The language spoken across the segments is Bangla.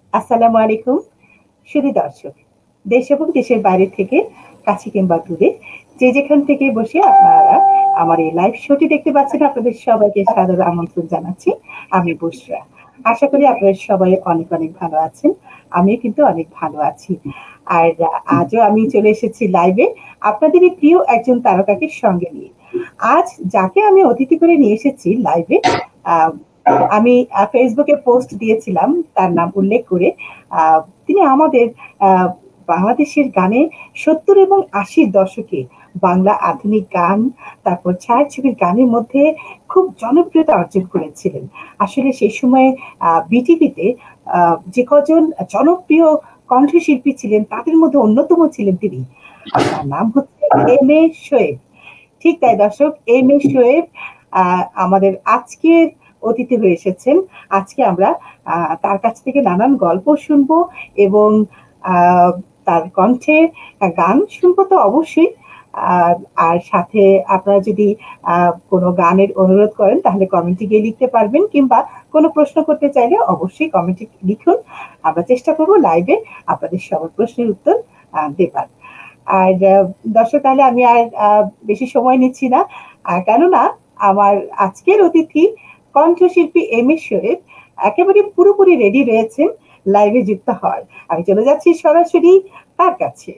আসসালামু আলাইকুম সুধী দর্শক, দেশ এবং দেশের বাইরে থেকে কাছে কিংবা দূরে যে যেখান থেকে বসে আপনারা আমার এই লাইভ শোটি দেখতে পাচ্ছেন, আপনাদের সবাইকে সাদর আমন্ত্রণ জানাচ্ছি। আমি বুশরা। আশা করি আপনারা সবাই অনেক অনেক ভালো আছেন। আমিও কিন্তু অনেক ভালো আছি। আর আজও আমি চলে এসেছি লাইভে আপনাদেরই প্রিয় একজন তারকাকে সঙ্গে নিয়ে। আজ যাকে আমি অতিথি করে নিয়ে এসেছি লাইভে, আমি ফেসবুকে পোস্ট দিয়েছিলাম তার নাম উল্লেখ করে। তিনি আমাদের বাংলাদেশের গানে ৭০ এবং ৮০ দশকে বাংলা আধুনিক গান, তারপর ছায়াছবির গানের মধ্যে খুব জনপ্রিয়তা অর্জন করেছিলেন। আসলে সেই সময় বিটিভিতে যে কজন জনপ্রিয় কণ্ঠশিল্পী ছিলেন তাদের মধ্যে অন্যতম ছিলেন তিনি। তার নাম হচ্ছে এম এ শোয়েব। ঠিক তাই দর্শক, এম এ শোয়েব আমাদের আজকের অতিথি হয়ে এসেছেন। আজকে আমরা তার কাছ থেকে নানান গল্প শুনবো এবং তার কণ্ঠে গান শুনবো তো অবশ্যই। আর সাথে আপনারা যদি কোনো গানের অনুরোধ করেন তাহলে কমেন্টে গিয়ে লিখতে পারবেন, কিংবা কোনো প্রশ্ন করতে চাইলে অবশ্যই কমেন্টে লিখুন। আমরা চেষ্টা করবো লাইভে আপনাদের সবার প্রশ্নের উত্তর দেবার। আর দর্শক, তাহলে আমি আর বেশি সময় নিচ্ছি না, কেননা আমার আজকের অতিথি কণ্ঠশিল্পী এম এ শোয়েব একেবারে পুরোপুরি রেডি রয়েছেন লাইভে যুক্ত হওয়ার। আমি চলে যাচ্ছি সরাসরি তার কাছে।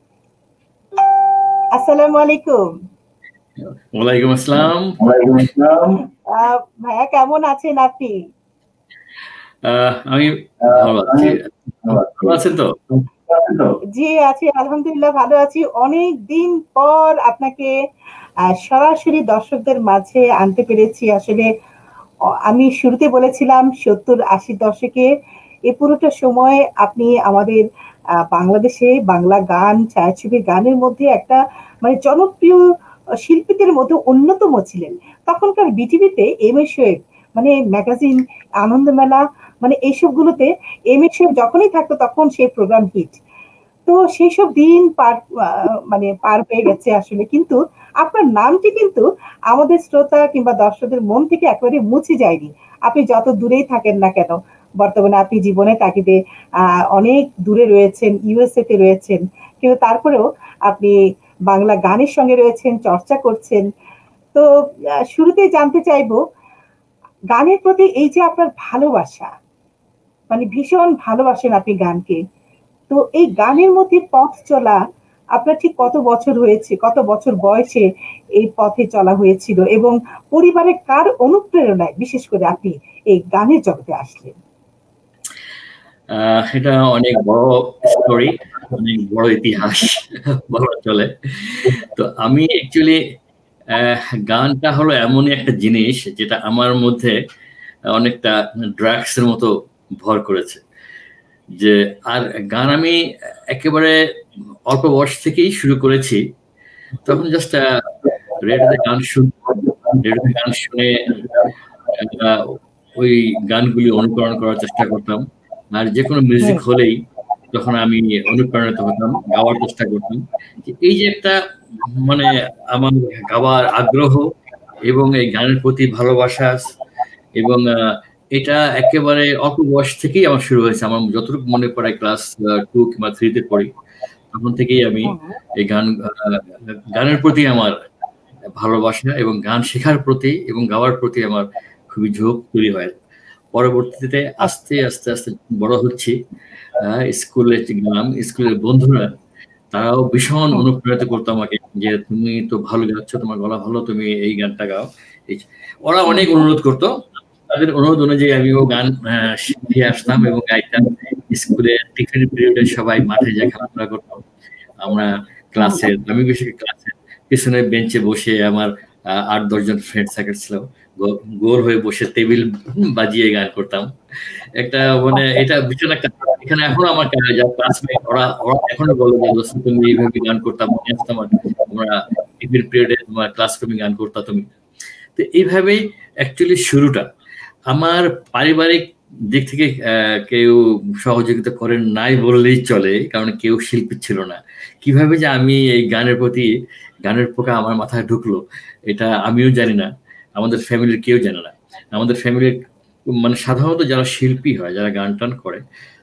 আসসালামু আলাইকুম। ওয়ালাইকুম আসসালাম। ভাইয়া কেমন আছেন আপনি? আমি ভালো আছি। ভালো আছেন তো? জি আছি, আলহামদুলিল্লাহ ভালো আছি। অনেক দিন পর আপনাকে সরাসরি দর্শকদের মাঝে আনতে পেরেছি। আসলে আমি শুরুতে বলেছিলাম ৭০-৮০ দশকে এই পুরোটা সময় আপনি আমাদের বাংলাদেশে বাংলা গান, ছায়াছবির গানের মধ্যে একটা মানে জনপ্রিয় শিল্পীদের মধ্যে অন্যতম ছিলেন। তখনকার বিটিভিতে এম এ শোয়েব মানে ম্যাগাজিন, আনন্দমেলা, মানে এইসব গুলোতে এম এ শোয়েব যখনই থাকতো তখন সেই প্রোগ্রাম হিট। তো সেই সব দিন পার পেয়ে গেছে আসলে, কিন্তু আপনার নামটি কিন্তু আমাদের শ্রোতা কিংবা দর্শকদের মন থেকে একেবারে মুছে যায়নি। আপনি যত দূরেই থাকেন না কেন, বর্তমানে আপনি জীবনের তাগিদে অনেক দূরে রয়েছেন, ইউএসএ তে রয়েছেন, কিন্তু তারপরেও আপনি বাংলা গানের সঙ্গে রয়েছেন, চর্চা করছেন। তো শুরুতেই জানতে চাইবো গানের প্রতি এই যে আপনার ভালোবাসা, মানে ভীষণ ভালোবাসেন আপনি গানকে। তো এই গানের মধ্যে পথ চলা আপনার ঠিক কত বছর হয়েছে, কত বছর বয়সে এই পথে চলা হয়েছিল, এবং পরিবারের কার অনুপ্রেরণায় বিশেষ করে আপনি এই গানের জগতে আসলেন? এটা অনেক বড় স্টোরি, অনেক বড় ইতিহাস বলা চলে। তো আমি অ্যাকচুয়ালি গানটা হলো এমনই একটা জিনিস যেটা আমার মধ্যে অনেকটা ড্রাগস এর মতো ভর করেছে। যে আর গান আমি একেবারে অল্প বয়স থেকেই শুরু করেছি। তখন জাস্ট রেডিওতে গান শুনে ওই গানগুলি অনুকরণ করার চেষ্টা করতাম। আর যে কোনো মিউজিক হলেই তখন আমি অনুপ্রাণিত হতাম, গাওয়ার চেষ্টা করতাম। এই যে একটা মানে আমার গাওয়ার আগ্রহ এবং এই গানের প্রতি ভালোবাসা, এবং এটা একেবারে অল্প বয়স থেকেই আমার শুরু হয়েছে। আমার যতটুকু মনে পড়ে ক্লাস 2 কিংবা 3 তে পড়ি, তখন থেকেই আমি এই গানের প্রতি আমার ভালোবাসা এবং গান শেখার প্রতি এবং গাওয়ার প্রতি আমার খুবই ঝোঁক তৈরি হয়। পরবর্তীতে আস্তে আস্তে আস্তে বড় হচ্ছি, স্কুলে গেলাম, স্কুলের বন্ধুরা তারাও ভীষণ অনুপ্রাণিত করতো আমাকে যে তুমি তো ভালো গাচ্ছ, তোমার গলা ভালো, তুমি এই গানটা গাও। ওরা অনেক অনুরোধ করতো, তাদের অনুরোধ অনুযায়ী আমিও গান শিখে আসতাম এবং গাইতাম। স্কুলে টিফিন পিরিয়ডে সবাই মাঠে যা খেলাধুলা করতাম, আমরা আমি বেশি ক্লাসের পিছনে বেঞ্চে বসে আমার 8-10 জন ফ্রেন্ড সার্কেল ছিল, গোল হয়ে বসে টেবিল বাজিয়ে গান করতাম। একটা মানে এটা ভীষণ একটা, এখানে এখনো আমার ক্লাসমেট ওরা এখনো বলে যে দোস্ত তুমি এইভাবে গান করতাম, মনে আসতাম আমরা টিফিন পিরিয়ডে তোমার ক্লাসরুমে গান করতা তুমি। তো এইভাবেই অ্যাকচুয়ালি শুরুটা। আমার পারিবারিক দিক থেকে কেউ সহযোগিতা করেন নাই বললেই চলে, কারণ কেউ শিল্পী ছিল না। কিভাবে যে আমি এই গানের পোকা আমার মাথায় ঢুকলো এটা আমিও জানি না, আমাদের ফ্যামিলির কেউ জানে না। আমাদের ফ্যামিলির মানে সাধারণত যারা শিল্পী হয়, যারা গান টান করে,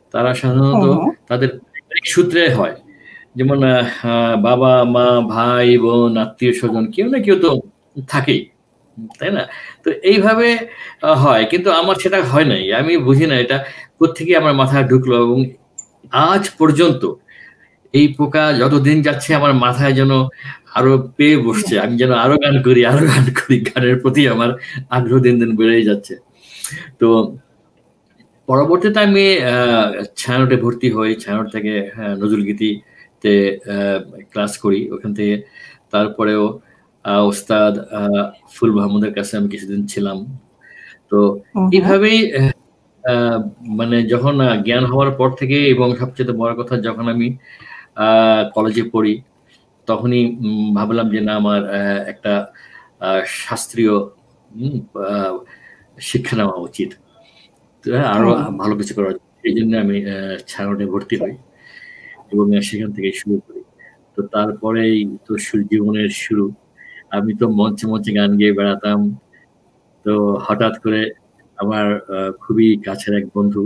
তারা সাধারণত তাদের সূত্রে হয়, যেমন বাবা মা ভাই বোন আত্মীয় স্বজন কেউ না কেউ তো থাকেই, তাই না? তো এইভাবে হয়, কিন্তু আমার সেটা হয় নাই। আমি বুঝি না এটা কোত্থেকে আমার মাথায় ঢুকলো, এবং আজ পর্যন্ত এই পোকা যতদিন যাচ্ছে আমার মাথায় যেন আরো পেয়ে বসছে। আমি যেন আরো গান করি, গানের প্রতি আমার আগ্রহ দিন দিন বেড়েই যাচ্ছে। তো পরবর্তীতে আমি ছায়ানটে ভর্তি হই, ছায়ানট থেকে নজরুল গীতিতে ক্লাস করি। ওখান থেকে তারপরেও ওস্তাদ ফুল মাহমুদের কাছে আমি কিছুদিন ছিলাম। তো এইভাবেই মানে যখন জ্ঞান হওয়ার পর থেকে, এবং সবচেয়ে বড় কথা যখন আমি কলেজে পড়ি, তখনই ভাবলাম যে না, আমার একটা শাস্ত্রীয় শিক্ষা নেওয়া উচিত, আরো ভালো কিছু করা উচিত। এই জন্য আমি ছায়ানটে ভর্তি হই এবং সেখান থেকে শুরু করি। তো তারপরেই তো জীবনের শুরু। আমি তো মঞ্চে মঞ্চে গান গেয়ে বেড়াতাম। তো হঠাৎ করে আমার খুবই কাছের এক বন্ধু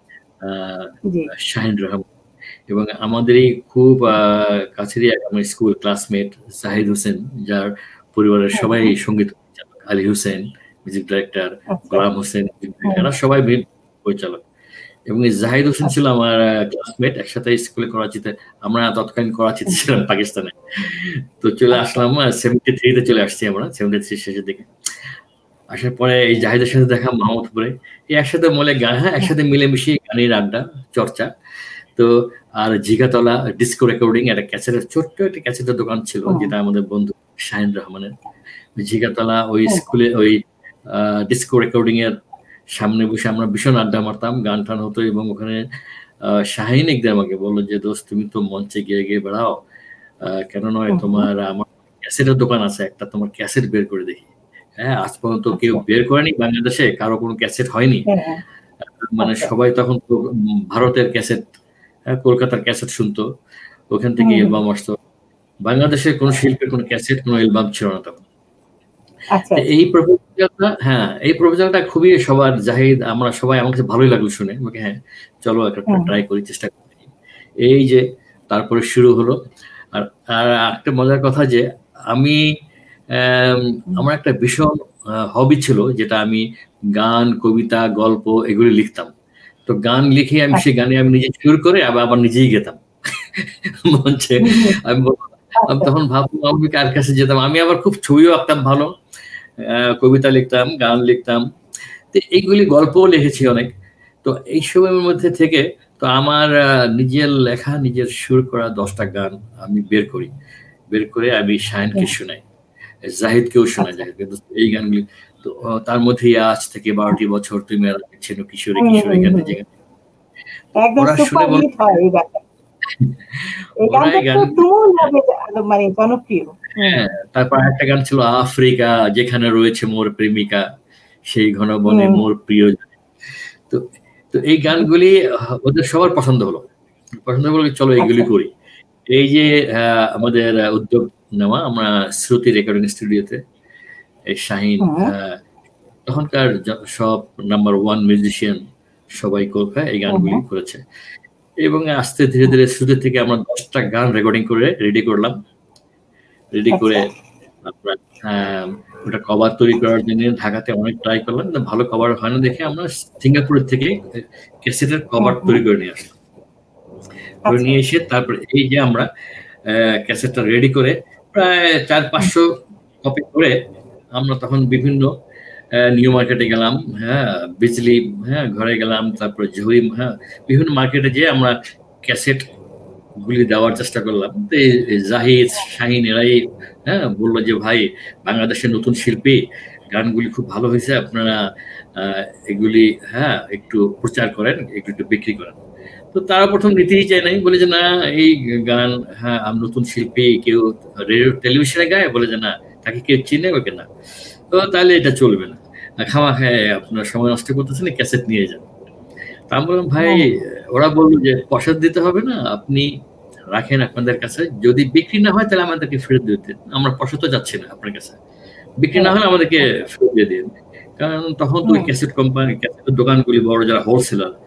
শাহিন রহমান, এবং আমাদেরই খুব কাছেরই আমার স্কুল ক্লাসমেট জাহিদ হোসেন, যার পরিবারের সবাই সঙ্গীত পরিচালক, আলী হোসেন মিউজিক ডাইরেক্টর, গোলাম হোসেন এরা সবাই পরিচালক, এবং জাহিদ হোসেন ছিল আমার ক্লাসমেট। একসাথে স্কুলে করাচিতে, আমরা তৎকালীন করাচিতে ছিলাম পাকিস্তানে। তো চলে আসলাম 73-তে চলে আসছি আমরা, 73 শেষের দিকে। আসার পরে এই জাহিদের সাথে দেখা মাহমুদপুরে, একসাথে একসাথে মিলেমিশে গানের আড্ডা চর্চা। তো আর ঝিগাতলা ডিস্কো রেকর্ডিং, একটা ক্যাসেটের ছোট্ট একটা ক্যাসেটের দোকান ছিল, যেটা আমাদের বন্ধু শাহিন রহমানের। ঝিগাতলা ওই স্কুলে ওই ডিস্কো রেকর্ডিং এর সামনে বসে আমরা ভীষণ আড্ডা মারতাম, গান টান হতো। এবং ওখানে শাহিন একদিন আমাকে বললো যে, দোস্ত তুমি তো মঞ্চে গিয়ে গিয়ে বেড়াও, কেন নয় তোমার আমার ক্যাসেটের দোকান আছে একটা, তোমার ক্যাসেট বের করে দেখি। হ্যাঁ, আজ পর্যন্ত কেউ বের করেনি বাংলাদেশে, কারো কোনো ক্যাসেট হয়নি। মানে সবাই তখন তো ভারতের ক্যাসেট, কলকাতার ক্যাসেট শুনতো, ওখান থেকে অ্যালবাম আসতো। বাংলাদেশের কোন শিল্পের কোন ক্যাসেট, কোন অ্যালবাম ছিল না তখন। এই প্রপোজালটা খুবই সবার, জাহিদ আমরা সবাই, আমার কাছে ভালোই লাগলো শুনে। আমাকে হ্যাঁ চলো একটা ট্রাই করি, চেষ্টা করি। এই যে তারপরে শুরু হলো। আর একটা মজার কথা যে আমি আমার একটা ভীষণ হবি ছিল, যেটা আমি গান, কবিতা, গল্প এগুলি লিখতাম। তো গান লিখে আমি সেই গানে আমি নিজে সুর করে আবার নিজেই গেতাম মঞ্চে। আমি তখন ভাবতাম আমি কার কাছে যেতাম। আমি আবার খুব ছবিও আঁকতাম ভালো, কবিতা লিখতাম, গান লিখতাম, তো এইগুলি গল্পও লিখেছি অনেক। তো এই সময়ের মধ্যে থেকে তো আমার নিজের লেখা, নিজের সুর করা 10টা গান আমি বের করে আমি শাহিনকে শোনাই, জাহিদকেও শোনাই। জাহিদ কিন্তু এই গানগুলি তো তার মধ্যে আজ থেকে 12টি বছর তুমি আর ছিল কিশোরী কিশোরী গানে, যেখানে একদম সুপার হিট হয় এই গানটা। এই গানটা তো তুমুলভাবে মানে জনপ্রিয়। হ্যাঁ, তারপর একটা গান ছিল আফ্রিকা, যেখানে রয়েছে মোর প্রেমিকা, সেই ঘন বনে মোর প্রিয়। তো তো এই গানগুলি ওদের সবার পছন্দ হলো, চলো এগুলি করি। এই যে আমাদের উদ্যোগ নেওয়া, আমরা শ্রুতি রেকর্ডিং স্টুডিওতে এই শাহিন, তখনকার সব নাম্বার 1 মিউজিশিয়ান সবাই এই গানগুলি করেছে। এবং আস্তে ধীরে ধীরে শ্রুতি থেকে আমরা 10টা গান রেকর্ডিং করে রেডি করলাম। রেডি করে আমরা ওটা কভার তৈরি করার জন্য ঢাকাতে অনেক ট্রাই করলাম, কিন্তু ভালো কভার হয় না দেখে আমরা সিঙ্গাপুরের থেকে ক্যাসেটের কভার তৈরি করে নিয়ে আসলাম। করে নিয়ে এসে তারপরে এই যে আমরা ক্যাসেটটা রেডি করে প্রায় 400-500 কপি করে আমরা তখন বিভিন্ন নিউ মার্কেটে গেলাম, বিজলি ঘরে গেলাম, তারপরে জহুরি, বিভিন্ন মার্কেটে যেয়ে আমরা ক্যাসেট গুলি দেওয়ার চেষ্টা করলাম। তো জাহিদ, শাহিন এরাই বললো যে ভাই, বাংলাদেশের নতুন শিল্পী, গানগুলি খুব ভালো হয়েছে, আপনারা এগুলি একটু প্রচার করেন, একটু বিক্রি করেন। তো তারা প্রথম নিতেই চায় নাই, বলে যে না এই গান নতুন শিল্পী কেউ রেডিও টেলিভিশনে গায়, বলে যে না তাকে কেউ চিনে ওকে না, তো তাহলে এটা চলবে না, খামাখায় আপনার সময় নষ্ট করতেছেন, ক্যাসেট নিয়ে যান। তা আমি বললাম ভাই, ওরা বললো যে পয়সা দিতে হবে না, আপনি রাখেন আপনাদের কাছে, যদি বিক্রি না হয় তাহলে আমাদেরকে ফেরত দিতে, আমরা পয়সা তো যাচ্ছি না আপনার কাছে, বিক্রি না হলে আমাদেরকে ফেরত দিয়ে দিন। কারণ তখন তো ক্যাসেট কোম্পানি, ক্যাসেটের দোকানগুলি বড়, যারা হোলসেলার,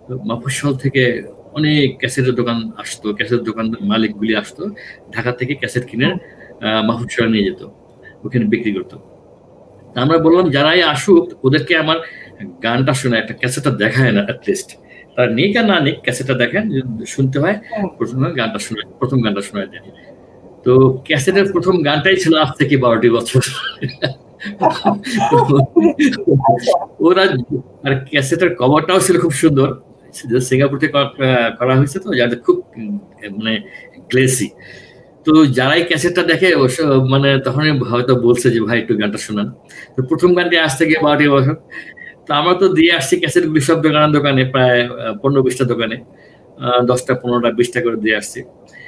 মফস্বল থেকে অনেক ক্যাসেটের দোকান আসতো, ক্যাসেট দোকান মালিকগুলি আসতো ঢাকা থেকে ক্যাসেট কিনে মফস্বলে নিয়ে যেত, ওখানে বিক্রি করতো। আমরা বললাম যারাই আসুক ওদেরকে আমার গানটা শোনা, একটা ক্যাসেটটা দেখায় না, অ্যাটলিস্ট তার নিক আর না নিক ক্যাসেটটা দেখেন, শুনতে হয়, প্রথম গানটা শোনায় দেন। তো ক্যাসেটের প্রথম গানটাই ছিল আজ থেকে 12টি বছর। ওরা আর ক্যাসেটের কভারটাও ছিল খুব সুন্দর, সিঙ্গাপুর থেকে করা হয়েছে, তো যাদের খুব মানে গ্লেসি। তো যারাই ক্যাসেটটা দেখে মানে তখনই হয়তো বলছে যে ভাই একটু গানটা শোনান। তো প্রথম গানটি আজ থেকে 12টি বছর। তো আমরা তো দিয়ে আসছি ক্যাসেটগুলি সব দোকানে প্রায় 15-20টা দোকানে 10টা 15টা 20টা করে দিয়ে আসছি।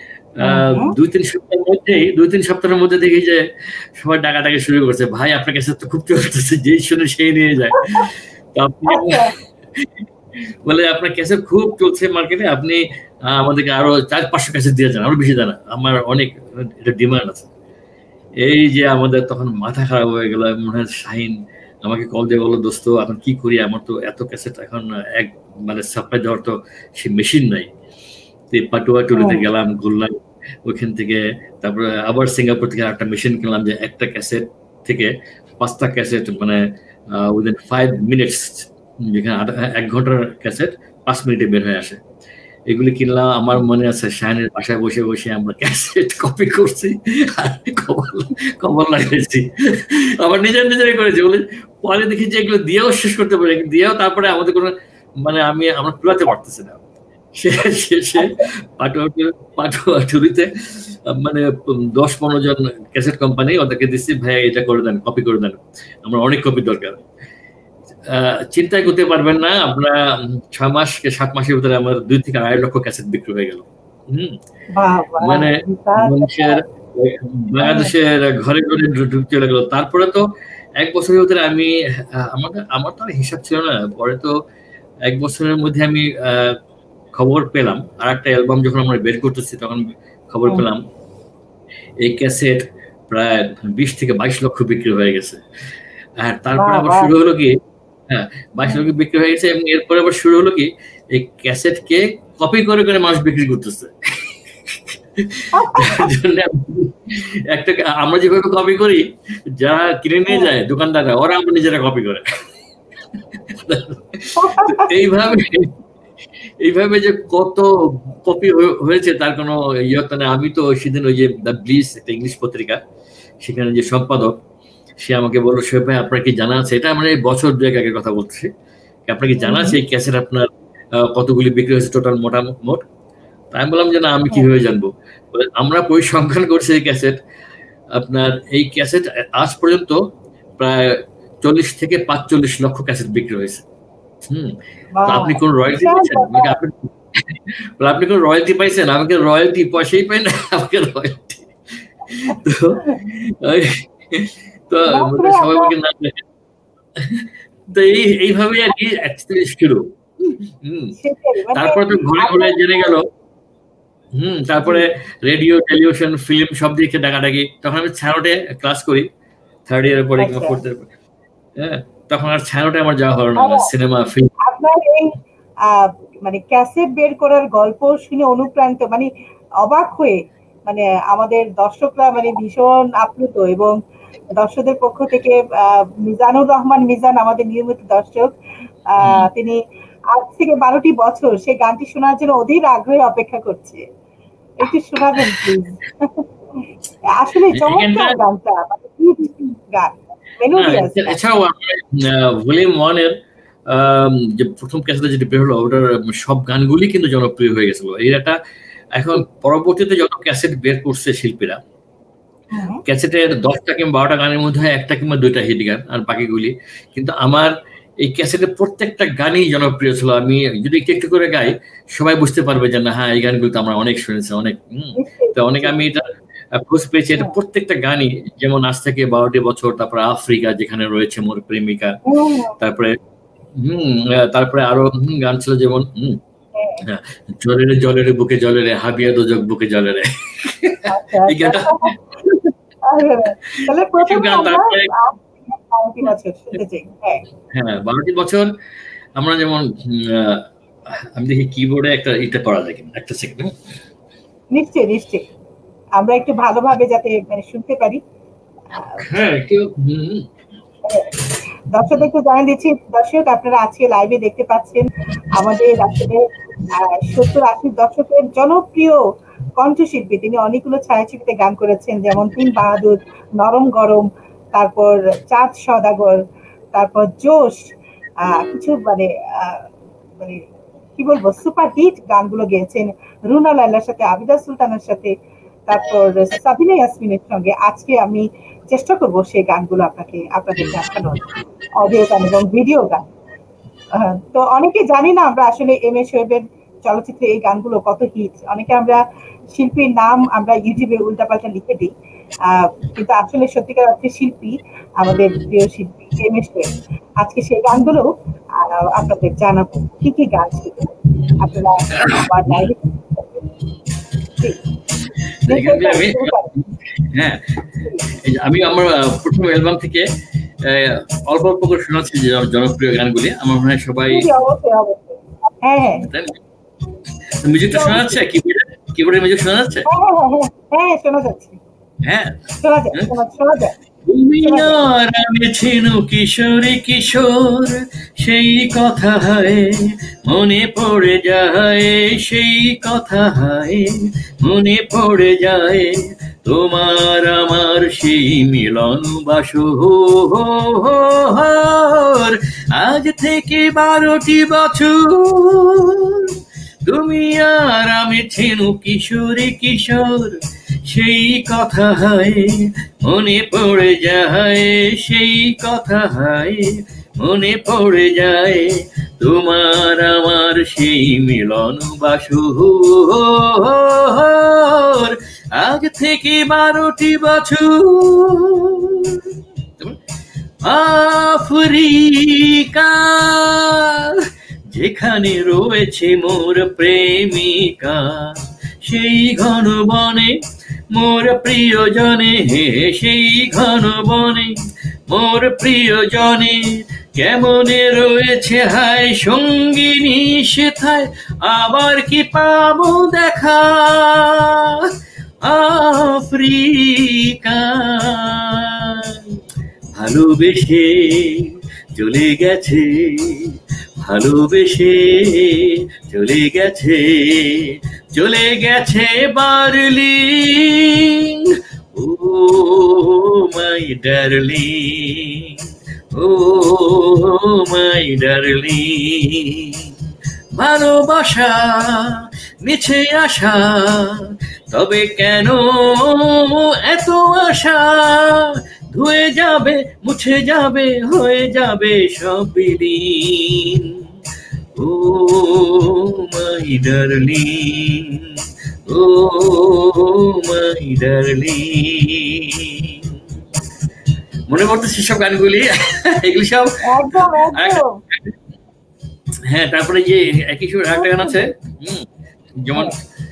2-3 সপ্তাহের মধ্যে দেখি যে সবাই ডাকাডাকি শুরু করছে, ভাই আপনার কাছে তো খুব চলতেছে, যেই শুনে সেই নিয়ে যায়। তো আপনি বলে আপনার ক্যাসেট খুব চলছে মার্কেটে, আপনি আমাদেরকে আরো 400-500 ক্যাসেট দিয়ে যান, আরো বেশি দেন, আমার অনেক এটা ডিমান্ড আছে। এই যে আমাদের তখন মাথা খারাপ হয়ে গেল। মনে হয় শাহিন আমাকে কল দিয়ে বললো, দোস্ত এখন কি করি, আমার তো এত ক্যাসেট এখন মানে সাপ্লাই দেওয়ার তো সে মেশিন নাই। পাটুয়া টুরিতে গেলাম, ঘুরলাম ওইখান থেকে, তারপরে আবার সিঙ্গাপুর থেকে একটা মেশিন কিনলাম যে একটা ক্যাসেট থেকে 5টা ক্যাসেট মানে উইদিন 5 মিনিটস, যেখানে 1 ঘন্টার ক্যাসেট 5 মিনিটে বের হয়ে আসে। এগুলি কিনলাম। আমার মনে আছে শাহিনের বাসায় বসে বসে আমরা ক্যাসেট কপি করছি আর কভার লাগাইছি, আবার নিজেরাই করেছি। বলে পরে দেখি যে এগুলো দিয়েও শেষ করতে পারি, দিয়েও তারপরে আমাদের কোনো মানে আমরা তুলাতে পারতেছি না। শেষে পাটুয়াটুরিতে মানে 10-15 জন ক্যাসেট কোম্পানি, ওদেরকে দিচ্ছি ভাই এটা করে দেন, কপি করে দেন, আমার অনেক কপি দরকার। চিন্তাই করতে পারবেন না, আমরা 6 মাস 7 মাসের ভিতরে আমার 2 থেকে 2.5 লক্ষ ক্যাসেট বিক্রি হয়ে গেল। মানে বাংলাদেশের ঘরে ঘরে চলে গেল। তারপরে তো 1 বছরের ভিতরে আমি আমার তো হিসাব ছিল না, পরে তো 1 বছরের মধ্যে আমি খবর পেলাম, আর একটা অ্যালবাম যখন আমরা বের করতেছি তখন খবর পেলাম এই ক্যাসেট প্রায় 20 থেকে 22 লক্ষ বিক্রি হয়ে গেছে। আর তারপরে আবার শুরু হলো কি, 22 লক্ষ বিক্রি হয়ে গেছে, এবং এরপরে আবার শুরু হলো কি এই ক্যাসেটকে কপি করে করে মানুষ বিক্রি করতেছে। একটা আমরা যেভাবে কপি করি, যারা কিনে নিয়ে যায় দোকানদাররা, ওরা আমরা নিজেরা কপি করে। এইভাবে যে কত কপি হয়েছে তার কোনো ইয়ত্তা নেই। আমি তো সেদিন ওই যে দ্য ব্লিস একটা ইংলিশ পত্রিকা, সেখানে যে সম্পাদক সে আমাকে বললো, শোয়েব ভাই আপনার কি জানা আছে, এটা আমরা বছর 2 আগের কথা বলছি, আপনার কি জানা আছে এই ক্যাসেট আপনার কতগুলি বিক্রি হয়েছে টোটাল মোট? আমি বললাম যে না, আমি কিভাবে জানবো? আমরা পরিসংখ্যান করছি এই ক্যাসেট, আপনার এই ক্যাসেট আজ পর্যন্ত প্রায় 40 থেকে 45 লক্ষ ক্যাসেট বিক্রি হয়েছে। আপনি কোন রয়্যালটি পাইছেন? আপনি কোন রয়্যালটি পাইছেন? আমাকে রয়্যালটি পয়সাই পাই না, আমাকে রয়্যালটি। তো সবাই আমাকে না, তো এইভাবে আর কি শুরু। তারপরে তো ঘুরে ঘুরে জেনে গেল। তারপরে রেডিও, টেলিভিশন, ফিল্ম সব দিকে ডাকাডাকি। তখন আমি ছানোটে ক্লাস করি, 3rd ইয়ারের পরে কিংবা 4th ইয়ারের পরে। তখন আর ছানোটে আমার যাওয়া হলো না, সিনেমা ফিল্ম। আপনার এই মানে ক্যাসেট বের করার গল্প শুনে অনুপ্রাণিত, মানে অবাক হয়ে, মানে আমাদের দর্শকরা মানে ভীষণ আপ্লুত, এবং দর্শকদের পক্ষ থেকে মিজানুর রহমান মিজান আমাদের নিয়মিত দর্শক, তিনি আজ থেকে 12টি বছর সেই গানটি শোনার জন্য অধীর আগ্রহে অপেক্ষা করছে। একটু শোনাবেন প্লিজ? আসলে চমৎকার গানটা, গান এছাড়াও ভলিউম 1 এর যে প্রথম ক্যাসেটে যেটা বের হলো, ওটার সব গানগুলি কিন্তু জনপ্রিয় হয়ে গেছিল। এর একটা এখন পরবর্তীতে যত ক্যাসেট বের করছে শিল্পীরা, ক্যাসেটের 10টা কিংবা 12টা গানের মধ্যে 1টা কিংবা 2টা হিট গান, আর বাকিগুলি কিন্তু আমার এই ক্যাসেটের প্রত্যেকটা গানই জনপ্রিয় ছিল। আমি যদি একটু করে গাই, সবাই বুঝতে পারবে যে না, হ্যাঁ এই গানগুলো তো আমরা অনেক শুনেছি, অনেক। তো অনেক আমি এটা খোঁজ পেয়েছি, এটা প্রত্যেকটা গানই, যেমন আজ থেকে 12টি বছর, তারপরে আফ্রিকা যেখানে রয়েছে মোর প্রেমিকা, তারপরে আরো গান ছিল যেমন জলের জলের বুকে জলের হাবিয়া দোজক বুকে জলের। এই গানটা হ্যাঁ 12টি বছর আমরা যেমন আমি দেখি কিবোর্ডে একটা এটা করা যায় কিনা, একটা সেকেন্ড। নিশ্চয়ই আমরা একটু ভালোভাবে যাতে মানে শুনতে পারি। হ্যাঁ, কেউ দর্শকদেরকে জানিয়ে দিচ্ছি, দর্শক আপনারা আজকে লাইভে দেখতে পাচ্ছেন আমাদের আসলে 70-80 দশকের জনপ্রিয় কণ্ঠশিল্পী। তিনি অনেকগুলো ছায়াছবিতে গান করেছেন, যেমন তিন বাহাদুর, নরম গরম, তারপর চাঁদ সদাগর, তারপর জোশ, কিছু মানে মানে কি বলবো সুপার হিট গানগুলো গেয়েছেন রুনা লায়লার সাথে, আবিদা সুলতানের সাথে, তারপর সাবিনা ইয়াসমিনের সঙ্গে। আজকে আমি চেষ্টা করব সেই গানগুলো আপনাদের দেখানোর, অডিও গান এবং ভিডিও গান। তো অনেকে জানি না আমরা আসলে এম এ শোয়েবের চলচ্চিত্রে এই গানগুলো কত হিট। অনেকে আমরা শিল্পীর নাম আমরা ইউটিউবে উল্টাপাল্টা লিখে দিই, কিন্তু আসলে সত্যিকার অর্থে শিল্পী আমাদের প্রিয় শিল্পী এম এ শোয়েব। আজকে সেই গানগুলো আপনাদের জানাবো কি কি গান ছিল। আপনারা আমার লাইভে আমি আমার প্রথম অ্যালবাম থেকে অল্প অল্প করে শোনাচ্ছি যে জনপ্রিয় গানগুলি। আমার মনে হয় সবাই মিউজিকটা শোনা যাচ্ছে, কিবোর্ডের মিউজিক শোনা যাচ্ছে? হ্যাঁ শোনা যাচ্ছে। হ্যাঁ শোনা যায়। তুমি আর আমি ছিনু কিশোরী কিশোর, সেই কথা হয় মনে পড়ে যায়, সেই কথা হয় মনে পড়ে যায়। তোমার আমার সেই মিলন বাসর, আজ থেকে 12টি বছর। তুমি আর আমি ছিনু কিশোরী কিশোর, সেই কথা হয় মনে পড়ে যায়, সেই কথা হয় মনে পড়ে যায়। তোমার আমার সেই মিলন বাসর, আজ থেকে 12টি বছর। আফ্রিকা যেখানে রয়েছে মোর প্রেমিকা, সেই ঘন বনে মোর প্রিয়জনে, সেই ঘন বনে মোর প্রিয়জনে, কেমনে রয়েছে হায় সঙ্গিনী সেথায়, আবার কি পাবো দেখা। আফ্রিকা ভালোবেসে চলে গেছে, ভালোবেসে চলে গেছে, চলে গেছে Berlin. Oh my darling, oh my darling. ভালোবাসা মিছে আশা, তবে কেন এত আশা, ধুয়ে যাবে মুছে যাবে হয়ে যাবে সব বিলীন। Oh my darling, oh my darling. মনে পড়তেছে সব গানগুলি, এগুলি সব। হ্যাঁ, তারপরে যে একই সুর আরেকটা গান আছে, যেমন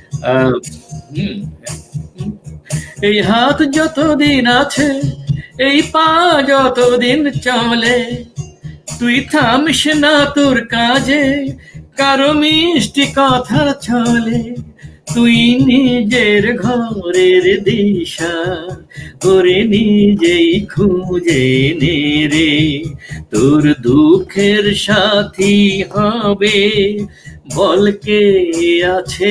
এই হাত যতদিন আছে, এই পা যতদিন চলে, তুই থামিস না তোর কাজে, কারো মিষ্টি কথা চলে। তুই নিজের ঘরের দিশা করে নিজেই খুঁজে নে রে, তোর দুঃখের সাথী হবে বল কে আছে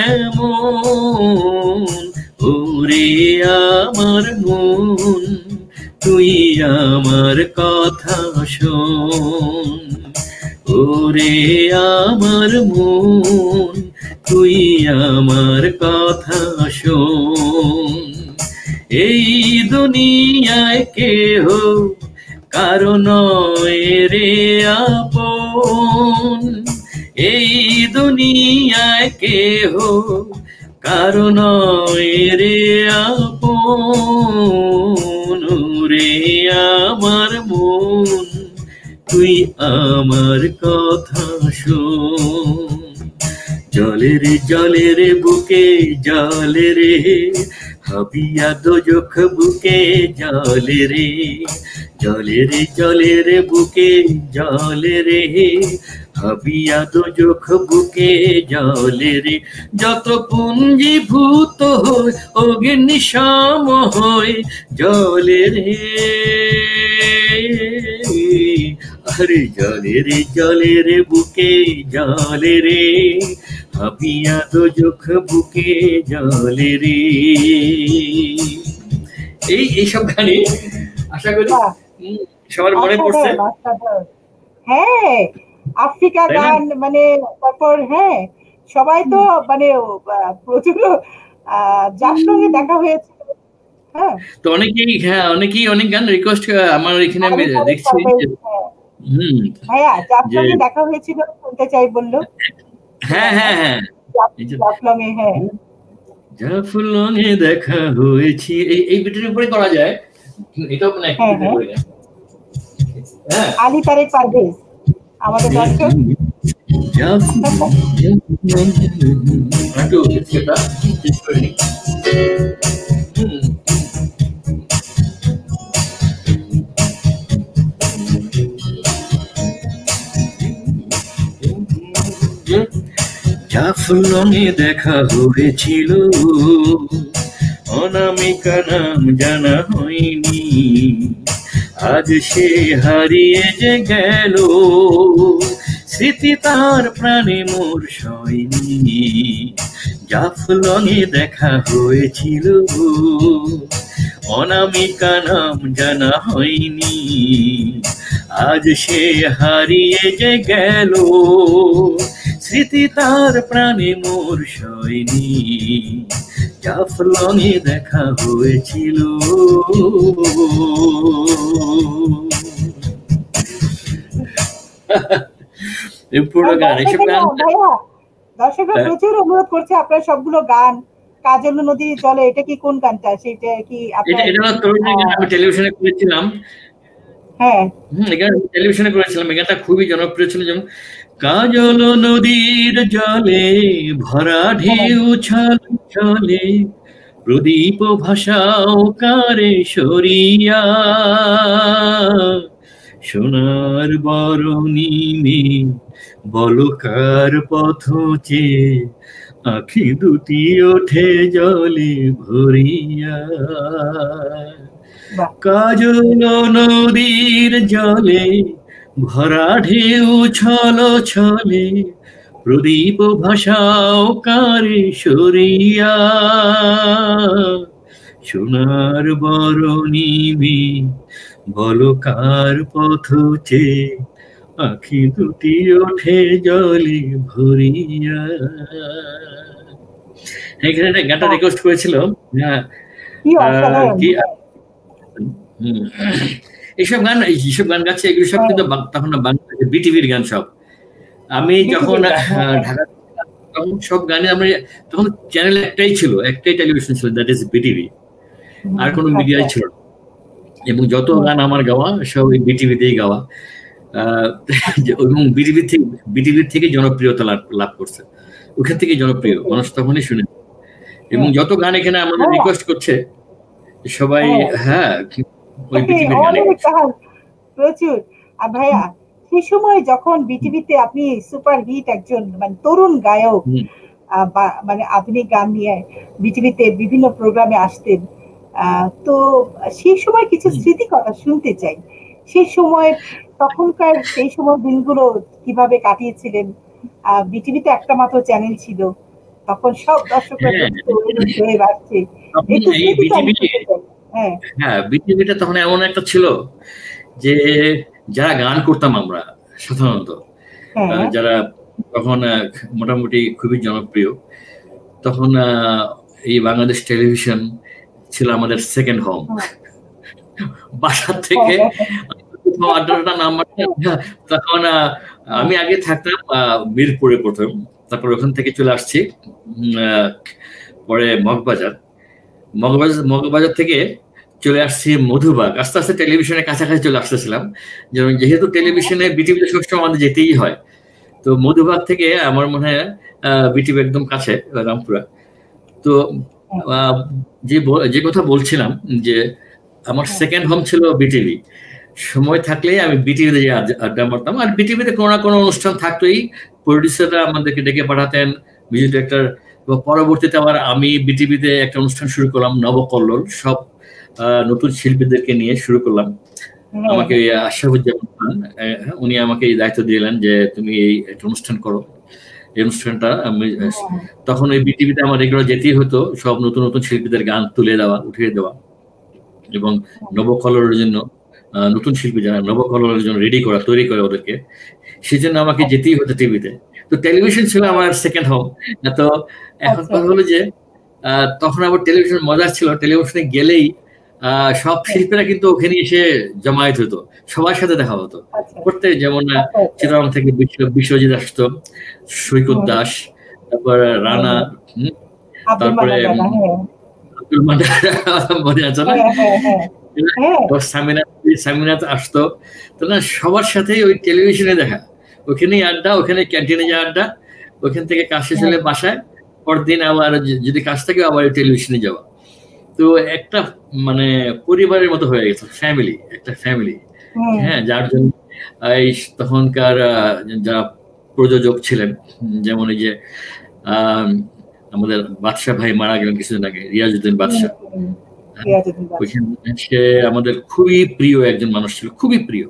এমন। ওরে আমার মন তুই আমার কথা শোন, ওরে আমার মন তুই আমার কথা শোন। এই দুনিয়ায় কেহ কারো নয় রে আপন, এই দুনিয়ায় কেহ কারো নয় রে আপন। রে আমার মন তুই আমার কথা শোন। জলের জলের বুকে জলে রে, হাবিয়া দোজখ বুকে জলে রে, জলে রে বুকে জলে রে, হাবিয়া তো চোখ বুকে জলে রে, যত পুঞ্জীভূত হয় অগ্নিশম হয় জলে রে, আরে জলে রে বুকে জলে রে, হাবিয়া তো চোখ বুকে জলে রে। এইসব গানে আশা করি সবার মনে পড়ছে। হ্যাঁ, আফ্রিকা গান, মানে তারপর হ্যাঁ সবাই তো মানে প্রচুর যার সঙ্গে দেখা হয়েছে। হ্যাঁ, তো অনেকেই অনেক গান রিকোয়েস্ট আমার এখানে আমি দেখছি। ভাইয়া যার সঙ্গে দেখা হয়েছিল শুনতে চাই বললো। হ্যাঁ হ্যাঁ হ্যাঁ, জাফলংয়ে, হ্যাঁ জাফলংয়ে দেখা হয়েছি, এই বিটের উপরে করা যায়। এটাও মানে আলী তারেক পারভেজ আমাদের দর্শক। জাফলংয়ে দেখা হয়েছিল, অনামিকা নাম জানা হয়নি, আজ সে হারিয়ে যে গেল, স্মৃতি তার প্রাণে মোর সয়নি। জাফলংয়ে দেখা হয়েছিল, অনামিকা নাম জানা হয়নি, আজ সে হারিয়ে যে গেল, স্মৃতি তার প্রাণে মোর সয়নি। জাফলংয়ে দেখা হয়েছিল। পুরো গান, এসব গান দর্শকরা প্রচুর অনুরোধ করছে আপনার সবগুলো গান। কাজল নদীর জলে, এটা কি কোন গানটা? সেটা কি আমি টেলিভিশনে করেছিলাম। হ্যাঁ, টেলিভিশনে করেছিলাম। এই গানটা খুবই জনপ্রিয় ছিল। যেমন কাজল নদীর জলে ভরা ঢেউ চলে, প্রদীপ ভাষাও কারে সরিয়া, সোনার বরণী মে বলো কার পথ চেয়ে, আখি দুটি ওঠে জলে ভরিয়া। কাজল নদীর জলে ভরা ঢেউ ছলে, প্রদীপ ভাষাও কারে সরিয়া, সোনার বরণী মে বলো কার পথ চেয়ে, আখি দুটি ওঠে জলে ভরিয়া। এখানে গানটা রিকোয়েস্ট করেছিল। এইসব গান গাচ্ছে, এগুলো সব কিন্তু তখন বিটিভির গান সব। আমি যখন ঢাকা, তখন সব গানে আমরা, তখন চ্যানেল একটাই ছিল, একটাই টেলিভিশন ছিল, দ্যাট ইজ বিটিভি, আর কোনো মিডিয়াই ছিল না। এবং যত গান আমার গাওয়া সব ওই বিটিভিতেই গাওয়া, এবং বিটিভির থেকে জনপ্রিয়তা লাভ করছে, ওখান থেকে জনপ্রিয় মানুষ তখনই শুনে। এবং যত গান এখানে আমাদের রিকোয়েস্ট করছে সবাই, হ্যাঁ ওই বিটিভির গানে প্রচুর। আর ভাইয়া সেই সময় যখন বিটিভিতে আপনি সুপার হিট একজন মানে তরুণ গায়ক, মানে আধুনিক গান নিয়ে বিটিভিতে বিভিন্ন প্রোগ্রামে আসতেন, তো সেই সময় কিছু স্মৃতি কথা শুনতে চাই। সেই সময় তখনকার সেই সময় দিনগুলো কিভাবে কাটিয়েছিলেন? বিটিভিতে একটা মাত্র চ্যানেল ছিল, তখন সব দর্শকরা হয়ে আসছে। হ্যাঁ, বিটিভিটা তখন এমন একটা ছিল যে যারা গান করতাম আমরা সাধারণত, যারা তখন মোটামুটি খুবই জনপ্রিয়, তখন এই বাংলাদেশ টেলিভিশন ছিল আমাদের সেকেন্ড হোম। বাসার থেকে আড্ডাটা নাম্বার, তখন আমি আগে থাকতাম মিরপুরে প্রথম, তারপর ওখান থেকে চলে আসছি পরে মগবাজার থেকে চলে আসছি মধুবাগ। আস্তে আস্তে টেলিভিশনের কাছাকাছি চলে আসতেছিলাম, যেহেতু টেলিভিশনে বিটিভিতে সবসময় আমাদের যেতেই হয়। তো মধুবাগ থেকে আমার মনে হয় বিটিভি একদম কাছে, রামপুরা। তো যে কথা বলছিলাম যে আমার সেকেন্ড হোম ছিল বিটিভি। সময় থাকলে আমি বিটিভিতে যে আড্ডা মারতাম, আর বিটিভিতে কোনো না কোনো অনুষ্ঠান থাকতোই। প্রডিউসাররা আমাদেরকে ডেকে পাঠাতেন, মিউজিক ডিরেক্টর। পরবর্তীতে আবার আমি বিটিভিতে একটা অনুষ্ঠান শুরু করলাম, নবকল্লোল, সব নতুন শিল্পীদেরকে নিয়ে শুরু করলাম। আমাকে আশরাফুজ্জামান খান উনি আমাকে এই দায়িত্ব দিলেন যে তুমি এই একটা অনুষ্ঠান করো। এই অনুষ্ঠানটা আমি তখন ওই বিটিভিতে আমার রেগুলার যেতেই হতো, সব নতুন নতুন শিল্পীদের গান তুলে দেওয়া, উঠিয়ে দেওয়া, এবং নবকল্লোলের জন্য নতুন শিল্পী যারা নবকল্লোলের জন্য রেডি করা, তৈরি করে ওদেরকে, সেই জন্য আমাকে যেতেই হতো টিভিতে। তো টেলিভিশন ছিল আমার সেকেন্ড হোম। তো এখন কথা হলো যে তখন আবার টেলিভিশন মজার ছিল, টেলিভিশনে গেলেই সব শিল্পীরা কিন্তু ওখানে এসে জমায়েত হতো, সবার সাথে দেখা হতো। প্রত্যেক যেমন চিত্রং থেকে বিশ্বজিৎ আসতো, সৈকত দাস, তারপর রানা, তারপরে আব্দুল মান্নান মনে আছে না, সামিনা আসতো। তো না, সবার সাথেই ওই টেলিভিশনে দেখা, ওখানেই আড্ডা, ওখানে ক্যান্টিনে যা আড্ডা, ওখান থেকে কাজ শেষ হলে বাসায়, পরদিন আবার যদি কাজ থাকে আবার টেলিভিশনে যাওয়া। তো একটা মানে পরিবারের মতো হয়ে গেছে, ফ্যামিলি, একটা ফ্যামিলি। হ্যাঁ, যার জন্য এই তখনকার যারা প্রযোজক ছিলেন, যেমন এই যে আমাদের বাদশা ভাই মারা গেলেন কিছুদিন আগে, রিয়াজউদ্দিন বাদশা, সে আমাদের খুবই প্রিয় একজন মানুষ ছিল, খুবই প্রিয়।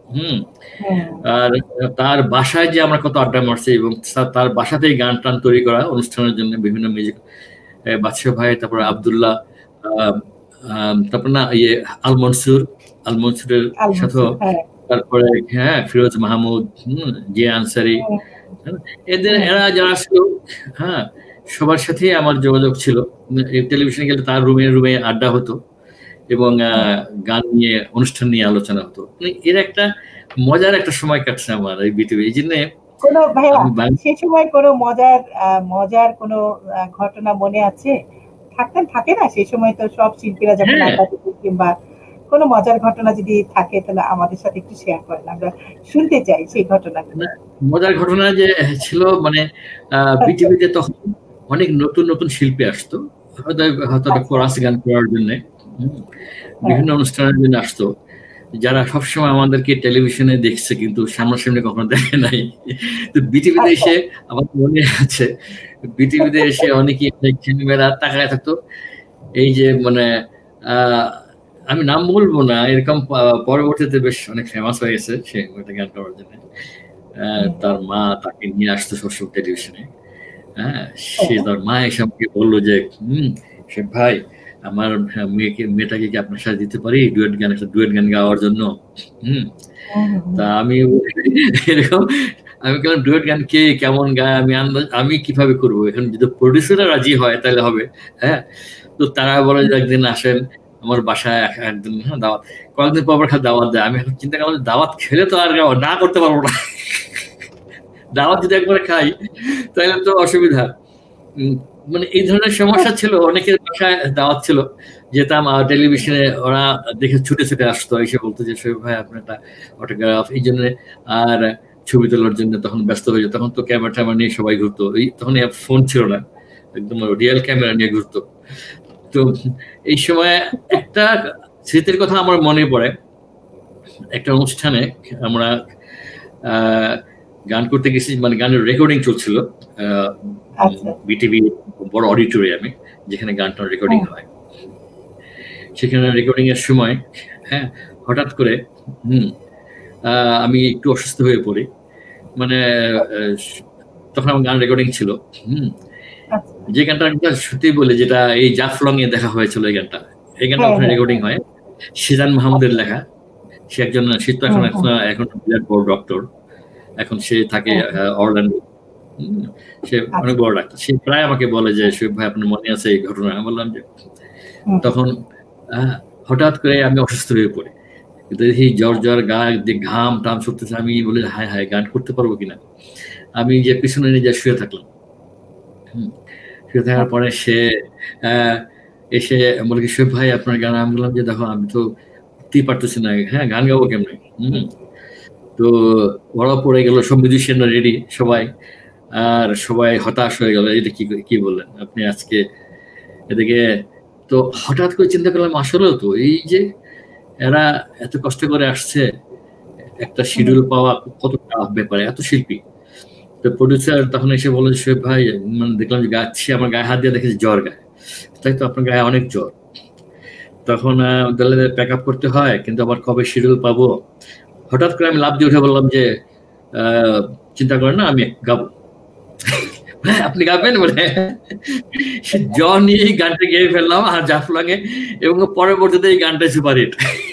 আর তার বাসায় যে আমরা কত আড্ডা মারছি, এবং তার বাসাতেই গান টান তৈরি করা অনুষ্ঠানের জন্য বিভিন্ন মিউজিক, বাদশা ভাই, তারপর আব্দুল্লাহ, তারপর না ইয়ে আল মনসুরের সাথে, তারপরে হ্যাঁ ফিরোজ মাহমুদ, জিয়া আনসারি, এরা যারা ছিল, হ্যাঁ সবার সাথেই আমার যোগাযোগ ছিল। টেলিভিশনে গেলে তার রুমে আড্ডা হতো, এবং গান নিয়ে, অনুষ্ঠান নিয়ে আলোচনা হতো। এর একটা মজার একটা সময় কাটছে আমার এই বিটিভি। এই জন্য কোনো সেই সময় কোনো মজার কোনো ঘটনা মনে আছে? থাকে না সেই সময়, তো সব শিল্পীরা যখন আড্ডা দিত, কিংবা কোনো মজার ঘটনা যদি থাকে তাহলে আমাদের সাথে একটু শেয়ার করেন, আমরা শুনতে চাই সেই ঘটনাগুলো। মজার ঘটনা যে ছিল, মানে বিটিভিতে তখন অনেক নতুন নতুন শিল্পী আসতো, হয়তো কোরাস গান করার জন্য, বিভিন্ন অনুষ্ঠানের জন্য আসতো, যারা সবসময় আমাদেরকে টেলিভিশনে দেখছে কিন্তু সামনাসামনি কখনো দেখে নাই। তো বিটিভিতে এসে আমার মনে আছে, বিটিভিতে এসে অনেকে ক্যামেরা তাকায় থাকতো। এই যে মানে আমি নাম বলবো না, এরকম পরবর্তীতে বেশ অনেক ফেমাস হয়ে গেছে সে গান করার জন্য। তার মা তাকে নিয়ে আসতো সবসময় টেলিভিশনে। হ্যাঁ, সে তার মা এসে আমাকে বললো যে সে ভাই, আমার মেয়েটাকে কি আপনার সাথে দিতে পারি ডুয়েট গান গাওয়ার জন্য? তা আমি এরকম আমি বললাম, ডুয়েট গান কে কেমন গায় আমি কিভাবে করবো? এখন যদি প্রডিউসাররা রাজি হয় তাহলে হবে। হ্যাঁ, তো তারা বলে যে একদিন আসেন আমার বাসায়, একদিন দাওয়াত, কয়েকদিন পর খালি দাওয়াত দেয়। আমি এখন চিন্তা করলাম, দাওয়াত খেলে তো আর না করতে পারবো না, দাওয়াত যদি একবারে খাই তাহলে তো অসুবিধা। মানে এই ধরনের সমস্যা ছিল, অনেকের বাসায় দাওয়াত ছিল, যেতাম, টেলিভিশনে ওরা দেখে ছুটে আসতো, এসে বলতো যে শোয়েব ভাই আপনার একটা অটোগ্রাফ, এই জন্য, আর ছবি তোলার জন্য তখন ব্যস্ত হয়ে যেত। তখন তো ক্যামেরা নিয়ে সবাই ঘুরতো, তখন ফোন ছিল না, একদম রিয়েল ক্যামেরা নিয়ে ঘুরতো। তো এই সময় একটা স্মৃতির কথা আমার মনে পড়ে, একটা অনুষ্ঠানে আমরা গান করতে গেছি, মানে গানের রেকর্ডিং চলছিল বিটিভি বড় অডিটোরিয়ামে, যেখানে গানটা রেকর্ডিং হয়। সেখানে রেকর্ডিং এর সময় হ্যাঁ হঠাৎ করে আমি একটু অসুস্থ হয়ে পড়ি। মানে তখন আমার গান রেকর্ডিং ছিল, যে গানটা সত্যি বলে, যেটা এই জাফলং এ দেখা হয়েছিল, এই গানটা ওখানে রেকর্ডিং হয়। সিজান মাহমুদের লেখা। সে একজন, সে তো এখন বিরাট বড় ডক্টর, এখন সে থাকে অরল্যান্ডো, সে অনেক বড় ডাক্তার। সে প্রায় আমাকে বলে যে শোয়েব ভাই আপনার মনে আছে এই ঘটনা? আমি বললাম যে তখন হঠাৎ করে আমি অসুস্থ হয়ে পড়ি, কিন্তু এই জ্বর গায়ে ঘাম টাম ছুটতেছে। আমি বলি হায় গান করতে পারবো কিনা। আমি যে পিছনে নিয়ে যা শুয়ে থাকলাম। শুয়ে থাকার পরে সে এসে বলে কি শোয়েব ভাই আপনার গান? আমি বললাম যে দেখো আমি তো উঠতেই পারতেছি না, হ্যাঁ গান গাবো কেমনে? তো ওরা পড়ে গেল, সব মিউজিশিয়ানরা রেডি সবাই, আর সবাই হতাশ হয়ে গেল, এটা কি বললেন আপনি আজকে? এদিকে তো হঠাৎ করে চিন্তা করলাম, আসলেও তো এই যে এরা এত কষ্ট করে আসছে, একটা শিডিউল পাওয়া কত টাফ ব্যাপারে, এত শিল্পী। তো প্রডিউসার তখন এসে বলে, শোয়েব ভাই, মানে দেখলাম যে গাচ্ছি, আমার গায়ে হাত দিয়ে দেখেছি জ্বর গায়ে। তাই তো, আপনার গায়ে অনেক জ্বর। তখন প্যাক আপ করতে হয়, কিন্তু আবার কবে শিডিউল পাবো। হঠাৎ করে আমি লাফ দিয়ে উঠে বললাম যে চিন্তা করেন না, আমি গাবো। হ্যাঁ, আপনি গাবেন বলে জ্বর নিয়ে এই গানটা গেয়ে ফেললাম আর জাফলংয়ে, এবং পরবর্তীতে এই গানটা সুপারহিট।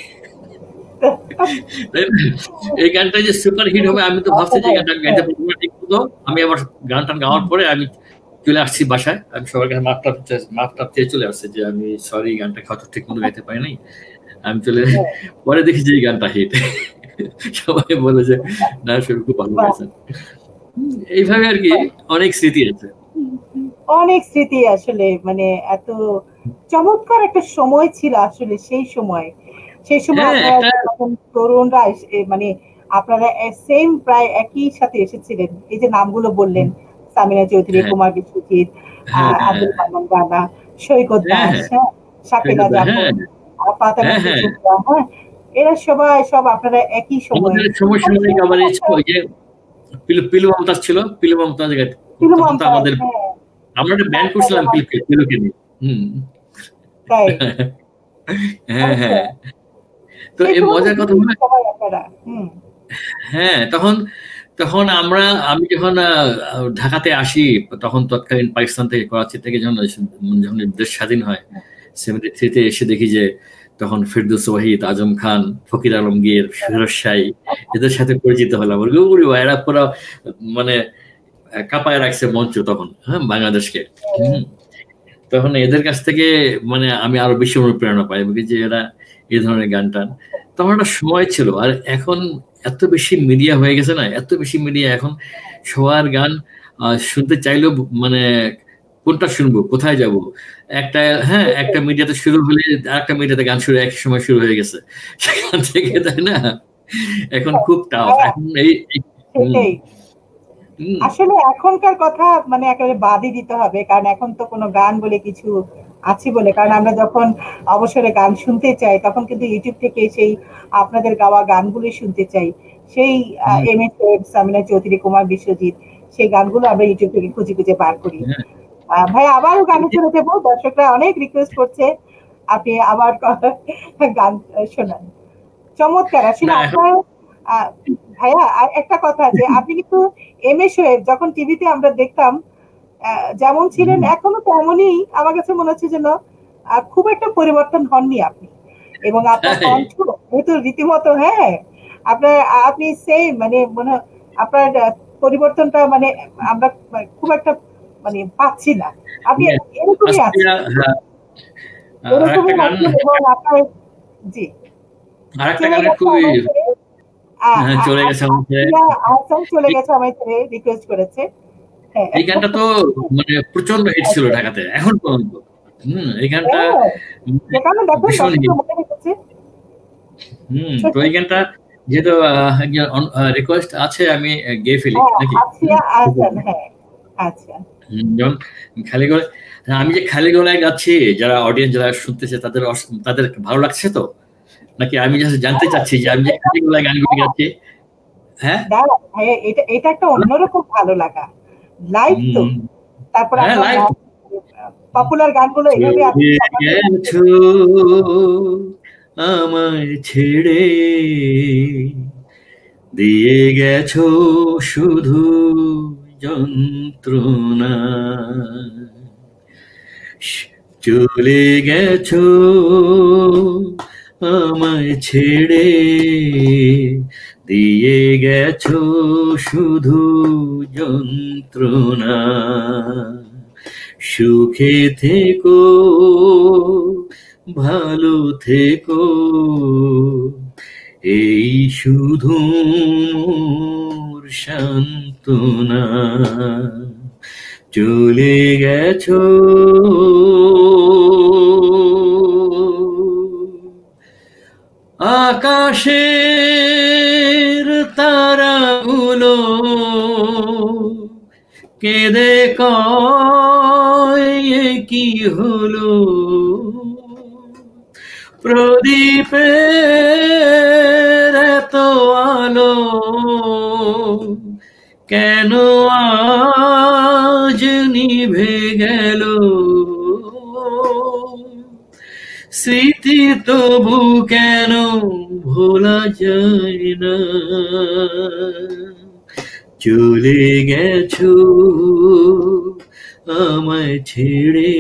এই গানটা যে সুপার হিট হবে আমি তো ভাবছি যে গানটা গাইতে পারবো না ঠিক মতো। আমি আবার গানটা গাওয়ার পরে আমি চলে আসছি বাসায়, আমি সবার কাছে মাপটা চেয়ে চলে আসছি যে আমি সরি, গানটা হয়তো ঠিক মতো গাইতে পারি নাই। আমি চলে পরে দেখি যে এই গানটা হিট। সবাই বলে যে না, শুরু খুব ভালো গাইছেন। এইভাবে আর কি অনেক স্মৃতি আছে, অনেক স্মৃতি আসলে, মানে এত চমৎকার একটা সময় ছিল আসলে সেই সময়। আপনারা যখন তরুণরা মানে আপনারা সেম প্রায় একই সাথে এসেছিলেন, এই যে নামগুলো বললেন, সামিনা চৌধুরী, কুমার বিশ্বজিৎ, আব্দুল মান্নান রানা, সৈকত দাস, শাকিলা জাফর, ফাতেমা চুচুড়া, হ্যাঁ, এরা সব আপনারা একই সময়। পিলু মমতাজ ছিল, পিলু মমতাজ আমাদের, আমরা একটা ব্যান্ড করছিলাম পিলুকে নিয়ে। হ্যাঁ হ্যাঁ। তো এই মজার কথা হলো, হ্যাঁ, তখন আমি যখন ঢাকাতে আসি, তখন তৎকালীন পাকিস্তান থেকে, করাচি থেকে যখন দেশ স্বাধীন হয় 73-তে, এসে দেখি যে তখন ফিরদৌস ওয়াহিদ, আজম খান, ফকির আলমগীর, ফিরোজ শাহী, এদের সাথে পরিচিত হলাম। এরা পুরো মানে কাঁপায় রাখছে মঞ্চ তখন, হ্যাঁ, বাংলাদেশকে। তখন এদের কাছ থেকে মানে আমি আরো বেশি অনুপ্রেরণা পাই, যে এরা এই ধরনের গান টান। তখন একটা সময় ছিল। আর এখন এত বেশি মিডিয়া হয়ে গেছে না, এত বেশি মিডিয়া, এখন সবার গান শুনতে চাইলেও মানে কোনটা শুনবো, কোথায় যাব, একটা মিডিয়াতে শুরু হলে আরেকটা মিডিয়াতে গান শুরু এক সময় শুরু হয়ে গেছে সেখান থেকে, তাই না? এখন খুব টাফ। এখন আসলে এখনকার কথা মানে একেবারে বাদই দিতে হবে, কারণ এখন তো কোনো গান বলে কিছু আছে বলে, কারণ আমরা যখন অবসরে গান শুনতে চাই তখন কিন্তু ইউটিউব থেকে সেই আপনাদের গাওয়া গানগুলো শুনতে চাই, সেই এম.এস. সামিনা চৌধুরী, কুমার বিশ্বজিৎ, সেই গানগুলো আমরা ইউটিউব থেকে খুঁজে খুঁজে বার করি। ভাই, আবারও গানে চলে যাবো, দর্শকরা অনেক রিকোয়েস্ট করছে, আপনি আবার গান শোনান। চমৎকার। আসলে আপনার ভাইয়া, আর একটা কথা আছে, আপনি কিন্তু এম.এস. যখন টিভিতে আমরা দেখতাম যেমন ছিলেন এখনো তেমনই, আমার কাছে মনে হচ্ছে যেন খুব একটা পরিবর্তন হননি আপনি, এবং আপনার কণ্ঠ যেহেতু রীতিমতো, হ্যাঁ, আপনি সেই মানে মনে আপনার পরিবর্তনটা মানে আমরা খুব একটা মানে পাচ্ছি না, আপনি এরকমই আছেন, এরকমই আছেন। এবং আপনার জি চলে গেছে আমাকে রিকোয়েস্ট করেছে। এই গানটা তো মানে প্রচন্ড হিট ছিল ঢাকাতে এখন পর্যন্ত। এই গানটা ভীষণ হিট। তো এই গানটা যেহেতু রিকোয়েস্ট আছে, আমি গেয়ে ফেলি নাকি? যেমন খালি গলায়, আমি যে খালি গলায় গাচ্ছি, যারা অডিয়েন্স যারা শুনতেছে তাদের ভালো লাগছে তো, নাকি আমি জানতে চাচ্ছি যে আমি যে খালি গলায় গানগুলি গাচ্ছি? হ্যাঁ, এটা একটা অন্যরকম ভালো লাগা, লাইভ তো। তারপর পপুলার গানগুলো এইভাবে আমায় ছেড়ে দিয়ে গেছো শুধু যন্ত্রণা, চলে গেছো আমায় ছেড়ে দিয়ে গেছো শুধু যন্ত্রণা, সুখে থেকো ভালো থেকো এই শুধু মোর সান্ত্বনা, চলে গেছো আকাশের তারাগুলো কেঁদে কয় কি হলো, প্রদীপের এত আলো কেন আজ নিভে গেল, স্মৃতি তবু কেন ভোলা যায় না, চলে গেছো আমায় ছেড়ে,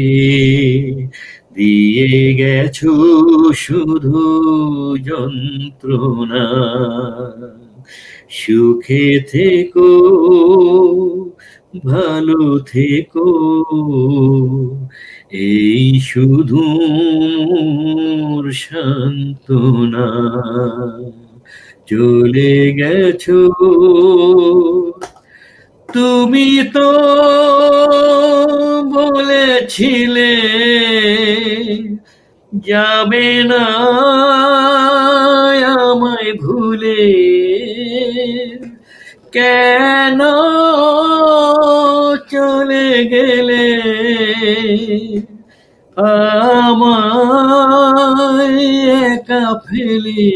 দিয়ে গেছো শুধু যন্ত্রণা, সুখে থেকো ভালো থেকো, এই শুধু মোর সান্ত্বনা, চলে গেছো তুমি তো বলেছিলে যাবে না আমায় ভুলে, কেন চলে গেলে আমায় একা ফেলে,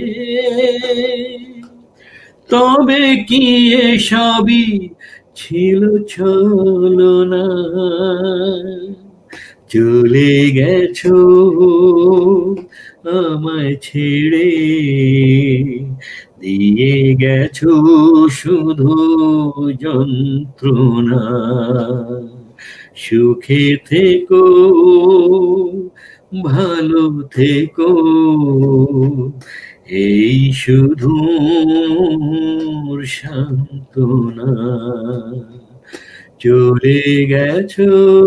তবে কি এসবই ছিল ছলনা, চলে গেছো আমায় ছেড়ে, দিয়ে গেছো শুধু যন্ত্রণা, সুখে থেকো ভালো থেকো, এই শুধু মোর সান্ত্বনা, চলে গেছো।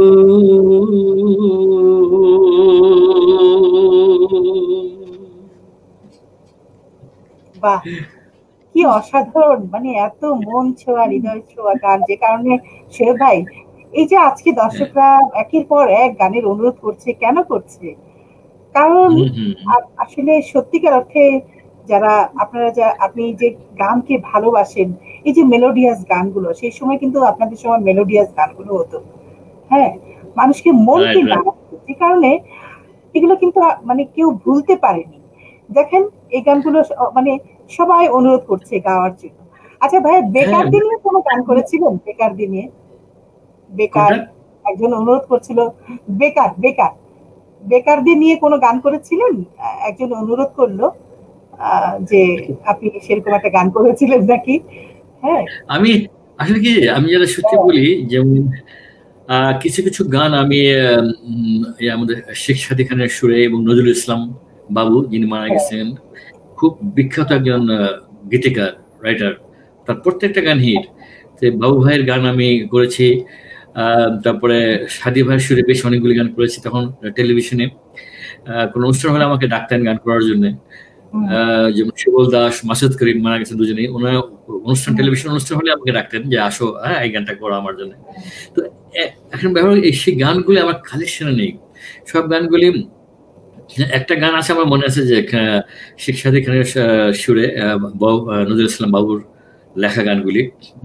বাহ, কি অসাধারণ, মানে এত মন ছোঁয়া হৃদয় ছোঁয়া গান, যে কারণে শোয়েব ভাই, এই যে আজকে দর্শকরা একের পর এক গানের অনুরোধ করছে, কেন করছে? কারণ আসলে সত্যিকার অর্থে যারা আপনারা আপনি যে গানকে ভালোবাসেন, এই যে মেলোডিয়াস গানগুলো, সেই সময় কিন্তু আপনাদের সময় মেলোডিয়াস গানগুলো হতো, হ্যাঁ, মানুষকে মনকে নাড়াতো, যে কারণে এগুলো কিন্তু মানে কেউ ভুলতে পারেনি। দেখেন এই গানগুলো মানে সবাই অনুরোধ করছে গাওয়ার জন্য। আচ্ছা ভাই, বেকার দিনে কোনো গান করেছিলেন? বেকার দিনে বেকার একজন অনুরোধ করছিল, বেকার বেকার বেকারদের নিয়ে কোনো গান করেছিলেন? একজন অনুরোধ করলো যে আপনি সেরকম একটা গান করেছিলেন নাকি? হ্যাঁ, আমি আসলে কি, আমি যারা সত্যি বলি, যেমন কিছু কিছু গান আমি আমাদের শেখ সাদী খানের সুরে এবং নজরুল ইসলাম বাবু, যিনি মারা গেছেন, খুব বিখ্যাত একজন গীতিকার, রাইটার, তার প্রত্যেকটা গান হিট। বাবু ভাইয়ের গান আমি করেছি, তারপরে সাদী ভাইয়ের সুরে বেশ অনেকগুলি গান করেছি। তখন টেলিভিশনে কোনো অনুষ্ঠান হলে আমাকে ডাকতেন গান করার জন্য, যেমন সুবল দাস, মাসুদ করিম মারা গেছেন দুজনেই, ওনারা অনুষ্ঠান, টেলিভিশন অনুষ্ঠান হলে আমাকে ডাকতেন যে আসো, হ্যাঁ এই গানটা করো আমার জন্য। তো এখন ব্যাপার, সেই গানগুলি আমার কালেকশনে নেই, সব গানগুলি। একটা গান আছে আমার মনে আছে, যে শেখ সাদী খানের সুরে নজরুল ইসলাম বাবুর লেখা গানগুলি।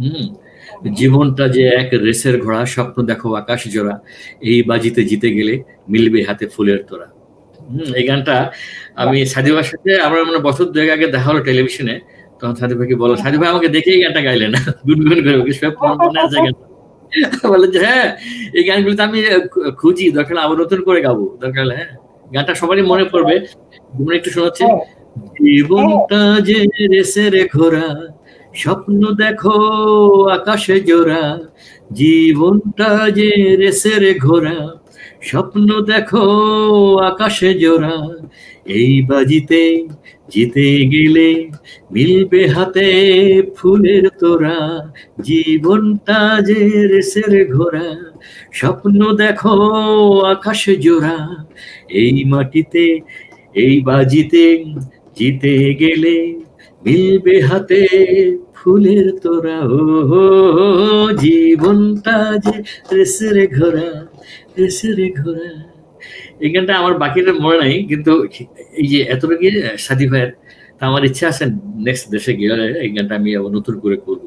জীবনটা যে এক রেসের ঘোড়া, স্বপ্ন দেখো আকাশ জোড়া, এই বাজিতে জিতে গেলে মিলবে হাতে ফুলের তোড়া। এই গানটা আমি সাদী ভাইয়ের সাথে আমার মনে বছর 2 আগে দেখা হলো টেলিভিশনে, তখন সাদী ভাইকে বলো, সাদী ভাই আমাকে দেখেই গানটা গাইলেন, গুনগুন করে, ওকে সব মনে আছে গানটা। বলে যে হ্যাঁ, এই গানগুলো তো আমি খুঁজি, দরকার আবার নতুন করে গাবো, দরকার হলে। হ্যাঁ, গানটা সবারই মনে পড়বে, তোমরা একটু শোনাচ্ছি। জীবনটা যে রেসের ঘোড়া, স্বপ্ন দেখো আকাশে জোড়া, জীবনটা যে রেসের ঘোড়া, স্বপ্ন দেখো আকাশে জোড়া, এই বাজিতে জিতে গেলে মিলবে হাতে ফুলের তোড়া, জীবনটা যে রেসের ঘোড়া, স্বপ্ন দেখো আকাশে জোড়া, এই মাটিতে এই বাজিতে জিতে গেলে মিলবে হাতে ফুলের তোড়া, ও জীবনটা যে রেসের ঘোড়া, রেসের ঘোড়া। এই গানটা আমার বাকিটা মনে নাই, কিন্তু এই যে এতটুকু সাদী ভাইয়ের, তা আমার ইচ্ছা আছে নেক্সট দেশে গেলে এই গানটা আমি আবার নতুন করে করবো।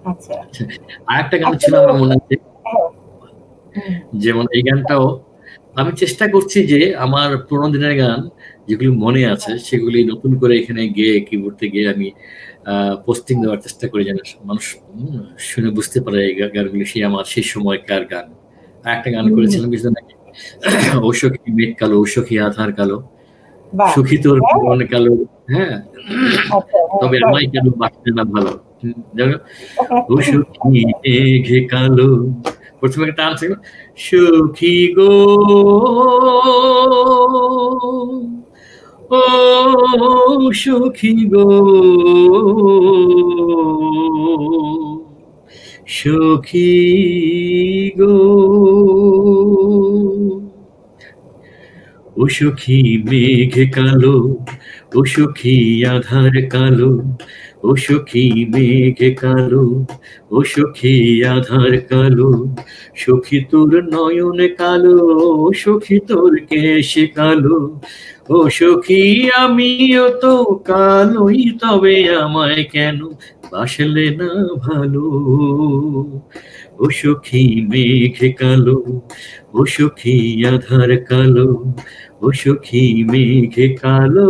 আর একটা গান ছিল আমার মনে আছে, যেমন এই গানটাও আমি চেষ্টা করছি যে আমার পুরোনো দিনের গান যেগুলি মনে আছে সেগুলি নতুন করে এখানে গিয়ে কিবোর্ডে গিয়ে আমি পোস্টিং দেওয়ার চেষ্টা করি, যেন মানুষ শুনে বুঝতে পারে এই গানগুলি সেই আমার সেই সময়কার গান। আর একটা গান করেছিলাম কিছুদিন আগে, ও সখী মেঘ কালো, ও সখী আধার কালো, সুখী তোর মন কালো, হ্যাঁ তবে আমায় কেন বাঁচতে না ভালো, ও সখী মেঘে কালো। প্রথমে একটা টান ছিল, সখী গো ও সখী গো সখী গো, ও সখী মেঘে কালো, ও সখী আধার কালো, ও সখী মেঘে কালো, ও সখী আধার কালো, সখী তোর নয়ন কালো, সখী তোর কেশে কালো, ও সখী আমিও তো কালোই, তবে আমায় কেন বাসলে না ভালো, ও সখী মেঘে কালো, ও সখী আধার কালো, ও সখী মেঘে কালো,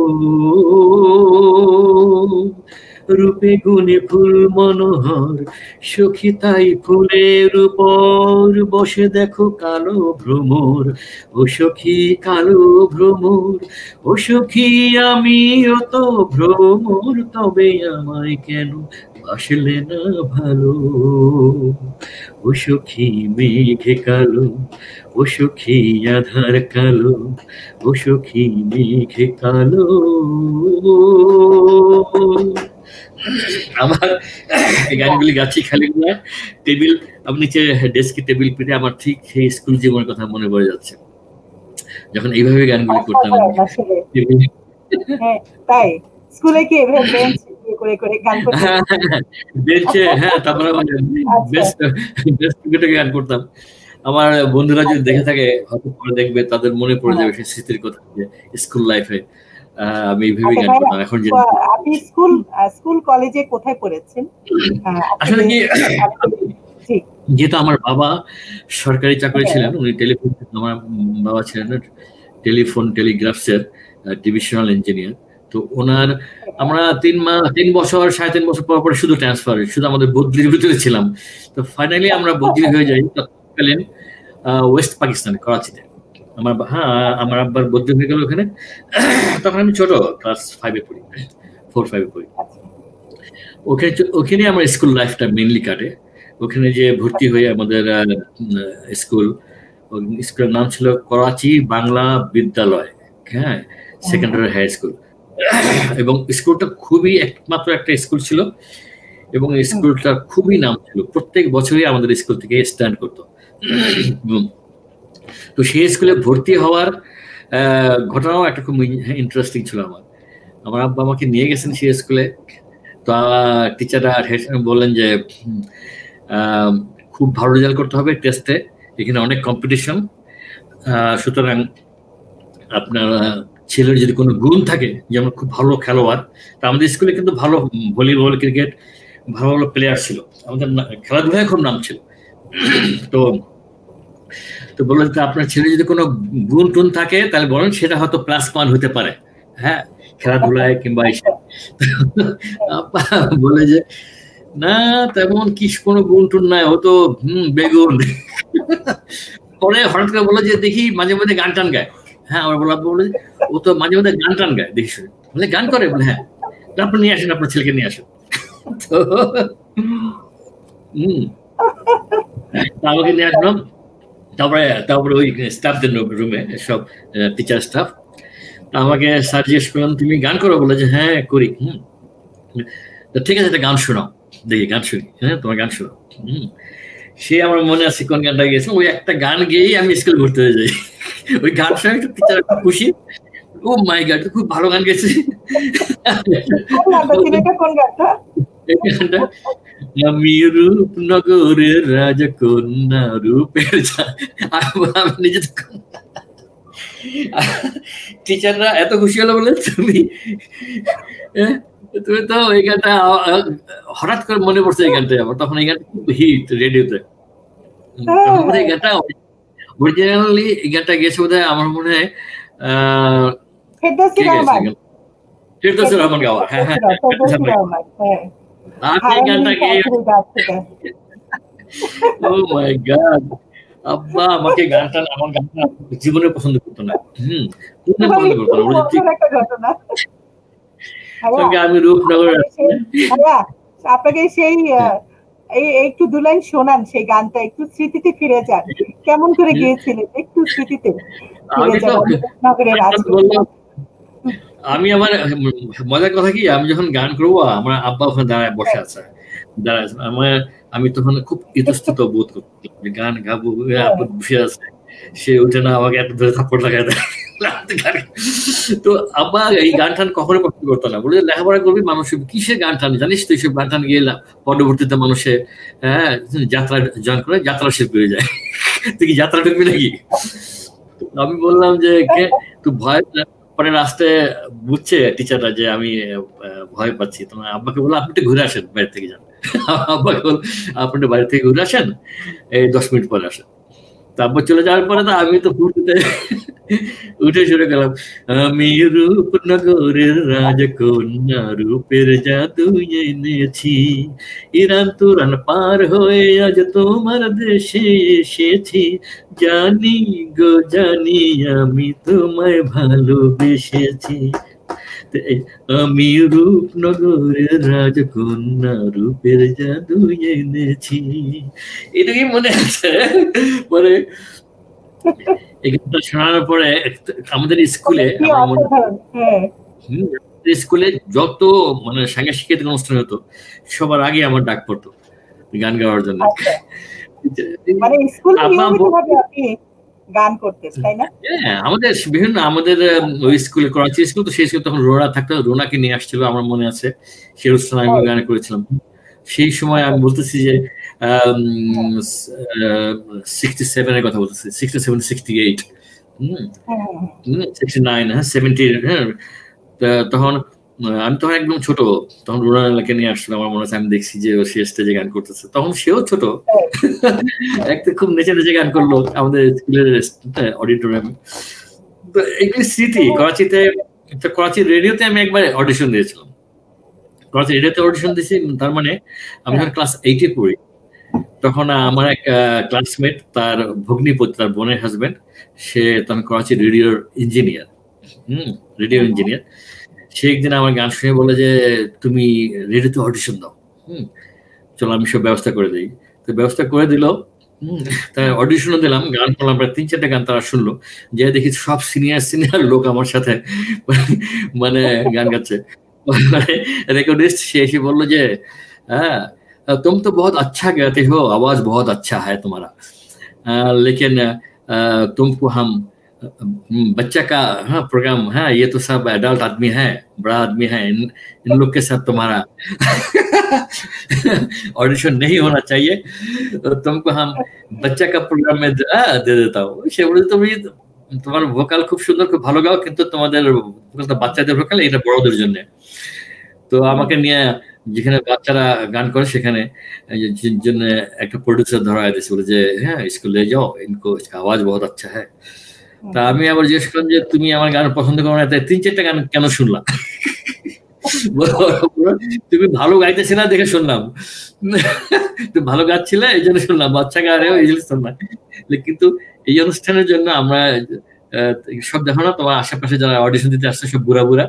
রূপে গুণে ফুল মনোহর, সখী তাই ফুলের উপর বসে দেখো কালো ভ্রমর, ও সখী কালো ভ্রমর, ও সখী আমিও তো ভ্রমর, তবে আমায় কেন বাসলে না ভালো, ও সখী মেঘে কালো, ও সখী আধার কালো, ও সখী মেঘে কালো। আমার এই গানগুলি গাচ্ছি খালি টেবিল, আপনি ডেস্কে টেবিল পেতে আমার ঠিক সেই স্কুল জীবনের কথা মনে পড়ে যাচ্ছে, যখন এইভাবে গানগুলি করতাম। তাই স্কুলে কি এভাবে বেঞ্চ করে করে গান করতেন? বেঞ্চে, হ্যাঁ, তারপরে বেস্ট গান করতাম। আমার বন্ধুরা যদি দেখে থাকে হয়তো পরে দেখবে, তাদের মনে পড়ে যাবে সেই স্মৃতির কথা, স্কুল লাইফে আমি এইভাবে গান করতাম। এখন যে আপনি স্কুল কলেজে কোথায় পড়েছেন? আসলে কি, যেহেতু আমার বাবা সরকারি চাকরি ছিলেন, উনি টেলিফোন, আমার বাবা ছিলেন টেলিফোন টেলিগ্রাফসের ডিভিশনাল ইঞ্জিনিয়ার। তো ওনার আমরা 3 বছর 3.5 বছর পর পরে শুধু ট্রান্সফার, শুধু আমাদের বদলির ভিতরে ছিলাম। তো ফাইনালি আমরা বদলি হয়ে যাই তৎকালীন ওয়েস্ট পাকিস্তান, করাচিতে। আমার আব্বার বদলি হয়ে গেল ওখানে। তখন আমি ছোট, ক্লাস 5-এ পড়ি, 4-5-এ পড়ি। ওখানে আমার স্কুল লাইফটা মেনলি কাটে। ওখানে যে ভর্তি হয়ে আমাদের স্কুলের নাম ছিল করাচি বাংলা বিদ্যালয়, হ্যাঁ, সেকেন্ডারি হাই স্কুল। এবং স্কুলটা খুবই একমাত্র একটা স্কুল ছিল, এবং স্কুলটা খুবই নাম ছিল, প্রত্যেক বছরই আমাদের স্কুল থেকে স্ট্যান্ড করতো। তো সেই স্কুলে ভর্তি হওয়ার ঘটনাও একটা খুব ইন্টারেস্টিং ছিল। আমার আব্বা আমাকে নিয়ে গেছেন সেই স্কুলে। তো টিচাররা বললেন যে খুব ভালো রেজাল্ট করতে হবে টেস্টে, এখানে অনেক কম্পিটিশন, সুতরাং আপনার ছেলের যদি কোনো গুণ থাকে, যেমন খুব ভালো খেলোয়াড়, তা আমাদের স্কুলে কিন্তু ভালো ভলিবল, ক্রিকেট, ভালো ভালো প্লেয়ার ছিল, আমাদের খেলাধুলায় খুব নাম ছিল। তো বললেন আপনার ছেলে যদি কোনো গুণ টুন থাকে তাহলে বলেন, সেটা হয়তো +1 হতে পারে, হ্যাঁ, খেলাধুলায় কিংবা এসে। বলে যে না, তেমন কি কোনো গুণ টুন নাই, ও তো বেগুন। পরে হঠাৎ করে বলে যে দেখি মাঝে মাঝে গান টান গায়। হ্যাঁ, আমার বলে ও তো মাঝে মাঝে গান টান গায়, দেখি শুনে। বলে গান করে? বলে হ্যাঁ। আপনি নিয়ে আসেন, আপনার ছেলেকে নিয়ে আসেন। তো আমাকে নিয়ে আসলাম। তারপরে ওই স্টাফদের রুমে, সব টিচার স্টাফ, আমাকে স্যার জিজ্ঞেস করলাম তুমি গান করো? বলে যে হ্যাঁ করি। ঠিক আছে, একটা গান শোনাও, দেখি গান শুনি। হ্যাঁ, তোমার গান শোনাও। সে আমার মনে আছে কোন গানটা গেছে, ওই একটা গান গেয়েই আমি স্কুল ভর্তি হয়ে যাই। ওই গান শুনে টিচার খুশি, ও মাই গড, খুব ভালো গান গেছে। আমি রূপনগরের রাজকন্যা, রূপের আমি নিজে। টিচাররা এত খুশি হলো, বলে তুমি তো এই গানটা হঠাৎ করে মনে পড়ছে এই গানটা আমার। তখন এই গানটা খুব হিট রেডিওতে। এই গানটা অরিজিনালি এই গানটা গেছে বোধহয় আমার মনে হয় ফেরদৌসী কে গেছে রহমান। ফেরদৌসী রহমান গাওয়া। হ্যাঁ হ্যাঁ ফেরদৌসী রহমান, হ্যাঁ। আপনি এই গানটা গেয়ে ও মাই গড, আব্বা আমাকে গানটা আমার গানটা জীবনে পছন্দ করতো না। পছন্দ করতো না। একটা ঘটনা আমি রূপনগর আপনাকে সেই এই একটু দু লাইন শোনান সেই গানটা, একটু স্মৃতিতে ফিরে যান, কেমন করে গিয়েছিলেন একটু স্মৃতিতে ফিরে যান রূপনগরের আমি আমার মজার কথা কি, আমি যখন গান করবো আমার আব্বা ওখানে দাঁড়ায় বসে আছে, আমি তখন খুব ইতস্তত বোধ করতাম, গান গাবো বসে আছে, সে উঠে না আমাকে এত ধরে থাপ্পড় লাগায় দেয়। তো আব্বা এই গান টান কখনো পছন্দ করতো না, বলে লেখাপড়া করবি মানুষ কিসের গান টান জানিস তো, এইসব গান টান গিয়ে পরবর্তীতে মানুষে যাত্রা জয়েন করে যাত্রা শিল্পী হয়ে যায়, তুই কি যাত্রা ঢুকবি নাকি? আমি বললাম যে তুই ভয়, পরে রাস্তায় বুঝছে টিচাররা যে আমি ভয় পাচ্ছি, তোমার আব্বাকে বললো আপনি একটু ঘুরে আসেন বাইরে থেকে যান। আব্বাকে বল আপনি বাইরে থেকে ঘুরে আসেন, এই 10 মিনিট পরে আসেন। তারপর চলে যাওয়ার পরে তো আমি তো উঠে শুরু গেলাম, আমি রূপনগরের রাজকন্যা, রূপের জাদু এনেছি, ইরান তুরান পার হয়ে আজ তোমার দেশে এসেছি, জানি গো জানি আমি তোমায় ভালোবেসেছি, আমি রূপনগরের রাজকন্যা, রূপের জাদু এনেছি। এটাই মনে আছে। মানে এখানটা শোনানোর পরে আমাদের স্কুলে স্কুলে যত মানে সাংস্কৃতিক অনুষ্ঠান হতো সবার আগে আমার ডাক পড়তো গান গাওয়ার জন্য। গান করতে, তাই না? হ্যাঁ, আমাদের বিভিন্ন আমাদের ওই স্কুলে, করাচি স্কুল, তো সেই স্কুলে তখন রোনা থাকতো, রোনাকে নিয়ে আসছিল আমার মনে আছে, সেই অনুষ্ঠানে আমি গান করেছিলাম। সেই সময় আমি বলতেছি যে 67 এর কথা বলতেছি, 67, 68, 69, 70, হ্যাঁ। তখন আমি তখন একদম ছোট, তখন রোনাকে নিয়ে আসছিল আমার মনে আছে, আমি দেখছি যে সে স্টেজে গান করতেছে, তখন সেও ছোট, একটা খুব নেচে নেচে গান করলো আমাদের স্কুলের অডিটোরিয়ামে। তো এগুলি স্মৃতি। করাচিতে, করাচি রেডিওতে আমি একবার অডিশন দিয়েছিলাম, করাচি রেডিওতে অডিশন দিয়েছি, তার মানে আমি যখন ক্লাস 8-এ পড়ি, তখন আমার এক ক্লাসমেট, তার ভগ্নিপতি, তার বোনের হাজবেন্ড, সে তখন করাচি রেডিওর ইঞ্জিনিয়ার, রেডিও ইঞ্জিনিয়ার। সে একদিন আমার গান শুনে বলে যে তুমি রেডিওতে অডিশন দাও, চলো আমি সব ব্যবস্থা করে দিই। তো ব্যবস্থা করে দিল, তাই অডিশনও দিলাম, গান করলাম, প্রায় 3-4টা গান তারা শুনলো, যে দেখি সব সিনিয়র লোক আমার সাথে মানে গান গাচ্ছে, রেকর্ডিস্ট। সে এসে বললো যে হ্যাঁ तुम तो बहुत अच्छा गाते हो, आवाज बहुत अच्छा है तुम्हारा, लेकिन तुमको हम बच्चा का प्रोग्राम है, ये तो सब एडल्ट आदमी है, बड़ा आदमी है, इन लोग के साथ तुम्हारा ऑडिशन नहीं होना चाहिए, तुमको हम बच्चा का प्रोग्राम में दे देता हूँ। সে বলে তুমি তোমার ভোকাল খুব সুন্দর, খুব ভালো গাও, কিন্তু তোমাদের বাচ্চাদের ভোকাল এটা বড়দের জন্য। তো আমাকে নিয়ে যেখানে বাচ্চারা গান করে সেখানে জন্য একটা প্রডিউসার ধরা দিয়েছে, বলে যে হ্যাঁ স্কুলে যাও, ইনকো আওয়াজ বহুত আচ্ছা হ্যাঁ। তা আমি আবার জিজ্ঞেস করলাম যে তুমি আমার গান পছন্দ করো না, তাই 3-4টা গান কেন শুনলাম? তুমি ভালো গাইতেছি না দেখে শুনলাম, তুমি ভালো গাচ্ছিলে এই জন্য শুনলাম, বাচ্চা গানেও এই জন্য শুনলাম। কিন্তু এই অনুষ্ঠানের জন্য আমরা সব দেখো না, তোমার আশেপাশে যারা অডিশন দিতে আসছে সব বুড়া বুড়া,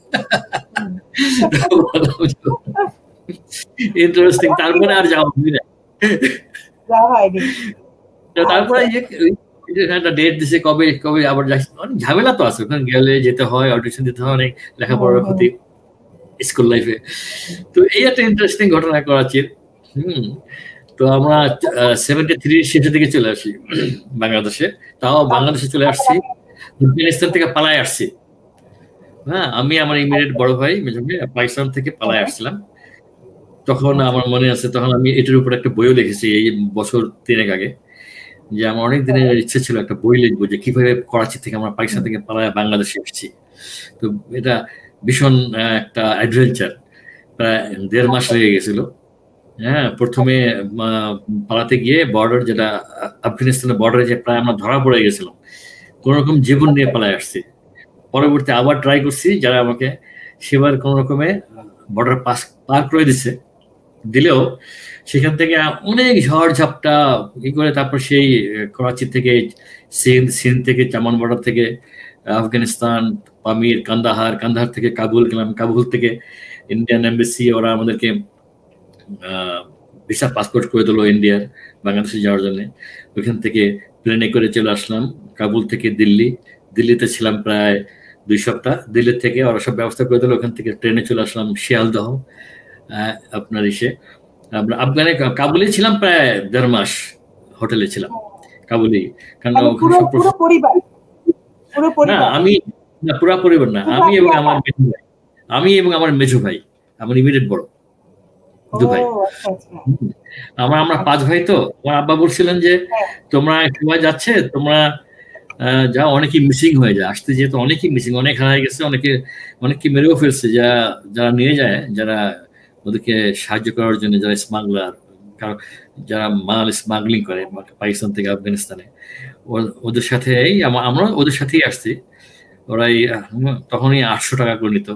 ইন্টারেস্টিং। তারপরে আর যাওয়া হয়নি। তারপরে একটা ডেট দিছে কবে কবে আবার যাচ্ছি, অনেক ঝামেলা তো আছে, ওখানে গেলে যেতে হয়, অডিশন দিতে হয়, অনেক লেখাপড়ার ক্ষতি স্কুল লাইফে। তো এই একটা ইন্টারেস্টিং ঘটনা করাচির। তো আমরা 73 শেষের দিকে চলে আসি বাংলাদেশে, তাও বাংলাদেশে চলে আসছি, আফগানিস্তান থেকে পালায় আসছি। হ্যাঁ, আমি আমার ইমিডিয়েট বড় ভাই পাকিস্তান থেকে পালায় আসছিলাম। তখন আমার মনে আছে, তখন আমি এটার উপর একটা বইও লিখেছি এই বছর 3 আগে, যে আমার অনেক দিনের ইচ্ছে ছিল একটা বই লিখবো, যে কিভাবে করাচি থেকে আমরা পাকিস্তান থেকে পালায় বাংলাদেশে এসেছি। তো এটা ভীষণ একটা অ্যাডভেঞ্চার, প্রায় 1.5 মাস লেগে গেছিল। হ্যাঁ, প্রথমে পালাতে গিয়ে বর্ডার, যেটা আফগানিস্তানের বর্ডারে, যে প্রায় আমরা ধরা পড়ে গেছিলাম, কোন রকম জীবন নিয়ে পালায় আসছি। পরবর্তী আবার ট্রাই করছি, যারা আমাকে সেবার কোন রকমে বর্ডার পার করে দিলেও সেখান থেকে অনেক ঝড় ঝাপটা করে তারপর সেই করাচি থেকে সিন্ধ থেকে চামান বর্ডার থেকে আফগানিস্তান, পামির, কান্দাহার থেকে কাবুল গেলাম। কাবুল থেকে ইন্ডিয়ান এমবেসি ওরা আমাদেরকে ভিসা পাসপোর্ট করে দিল ইন্ডিয়ার, বাংলাদেশে যাওয়ার জন্য। ওইখান থেকে প্লেনে করে চলে আসলাম কাবুল থেকে দিল্লিতে ছিলাম প্রায় 2 সপ্তাহ। দিল্লি থেকে ওরা সব ব্যবস্থা করে দিল, ওখান থেকে ট্রেনে চলে আসলাম শিয়ালদহ। আপনার আমরা কাবুলে ছিলাম প্রায় 1.5 মাস, হোটেলে ছিলাম কাবুলেই। কারণ না, আমি না, পুরা পরিবার না, আমি এবং আমার মেজো ভাই, আমার ইমিডিয়েট বড় 2 ভাই। আমরা 5 ভাই। তো আমার আব্বা বলছিলেন যে তোমরা সবাই যাচ্ছে, তোমরা যা, অনেকেই মিসিং হয়ে যায়, আসতে যেহেতু অনেকেই মিসিং, অনেক হারাই গেছে, অনেকে মেরেও ফেলছে, যারা নিয়ে যায়, যারা ওদেরকে সাহায্য করার জন্য, যারা স্মাগলার, যারা মাল স্মাগলিং করে পাকিস্তান থেকে আফগানিস্তানে, ওদের সাথে আমরা ওদের সাথেই আসছি। ওরাই তখনই 800 টাকা করে নিত।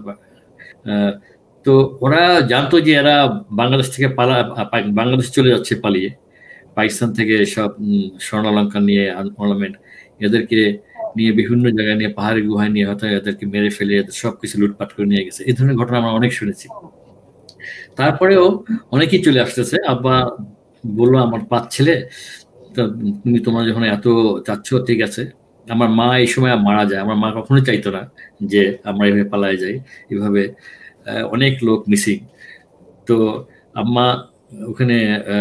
তো ওরা জানতো যে এরা বাংলাদেশ থেকে বাংলাদেশ চলে যাচ্ছে পালিয়ে, পাকিস্তান থেকে সব স্বর্ণালঙ্কার নিয়ে, অর্নামেন্ট, এদেরকে নিয়ে বিভিন্ন জায়গায় নিয়ে, পাহাড়ি গুহায় নিয়ে হয়তো এদেরকে মেরে ফেলে এদের সবকিছু লুটপাট করে নিয়ে গেছে। এই ধরনের ঘটনা আমরা অনেক শুনেছি। তারপরেও অনেকেই চলে আসতেছে। আব্বা বললো, আমার 5 ছেলে, তুমি তোমরা যখন এত চাচ্ছ, ঠিক আছে। আমার মা এই সময় মারা যায়। আমার মা কখনো চাইতো না যে আমরা এভাবে পালায় যাই, এভাবে অনেক লোক মিসিং। তো আম্মা ওখানে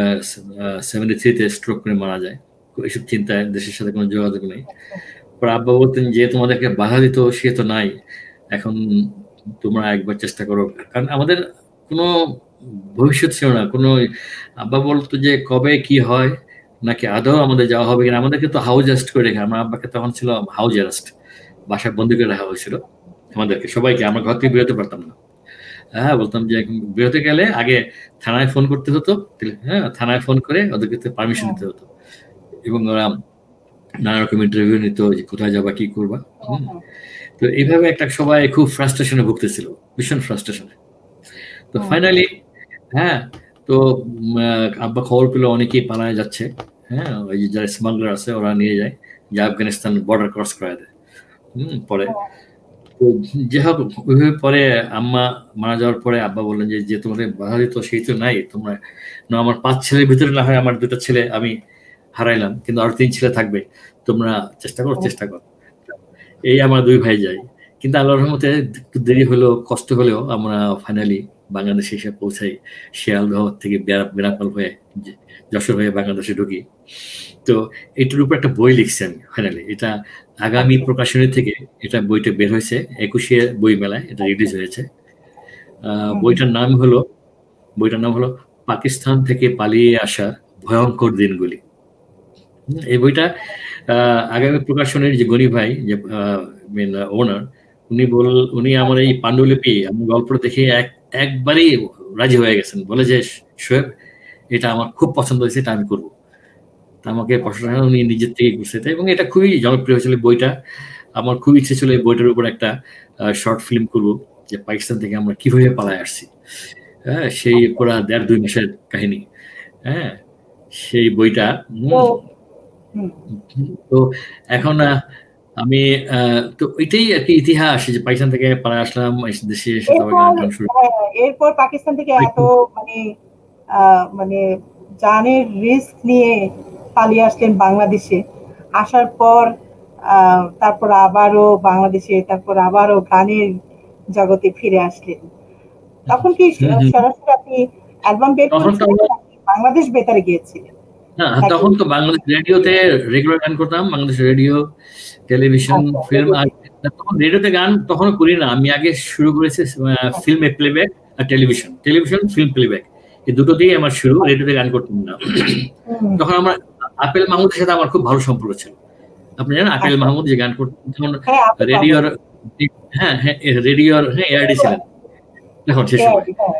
73-তে স্ট্রোক করে মারা যায়। এইসব চিন্তায়, দেশের সাথে কোনো যোগাযোগ নেই। পর আব্বা বলতেন যে তোমাদেরকে বাধা দিত সে তো নাই, এখন তোমরা একবার চেষ্টা করো। কারণ আমাদের কোনো ভবিষ্যৎ ছিল না কোনো। আব্বা বলতো যে কবে কি হয়, নাকি আদৌ আমাদের যাওয়া হবে কিনা। আমাদেরকে তো হাউস অ্যারেস্ট করে রেখে, আমার আব্বাকে তখন ছিল হাউস অ্যারেস্ট, বাসায় বন্দি করে রাখা হয়েছিল আমাদেরকে সবাইকে। আমরা ঘর থেকে বেরোতে পারতাম না। হ্যাঁ, বলতাম যে বেরোতে গেলে আগে থানায় ফোন করতে হতো। হ্যাঁ, থানায় ফোন করে ওদেরকে পারমিশন নিতে হতো, এবং ওরা নানা রকম ইন্টারভিউ নিত যে কোথায় যাবা, কি করবা। তো এইভাবে একটা সবাই খুব ফ্রাস্ট্রেশনে ভুগতেছিল, ভীষণ ফ্রাস্ট্রেশনে। তো ফাইনালি, হ্যাঁ, তো আব্বা খবর পেলো অনেকেই পালায় যাচ্ছে। হ্যাঁ, ওই যে যারা স্মাগলার আছে ওরা নিয়ে যায়, যে আফগানিস্তান বর্ডার ক্রস করে দেয়। পরে তো যে হোক, ওইভাবে পরে আম্মা মারা যাওয়ার পরে আব্বা বললেন যে তোমাদের বাধা দিত সেই তো নাই, তোমরা আমার 5 ছেলের ভিতরে না হয় আমার 2টা ছেলে আমি হারাইলাম, কিন্তু আর 3 ছেলে থাকবে, তোমরা চেষ্টা করো। এই আমার 2 ভাই যাই। কিন্তু আল্লাহর রহমতে একটু দেরি হলেও, কষ্ট হলেও আমরা ফাইনালি বাংলাদেশে এসে পৌঁছাই। শিয়ালদহ থেকে বেনাপোল হয়ে যশোর হয়ে বাংলাদেশে ঢুকি। তো এটার উপর একটা বই লিখছি আমি ফাইনালি। এটা আগামী প্রকাশনী থেকে এটা বইটা বের হয়েছে, 21শে বই মেলায় এটা রিলিজ হয়েছে। বইটার নাম হলো পাকিস্তান থেকে পালিয়ে আসার ভয়ঙ্কর দিনগুলি। এই বইটা আগামী প্রকাশনের যে গনি ভাই, যে ওনার, উনি আমার এই পাণ্ডুলিপি, আমার গল্পটা দেখে একবারই রাজি হয়ে গেছেন। বলে যে শোয়েব, এটা আমার খুব পছন্দ হয়েছে, এটা আমি করবো। আমাকে পড়াশোনা উনি নিজের থেকে করছে, এবং এটা খুবই জনপ্রিয় হয়েছিল বইটা। আমার খুব ইচ্ছে ছিল এই বইটার উপর একটা শর্ট ফিল্ম করবো, যে পাকিস্তান থেকে আমরা কিভাবে পালায় আসছি। হ্যাঁ, সেই পুরা 1.5-2 মাসের কাহিনী। হ্যাঁ, সেই বইটা। তো এখন আমি তো এটাই আর কি ইতিহাস, যে পাকিস্তান থেকে পালায় আসলাম, দেশে এসে এরপর পাকিস্তান থেকে এত মানে জানের রিস্ক নিয়ে পালিয়ে আসলেন বাংলাদেশে। আসার পর তারপর আবারও বাংলাদেশে, তারপর আবারও গানের জগতে ফিরে আসলেন। তখন কি সরাসরি আপনি অ্যালবাম বের করেছিলেন, বাংলাদেশ বেতারে গিয়েছিলেন? না, তখন তো বাংলাদেশ রেডিওতে রেগুলার গান করতাম, বাংলাদেশ রেডিও, টেলিভিশন, ফিল্ম। আর তখন রেডিওতে গান তখনও করি না, আমি আগে শুরু করেছি ফিল্মে প্লেব্যাক আর টেলিভিশন, ফিল্ম প্লেব্যাক, এই দুটো দিয়েই আমার শুরু। রেডিওতে গান করতাম না। তখন আমার আপেল মাহমুদের সাথে আমার খুব ভালো সম্পর্ক ছিল। আপনি জানেন আপেল মাহমুদ যে গান করতেন, তখন রেডিওর এআরডি ছিলেন তখন সে সময়।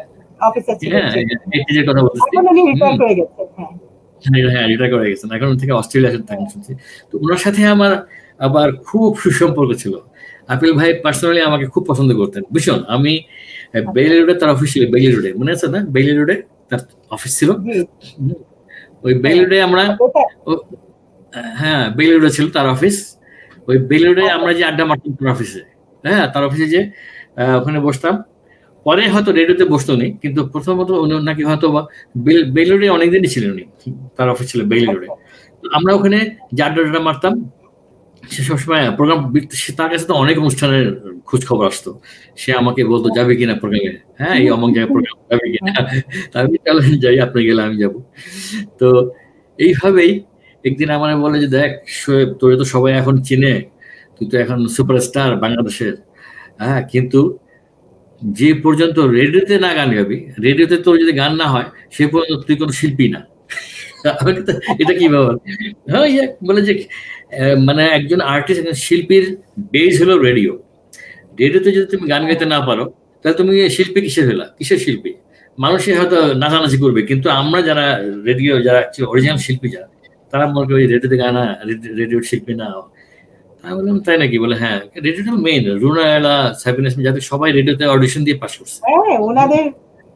অফিসার ছিলেন। হ্যাঁ, এর কথা বলতেছি। এখন উনি রিটায়ার করে গেছেন। হ্যাঁ, রিটায়ার করে গেছেন, এখন থেকে অস্ট্রেলিয়াতে থাকেন শুনছি। তো ওনার সাথে আমার আবার খুব সুসম্পর্ক ছিল। আপিল ভাই পার্সোনালি আমাকে খুব পছন্দ করতেন ভীষণ। আমি বেইলি রোডে তার অফিস ছিল, বেইলি রোডে মনে আছে না? বেইলি রোডে তার অফিস ছিল। ওই বেইলি রোডে আমরা, হ্যাঁ বেইলি রোডে ছিল তার অফিস। ওই বেইলি রোডে আমরা যে আড্ডা মারতাম তার অফিসে, হ্যাঁ তার অফিসে যে ওখানে বসতাম। পরে হয়তো রেডিওতে বসতো উনি, কিন্তু প্রথমত উনি নাকি হয়তো বেইলি রোডে অনেকদিনই ছিলেন উনি, তার অফিস ছিল বেইলি রোডে। আমরা ওখানে যে আড্ডা মারতাম, সে সবসময় প্রোগ্রাম, তার কাছে তো অনেক অনুষ্ঠানের খোঁজ খবর আসতো। সে আমাকে বলতো যাবে কিনা প্রোগ্রামে, হ্যাঁ এই অমুক জায়গায় প্রোগ্রাম যাবে কিনা, আমি চলেন যাই, আপনি গেলে আমি যাব। তো এইভাবেই একদিন আমার বলে যে দেখ তোরে তো সবাই এখন চিনে, তুই তো এখন সুপারস্টার বাংলাদেশের, হ্যাঁ কিন্তু যে পর্যন্ত রেডিওতে না গান গাবি, রেডিওতে তোর যদি গান না হয় সে পর্যন্ত তুই কোনো শিল্পী না। এটা কি ব্যাপার? হ্যাঁ বলে যে মানে একজন আর্টিস্ট, একজন শিল্পীর বেস হলো রেডিও। রেডিওতে যদি তুমি গান গাইতে না পারো তাহলে তুমি শিল্পী কিসের হলা, কিসের শিল্পী? মানুষে হয়তো নাচানাচি করবে, কিন্তু আমরা যারা রেডিও, যারা অরিজিনাল শিল্পী যারা, তারা মনে করি রেডিওতে গানা, রেডিওর শিল্পী না। আমি বললাম তাই নাকি? বলে হ্যাঁ, রেডিওটা মেইন। রুনা এলা, সাবিনা ইয়াসমিন, যাদের সবাই রেডিওতে অডিশন দিয়ে পাস করছে। হ্যাঁ ওনাদের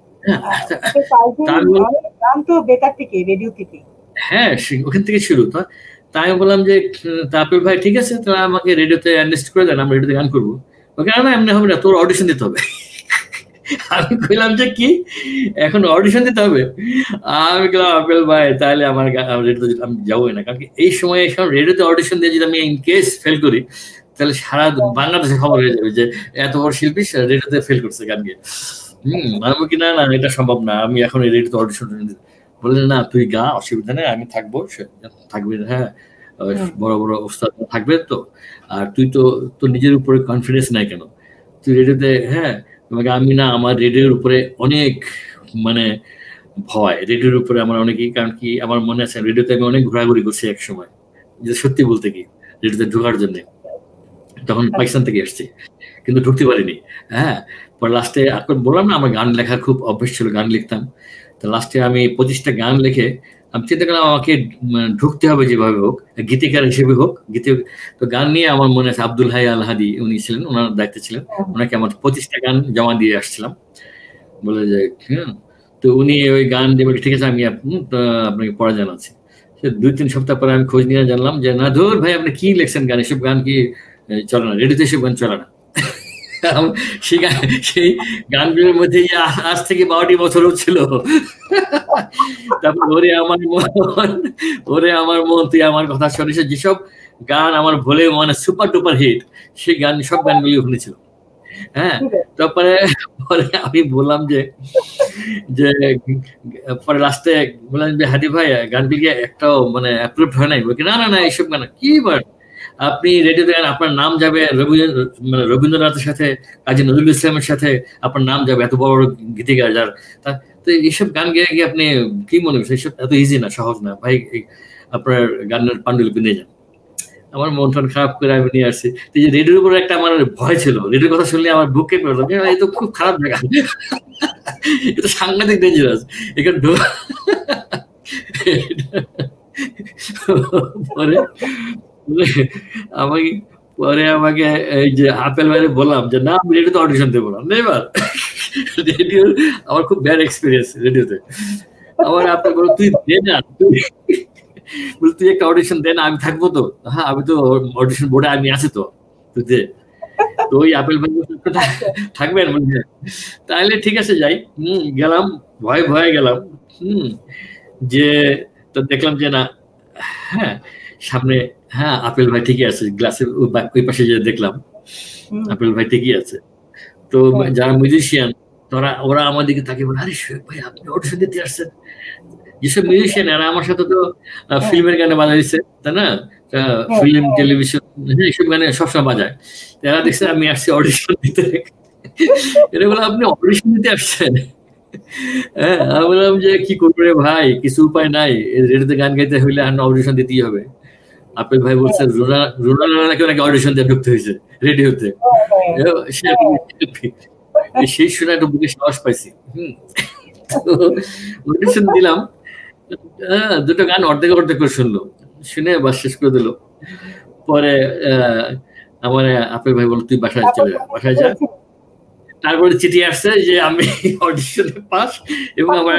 গান তো বেতার থেকে, রেডিও থেকে, হ্যাঁ ওখান থেকে শুরু। তো তাই আমি বললাম যে তাপিল ভাই ঠিক আছে, তাহলে আমাকে রেডিওতে অ্যাডজাস্ট করে দেন, আমি রেডিওতে গান করবো। ওকে না এমনি হবে না, তোর অডিশন দিতে হবে। আমি কইলাম যে কি এখন অডিশন দিতে হবে? আমি বললাম আপিল ভাই তাহলে আমার রেডিওতে আমি যাবোই না, কারণ এই সময় রেডিওতে অডিশন দিয়ে যদি আমি ইন কেস ফেল করি তাহলে সারা বাংলাদেশে খবর হয়ে যাবে যে এত বড় শিল্পী রেডিওতে ফেল করছে গান গিয়ে। আমি কি না না এটা সম্ভব না, আমি এখন এই রেডিওতে অডিশন বললেন না তুই গা, অসুবিধা নেই, আমি থাকবো, থাকবি, হ্যাঁ বড় বড় ওস্তাদ থাকবে তো। আর তুই তো তোর নিজের উপরে কনফিডেন্স নাই কেন? তুই রেডিওতে, হ্যাঁ তোমাকে আমি না, আমার রেডিওর উপরে অনেক মানে ভয়, রেডিওর উপরে আমার অনেকই, কারণ কি আমার মনে আছে রেডিওতে আমি অনেক ঘোরাঘুরি করছি এক সময়, যে সত্যি বলতে কি রেডিওতে ঢোকার জন্য। তখন পাকিস্তান থেকে এসছি কিন্তু ঢুকতে পারিনি। হ্যাঁ পরে লাস্টে বললাম না আমার গান লেখার খুব অভ্যেস ছিল, গান লিখতাম। তো লাস্টে আমি 25টা গান লিখে আমি চিন্তা করলাম আমাকে ঢুকতে হবে যেভাবে হোক, গীতিকার হিসেবে হোক, তো গান নিয়ে আমার মনে আছে আব্দুল হাই আল হাদি উনি ছিলেন, ওনার দায়িত্বে ছিলেন, ওনাকে আমার 25টা গান জমা দিয়ে আসছিলাম। বলে যে হ্যাঁ, তো উনি ওই গান দিয়ে ঠিক আছে আমি আপনাকে পড়া জানাচ্ছি। 2-3 সপ্তাহ পরে আমি খোঁজ নিয়ে জানলাম যে না ধর ভাই আপনি কি লিখছেন গান, এসব গান কি চলে না, রেডিওতে এসব গান চলে না। সেই গানগুলোর মধ্যে আজ থেকে 12টি বছর ছিল। তারপর ওরে আমার মন তুই আমার কথা শুনিস, যেসব গান আমার ভোলে মানে সুপার ডুপার হিট, সেই গান সব গানগুলি ওখানে ছিল। হ্যাঁ তারপরে আমি বললাম যে পরে লাস্টে বললাম যে হাদি ভাই গানগুলি একটাও মানে অ্যাপ্রুভড হয় নাই। না না না এইসব গান কি বার, আপনি রেডিওতে গান আপনার নাম যাবে রবীন্দ্রনাথের সাথে, কাজী নজরুল ইসলামের সাথে আপনার নাম যাবে, এত বড় গীতিকার যার। তো এইসব গান গেয়ে গিয়ে আপনি কি মনে করছেন এইসব এত ইজি না, সহজ না ভাই, আপনার গানের পাণ্ডুলিপি নিয়ে যান। আমার মন টন খারাপ করে আমি নিয়ে আসছি। এই যে রেডিওর উপরে একটা আমার ভয় ছিল, রেডিওর কথা শুনলে আমার বুক কেঁপে উঠতো, এই তো খুব খারাপ জায়গা, এটা সাংঘাতিক ডেঞ্জারাস এখানে পরে আমাকে এই যে আপেল ভাইরে বললাম যে না আমি রেডিওতে অডিশন দেবো না। এবার রেডিও আমার খুব ব্যাড এক্সপিরিয়েন্স রেডিওতে। আমার আপেল বলো তুই দে না, তুই একটা অডিশন দে না, আমি থাকবো তো, হ্যাঁ আমি তো অডিশন বোর্ডে আমি আছি তো, তুই দে। তো ওই আপেল ভাই থাকবেন বলছে তাহলে ঠিক আছে যাই। গেলাম, ভয়ে গেলাম। যে তো দেখলাম যে না, হ্যাঁ সামনে, হ্যাঁ আপেল ভাই ঠিকই আছে, গ্লাসের ওই পাশে যে দেখলাম আপেল ভাই ঠিকই আছে। তো যারা মিউজিশিয়ান ওরা আমার দিকে তাকিয়ে বলে আরে শোয়েব ভাই আপনি অডিশন দিতে আসছেন। যেসব মিউজিশিয়ান এরা আমার সাথে তো ফিল্মের গানে বাজাইছে, তাই না, ফিল্ম টেলিভিশন এইসব গানে সবসময় বাজায়। এরা দেখছে আমি আসছি অডিশন দিতে, এরা বলে আপনি অডিশন দিতে আসছেন। হ্যাঁ আমি বললাম যে কি করবো রে ভাই, কিছু উপায় নাই, রেডিওতে গান গাইতে হইলে অডিশন দিতেই হবে। আপেল ভাই বলছে রোনাকে নাকি অডিশন দিয়ে ঢুকতে হয়েছে রেডিওতে। সেই শুনে একটা বুকে সাহস পাইছি। তো অডিশন দিলাম, দুটো গান অর্ধেক অর্ধেক করে শুনলো, শুনে বাস শেষ করে দিল। পরে আমার আপেল ভাই বলল তুই বাসায় চলে যা, বাসায় যা। তারপরে চিঠি আসছে যে আমি অডিশনে পাস, এবং আমার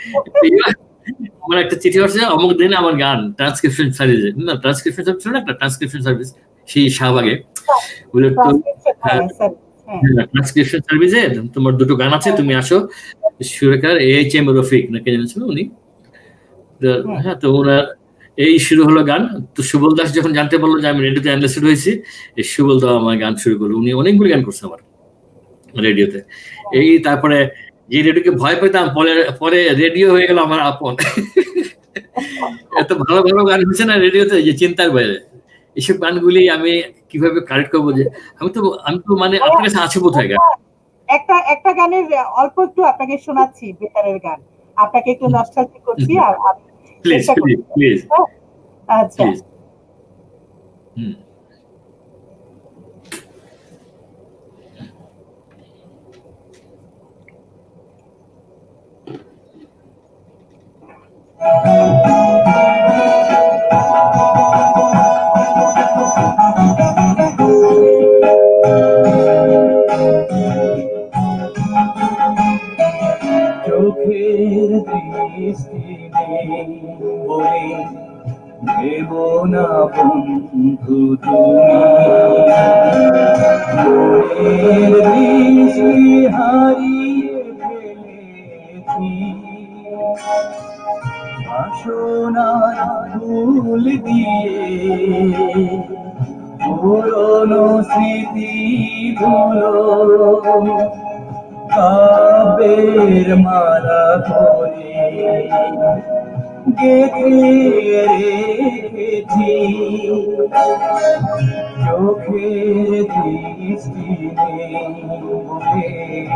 একটা চিঠি আসছে অমুক দিনে আমার গান ট্রান্সক্রিপশন সার্ভিসে, না ট্রান্সক্রিপশন সার্ভিস না, একটা ট্রান্সক্রিপশন সার্ভিস সেই শাহবাগে, বলে তো ট্রান্সক্রিপশন সার্ভিসে তোমার দুটো গান আছে, তুমি আসো। সুরেখার AHM রফিক নাকি জানিয়েছিল উনি। হ্যাঁ, তো ওনার এই শুরু হলো গান। তো সুবল দাস যখন জানতে পারলো যে আমি রেডিওতে অ্যানলিস্টেড হয়েছি, এই সুবল দাও আমার গান শুরু করলো। উনি অনেকগুলো গান করছে আমার রেডিওতে। এই তারপরে যে রেডিওকে ভয় পেতাম, পরে রেডিও হয়ে গেল আমার আপন। এত ভালো ভালো গান হচ্ছে না রেডিওতে যে চিন্তার বাইরে। এইসব গানগুলি আমি কিভাবে কারেক্ট করবো, যে আমি তো মানে আপনার কাছে আছে বোধ হয় গান। একটা গানের অল্প একটু আপনাকে শোনাচ্ছি, বেতারের গান, আপনাকে একটু নস্টালজিক করছি। আর প্লিজ প্লিজ প্লিজ। আচ্ছা, চোখের দৃষ্টি নেই বলে দেব না বন্ধু তুমি, দৃষ্টি হারিয়ে ফেলেছি বাসনার ফুল দিয়ে, পুরনো স্মৃতিগুলো কাব্যের মালা করে গেঁথে রেখেছি, চোখের দৃষ্টি নেই বলে।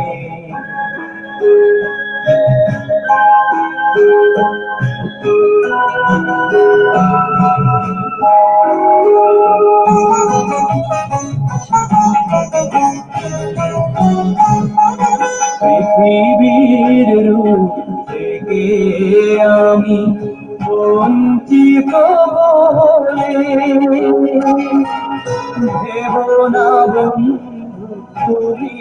পৃথিবীর রূপ থেকে আমি বঞ্চিত বলে ভেব না বন্ধু তুমি,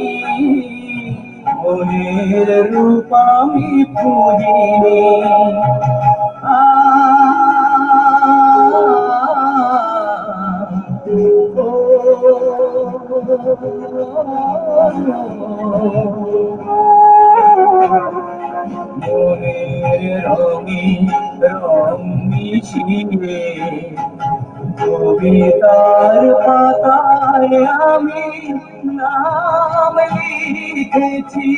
মনের রূপ আমি খুঁজিনি। মনের রঙিন রং মিশিয়ে কবিতার পাতায় আমি নাম লিখেছি,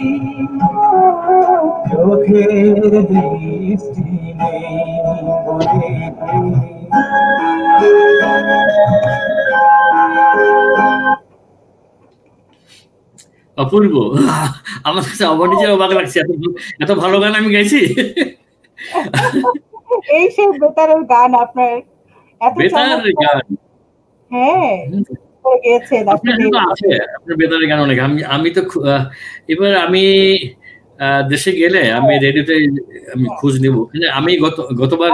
চোখের দৃষ্টি নেই বলে। অপূর্ব, আমার কাছে অবাক অবাক লাগছে, এত ভালো গান আমি গাইছি। এই সেই বেতারের গান আপনার, এত বেতারের গান। হ্যাঁ, আপনার বেতারের গান অনেক। আমি তো এবার আমি দেশে গেলে আমি রেডিওতে আমি খোঁজ নিব। আমি গতবার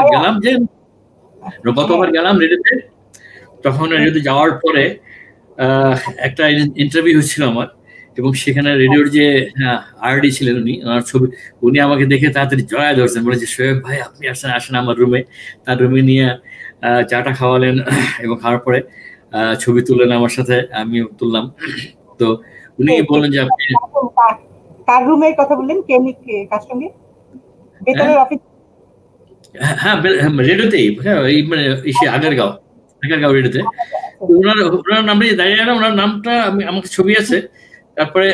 গেলাম রেডিওতে, তখন রেডিওতে যাওয়ার পরে একটা ইন্টারভিউ হচ্ছিল আমার, এবং সেখানে রেডিওর যে আরডি ছিলেন উনি, আমার ছবি, উনি আমাকে দেখে তাড়াতাড়ি জড়ায় ধরছেন, বলে যে শোয়েব ভাই আপনি আসেন আমার রুমে। তার রুমে নিয়ে চাটা খাওয়ালেন, এবং খাওয়ার পরে ছবি তুললেন আমার সাথে, আমিও তুললাম। তো উনি বললেন যে আপনি কার রুমের কথা বললেন, কার সঙ্গে? বেতারের অফিস? হ্যাঁ, রেডিওতেই, হ্যাঁ, মানে আগারগাঁও রেডিওতে। ওনার নামটা দাঁড়িয়ে না, ওনার নামটা আমাকে ছবি আছে। তারপরে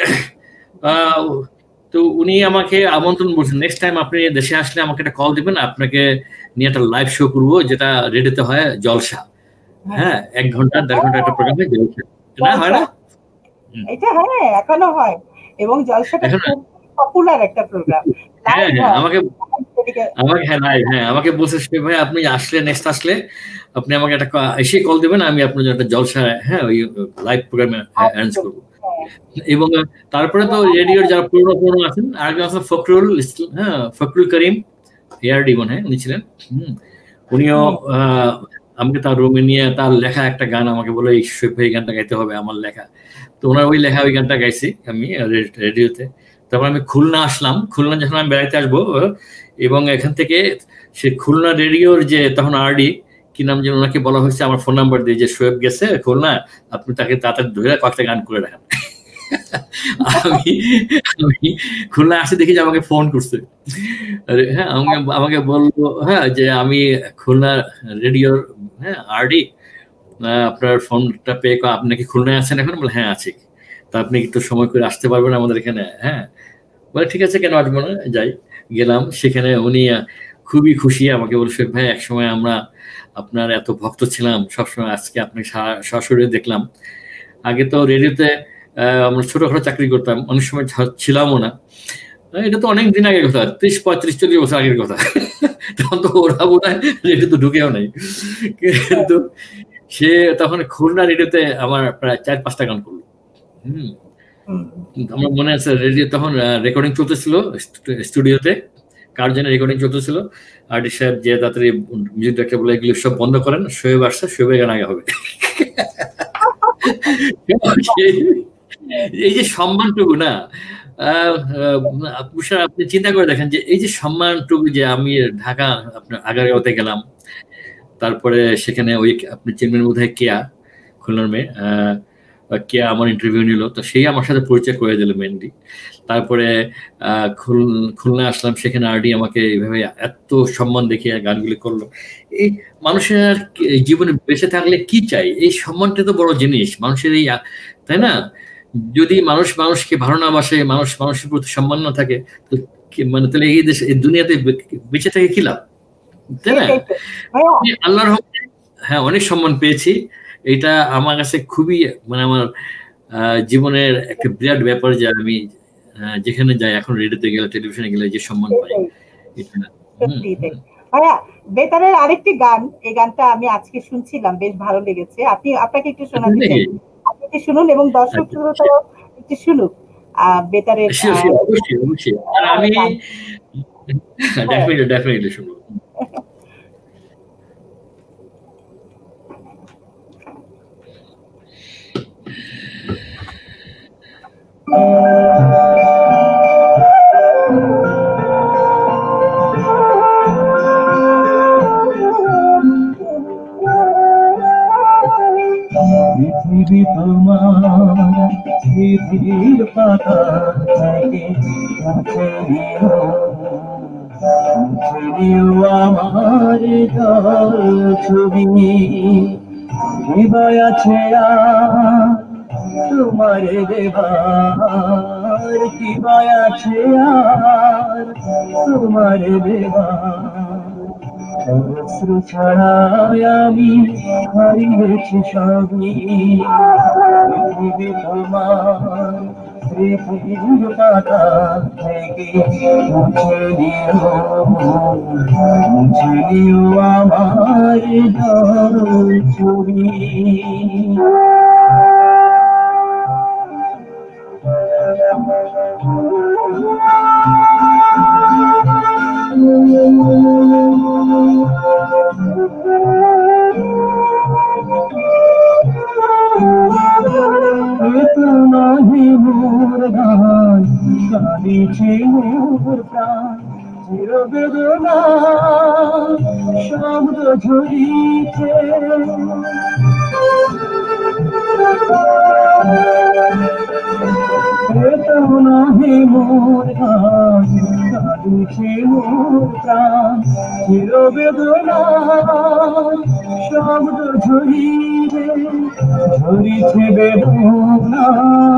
তো উনি আমাকে আমন্ত্রণ বলছেন, নেক্সট টাইম আপনি দেশে আসলে আমাকে একটা কল দিবেন, আপনাকে নিয়ে একটা লাইভ শো করবো, যেটা রেডিওতে হয় জলসা। হ্যাঁ, 1 ঘন্টা 1.5 ঘন্টা একটা প্রোগ্রামে জলসা, না হয় না? এটা হ্যাঁ, এখনো হয়, এবং জলসাটা খুব পপুলার একটা প্রোগ্রাম। হ্যাঁ, আমাকে বলছে ভাই আপনি আসলে নেক্সট আসলে আপনি আমাকে একটা এসে কল দিবেন, আমি আপনার জন্য একটা জলসা, হ্যাঁ, ওই লাইভ প্রোগ্রামে অ্যারেঞ্জ করবো। এবং তারপরে তো রেডিওর যারা পুরনো আছেন, আরেকজন আছেন ফখরুল ইসলাম, হ্যাঁ ফখরুল করিম এআরডি মনে হয় উনি ছিলেন। উনিও আমাকে তার রুমে নিয়ে তার লেখা একটা গান আমাকে বলে এই এই গানটা গাইতে হবে আমার লেখা। তো ওনার ওই লেখা ওই গানটা গাইছি আমি রেডিওতে। তারপর আমি খুলনা আসলাম। খুলনা যখন আমি বেড়াইতে আসবো, এবং এখান থেকে সে খুলনা রেডিওর যে তখন আরডি কি নাম যেন, ওনাকে বলা হয়েছে আমার ফোন নাম্বার দিয়ে যে শোয়েব গেছে খুলনা, আপনি তাকে তাড়াতাড়ি ধরে কয়েকটা গান করে রাখেন। আমি খুলনা আসে দেখি যে আমাকে ফোন করছে, হ্যাঁ আমাকে বললো হ্যাঁ যে আমি খুলনা রেডিওর হ্যাঁ আরডি, আপনার ফোনটা পেয়ে আপনি কি খুলনায় আছেন এখন? বলে হ্যাঁ আছি। তা আপনি একটু সময় করে আসতে পারবেন আমাদের এখানে? হ্যাঁ বলে ঠিক আছে, কেন আসবো না, যাই। গেলাম সেখানে, উনি খুবই খুশি, আমাকে বলছে ভাই একসময় আমরা আপনার এত ভক্ত ছিলাম সবসময়, আজকে আপনি সরাসরি দেখলাম। আগে তো রেডিওতে আমরা ছোটখাটো চাকরি করতাম, অনেক সময় ছিলামও না। এটা তো অনেক দিন আগের কথা, 30, 35, 40 বছর আগের কথা। তখন তো ওরা বোধ হয় রেডিও তো ঢুকেও নাই। কিন্তু সে তখন খুলনা রেডিওতে আমার প্রায় 4-5টা গান করলো। আমার মনে আছে রেডিও তখন রেকর্ডিং চলতেছিল স্টুডিওতে, কার জন্য রেকর্ডিং চলতেছিল। আরডি সাহেব যে তাড়াতাড়ি মিউজিক ডাইরেক্টর বলে এগুলো সব বন্ধ করেন, শোয়েব আসছে, শোয়েবের গান আগে হবে। এই যে সম্মানটুকু না, আপনি চিন্তা করে দেখেন যে এই যে সম্মানটুকু, যে আমি ঢাকা আপনার আগারগাঁওতে গেলাম, তারপরে সেখানে ওই আপনি চেয়ারম্যান বোধহয় কেয়া, খুলনার মেয়ে কেয়া আমার ইন্টারভিউ নিল, তো সেই আমার সাথে পরিচয় করে দিল মেনলি। তারপরে খুলনা আসলাম, সেখানে আরডি আমাকে এইভাবে এত সম্মান দেখিয়ে গানগুলি করলো। এই মানুষের জীবনে বেঁচে থাকলে কি চাই? এই সম্মানটা তো বড় জিনিস মানুষের, এই তাই না? যদি মানুষকে ভালো না বাসে, মানুষের প্রতি সম্মান না থাকে, তো মানে তাহলে এই দেশ এই দুনিয়াতে বেঁচে থাকে কি লাভ, তাই না? আল্লাহর রহমতে হ্যাঁ অনেক সম্মান পেয়েছি। এটা আমার কাছে খুবই মানে আমার জীবনের একটা বিরাট ব্যাপার, যে আমি যেখানে যাই এখন, রেডিওতে গেলে টেলিভিশনে গেলে যে সম্মান পাই। বেতারের আরেকটি গান, এই গানটা আমি আজকে শুনছিলাম, বেশ ভালো লেগেছে। আপনাকে একটু শোনাতে চাই, আপনি একটু শুনুন এবং দর্শক শ্রোতারাও একটু শুনুক বেতারের। অবশ্যই আর আমি ডেফিনেটলি শুনবো। পৃথিবী তোমার স্মৃতির পাতা থেকে মুছে নিও আমার ছবি, হৃদয় আছে তোমার দেবার, হৃদয় আছে তোমার দেবার। অশ্রু ছাড়াই আমি হারিয়েছি সবই, পৃথিবী তোমার স্মৃতির পাতা থেকে মুছে নিও আমার ছবি। নাহি মোর গান গালিছে মোর প্রাণ, চির বেদনা শব্দ ঝরিছে, নাহি মোর গান গালিছে মোর প্রাণ, চির বেদনা শব্দ ঝরিছে, ঝরিছে বেদনা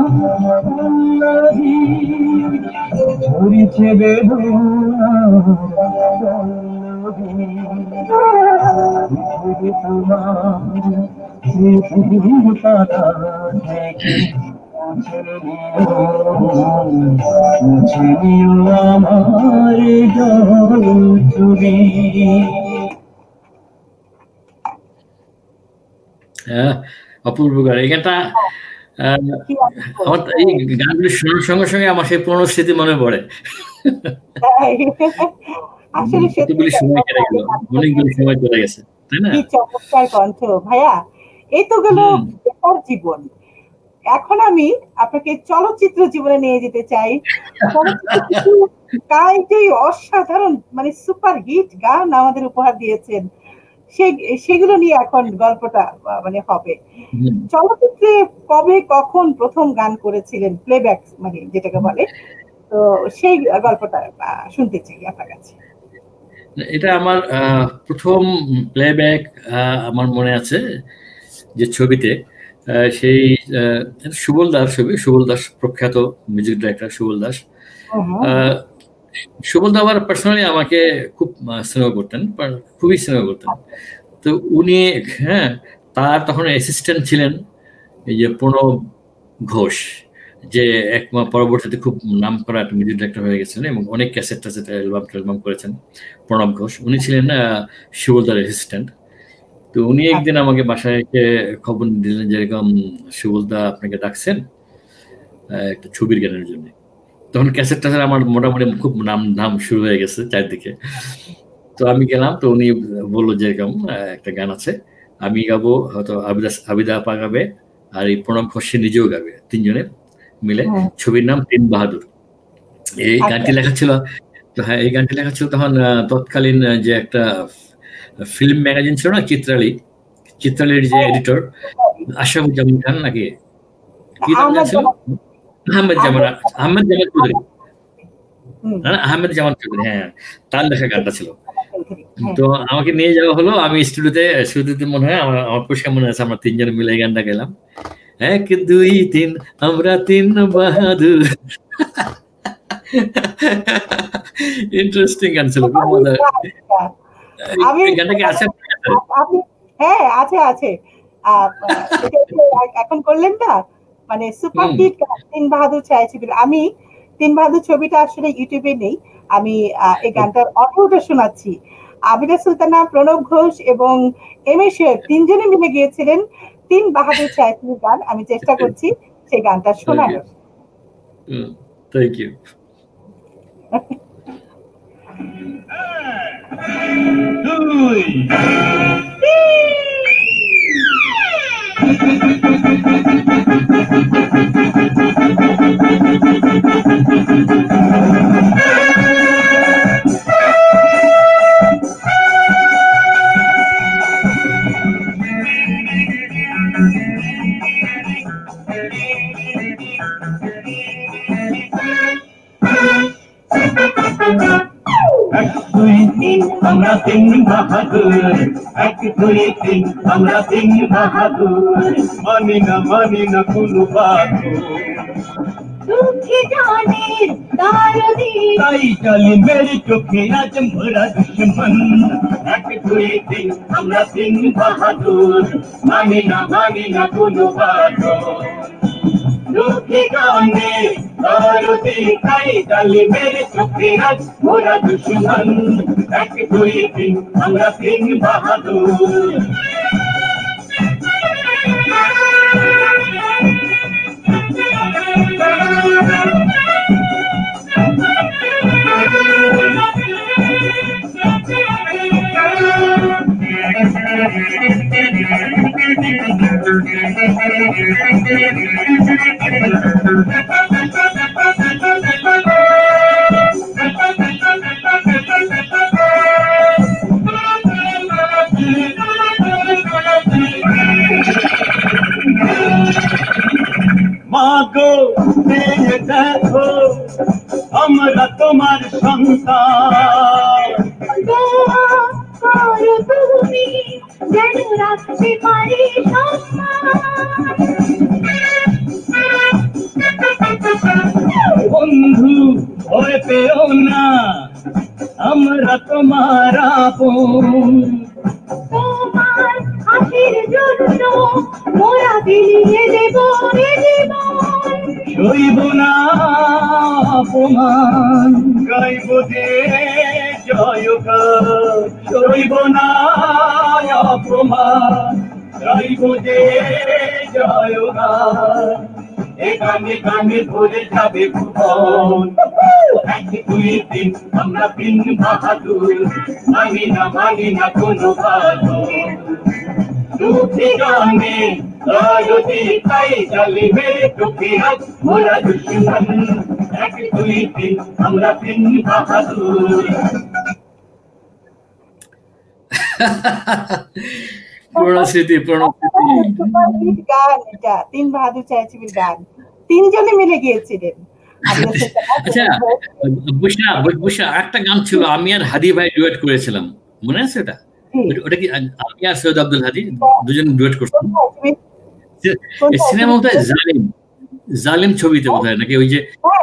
ঝরিছে বেদনা। পৃথিবী তোমার স্মৃতির পাতা থেকে মুছে নিও আমার ছবি। অপূর্ব গান। এই গানটা আহ, কি আমি আমার বলবো? এই গানগুলি শোনার সঙ্গে সঙ্গে আমার সেই পুরনো স্মৃতি মনে পড়ে। তাই। আসলে সত্যি কতগুলি তাই, সময় কত কেটে গেল, আগে গান অনেকগুলি করেছে। সময় চলে গেছে, তাই না? কি চমৎকার কণ্ঠ ভাইয়া। এই তো গেল হুম। বেকার জীবন। এখন আমি আপনাকে চলচ্চিত্র জীবনে নিয়ে যেতে চাই। চলচ্চিত্রে কিছু কাইন্ডই অসাধারণ মানে সুপার হিট গান আমাদের উপহার দিয়েছেন। সেগুলো নিয়ে এখন গল্পটা মানে হবে। হুম। চলচ্চিত্রে কবে কখন প্রথম গান করেছিলেন, প্লেব্যাক মানে যেটাকে বলে, তো সেই গল্পটা শুনতে চাই আপনার কাছে। এটা আমার প্রথম প্লেব্যাক আমার মনে আছে যে ছবিতে, সেই সুবল দাস ছবি, সুবল দাস প্রখ্যাত মিউজিক ডাইরেক্টর সুবল দাস। হ্যাঁ, হ্যাঁ, আহ, সুবল দা আবার পার্সোনালি আমাকে খুব স্নেহ করতেন, খুবই স্নেহ করতেন। তো উনি, হ্যাঁ, তার তখন অ্যাসিস্ট্যান্ট ছিলেন এই যে প্রণব ঘোষ, যে পরবর্তীতে খুব নাম করা একটা মিউজিক ডাইরেক্টর হয়ে গেছেন এবং অনেক ক্যাসেট ট্যাসেট অ্যালবাম করেছেন। প্রণব ঘোষ উনি ছিলেন সুবলদার অ্যাসিস্ট্যান্ট। তো উনি একদিন আচ্ছা, আমাকে বাসায় এসে খবর দিলেন যে এরকম সুবলদা আপনাকে ডাকছেন একটা ছবির গানের জন্য। তখন ক্যাসেট ট্যাসেট আমার মোটামুটি খুব নাম নাম শুরু হয়ে গেছে চারদিকে। তো আমি গেলাম, তো উনি বললো যে এরকম একটা গান আছে, আমি গাবো, হয়তো আবিদা আপা গাবে, আর এই প্রণব ঘোষ নিজেও গাবে, তিনজনে মিলে। হ্যাঁ, ছবির নাম ৩ বাহাদুর। এই আচ্ছা, গানটি লেখা ছিল, তো হ্যাঁ এই গানটি লেখা ছিল তখন তৎকালীন যে একটা ফিল্ম ম্যাগাজিন ছিল না, চিত্রালী, চিত্রালীর যে হ্যাঁ, এডিটর আশরাফুজ্জামান খান নাকি কি নাম আহমদ জানছিল, জামান, আহমেদ জামান, আহমদ আহমেদ জামান চৌধুরী, হুম, না না, আহমেদ জামান চৌধুরী, হ্যাঁ, তার লেখা গানটা ছিল। হ্যাঁ, তো আমাকে নিয়ে যাওয়া হলো, আমি স্টুডিওতে মনে হয় আমার আমার পরিষ্কার মনে আছে, আমরা তিনজন মিলে এই গানটা গেলাম, ১ ২ ৩ আমরা ৩ বাহাদুর। ইন্টারেস্টিং গান ছিল, খুব মজা। আচ্ছা, আমি এই গানটা কি আছে আপনার কাছে? আপনি, হ্যাঁ আছে আছে। আহ, যেটা হচ্ছে এখন করলেন না, মানে সুপার হুম। হিট গান ৩ বাহাদুর ছায়াছবি। আমি ৩ বাহাদুর ছবিটা আসলে ইউটিউবে নেই, আমি এই গানটার অডিওটা শোনাচ্ছি। আবিদা সুলতানা, প্রণব ঘোষ এবং এম এ শের তিনজনে মিলে গিয়েছিলেন ৩ বাহাদুর ছায়াছবি গান। আমি চেষ্টা করছি সেই গানটা ওকে, শোনানোর। Thank you. দুই এক দুই তিন আমরা ৩ বাহাদুর, ১ ২ ৩ আমরা ৩ বাহাদুর, মানি না কোনো বাহাদুর, দুঃখী জানের দারদি তাই চলে মেরে চোখে আজ মোরা দুশ্মন। ১ ২ ৩ আমরা ৩ বাহাদুর, মানি না কোনো বাহাদুর, দুঃখী গানে দারদি তাই চলে মেরে চোখে আজ মোরা দুশ্মন। ১ ২ ৩ আমরা ৩ বাহাদুর। মাগো দেখো আমরা তোমার সন্তান, দোয়া করো তুমি যেন রাখতে পারি বন্ধু ভয় পেও না আমরা তোমার আপন, তোমার হাসির জন্য মোরা বিলিয়ে দেব এ জীবন। সইব না অপমান, গাইব যে জয়গান, সইব না অপমান, গাইব যে জয়গান, এ গানে গানে ভরে যাবে ভুবন। এক দুই তিন আমরা তিন বাহাদুর, মানি না কোনো বাঁধন। দুটি গানে রাজতি তাই জ্বালিবে চোখে আজ মোরা দুশ্মন। এক দুই তিন আমরা তিন বাহাদুর। পুরনো স্মৃতি, পুরনো স্মৃতি। সুপারহিট গান এটা, তিন বাহাদুর ছায়াছবির গান, তিনজনে মিলে গিয়েছিলেন। আচ্ছা বুশা একটা গান ছিল আমি আর হাদি ভাই ডুয়েট করেছিলাম, মনে আছে ওটা? ওটা কি আমি আর সৈয়দ আব্দুল হাদি দুজন ডুয়েট করতাম সিনেমা বোধহয় জালিম, জালিম ছবিতে বোধহয় নাকি, ওই যে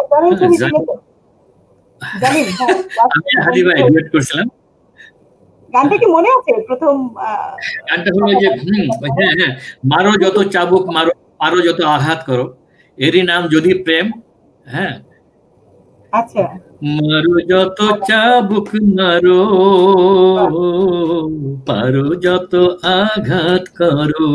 আমি আর হাদি ভাই ডুয়েট করছিলাম। গানটা কি মনে আছে? প্রথম গানটা হলো যে হ্যাঁ, মারো যত চাবুক মারো, পারো যত আঘাত করো, এরই নাম যদি প্রেম। হ্যাঁ আচ্ছা, মারো যত চাবুক মারো, পারো যত আঘাত করো,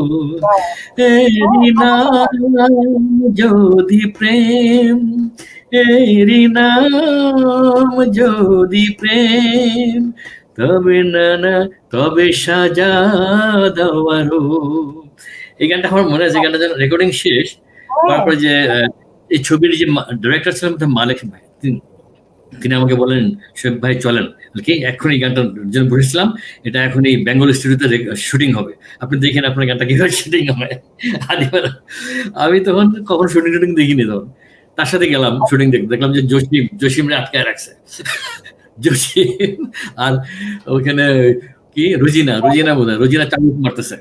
এরই নাম যদি প্রেম, এরই নাম যদি প্রেম, তবে না তবে সাজা দেওয়ারও। এই গানটা আমার মনে আছে, গানটা যখন রেকর্ডিং শেষ, তারপরে যে এই ছবির যে ডিরেক্টর ছিলেন মালিক ভাই, তিনি আমাকে বলেন শোয়েব ভাই চলেন, কি এখন এই গানটার জন্য বসেছিলাম, এটা এখন এই বেঙ্গল স্টুডিওতে শুটিং হবে, আপনি দেখেন আপনার গানটা কিভাবে শুটিং হবে। আমি তখন কখন শুটিং দেখিনি, তখন তার সাথে গেলাম শুটিং দেখতে, দেখলাম যে জসিমরে আটকায় রাখছে, জসিম আর ওখানে কি রুজিনা বোধহয়, রুজিনা চাবুক মারতেছে,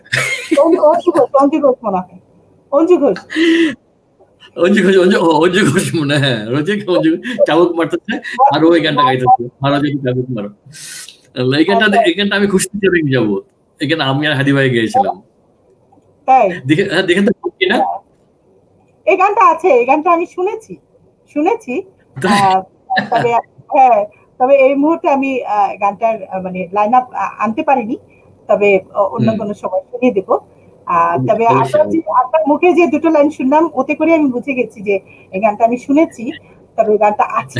অঞ্জু ঘোষ মনে, হ্যাঁ চাবুক মারতেছে আর ওই গানটা গাইতেছে, মারো যদি চাবুক মারো। এই গানটা আমি খুশি যাবো, এখানে আমি আর হাদি ভাই গিয়েছিলাম। দেখেন তো কিনা এই গানটা আছে, এই গানটা আমি শুনেছি, তবে হ্যাঁ, তবে এই মুহূর্তে আমি গানটার মানে লাইন আপ আনতে পারিনি, তবে অন্য কোনো সময় শুনিয়ে দেবো। তবে আপনার মুখে যে দুটো লাইন শুনলাম, ওতে করে আমি বুঝে গেছি যে এই গানটা আমি শুনেছি, তবে এই গানটা আছে।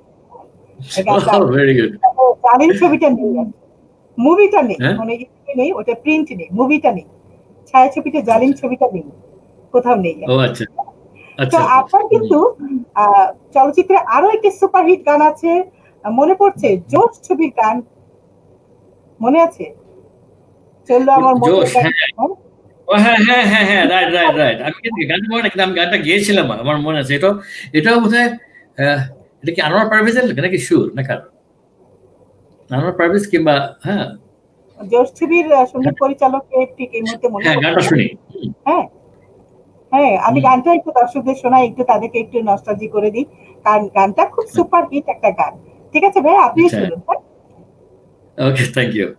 জালিম ছবিটা নেই, মুভিটা নেই, মানে নেই, ওটা প্রিন্ট নেই, মুভিটা নেই, ছায়াছবিটা জালিম ছবিটা নেই, কোথাও নেই। তো আপনার কিন্তু চলচ্চিত্রে আরো একটি সুপারহিট গান আছে, মনে পড়ছে, জোশ ছবির গান মনে আছে? চললো আমার মনে, হ্যাঁ রাইট আমি গানটা মনে রাখি, আমি গানটা গিয়েছিলাম, আমার মনে আছে। এটাও বোধহয় এটা কি আনোয়ার পারভেজের নাকি সুর না কার? আনোয়ার পারভেজ কিংবা হ্যাঁ জোশ ছবির সঙ্গীত পরিচালকের ঠিক এই মুহূর্তে মনে, হ্যাঁ গানটা শুনি। হ্যাঁ আমি গানটা একটু দর্শকদের শোনাই, একটু তাদেরকে একটু নস্টালজি করে দিই, কারণ গানটা খুব সুপার হিট একটা গান। ঠিক আছে ভাই, আপনি শুনুন। Okay, thank you.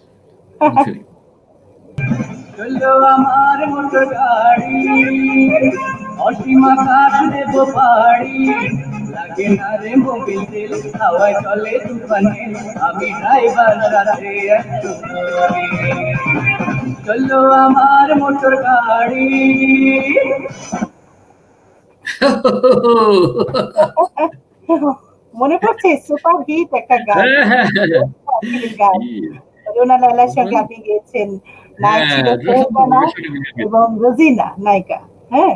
চলো আমার মোটর গাড়ি, অসীম আকাশ দেব পাড়ি, লাগে না রে মোবিল তেল, হাওয়ায় চলে তুফানে, আমি ড্রাইভার সাথে একটু ধরে। চলো আমার মোটর গাড়ি। মনে পড়ছে সুপার হিট একটা গান, রোনা লায়লার সঙ্গে আপনি গিয়েছেন, নায়ক ছিল এবং রোজিনা নায়িকা। হ্যাঁ,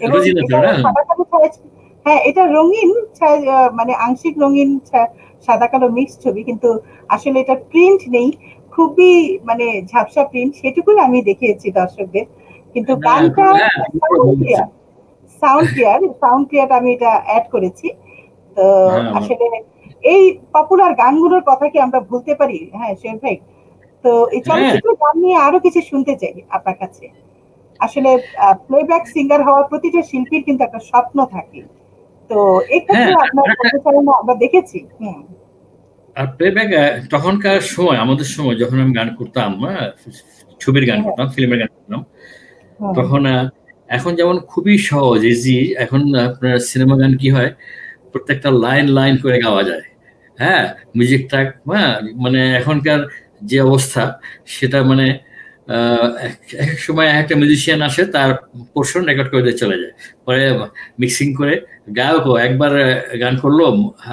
হ্যাঁ এটা রঙিন, মানে আংশিক রঙিন সাদা কালো মিক্স ছবি, কিন্তু আসলে এটা প্রিন্ট নেই, খুবই মানে ঝাপসা প্রিন্ট, সেটুকুই আমি দেখিয়েছি দর্শকদের, কিন্তু গানটা সাউন্ড ক্লিয়ার আমি এটা অ্যাড করেছি। তো আসলে এই পপুলার গানগুলোর কথা কি আমরা ভুলতে পারি? হ্যাঁ শোয়েব ভাই, তো এই চলচ্চিত্র গান নিয়ে আরো কিছু শুনতে চাই আপনার কাছে। আসলে প্লেব্যাক সিঙ্গার হওয়ার প্রতিটা শিল্পীর কিন্তু একটা স্বপ্ন থাকে, তো এক্ষেত্রে আপনার আমরা দেখেছি। আর প্লেব্যাক তখনকার সময়, আমাদের সময় যখন আমি গান করতাম, ছবির গান করতাম, ফিল্মের গান করতাম, তখন এখন যেমন খুবই সহজ ইজি, এখন আপনার সিনেমা গান কি হয়, প্রত্যেকটা লাইন করে গাওয়া যায়, হ্যাঁ মিউজিক ট্র্যাক, মানে এখনকার যে অবস্থা সেটা মানে এক সময় একটা মিউজিশিয়ান আসে, তার পোর্শন রেকর্ড করে দিয়ে চলে যায়, পরে মিক্সিং করে গায়কও একবার গান করলো,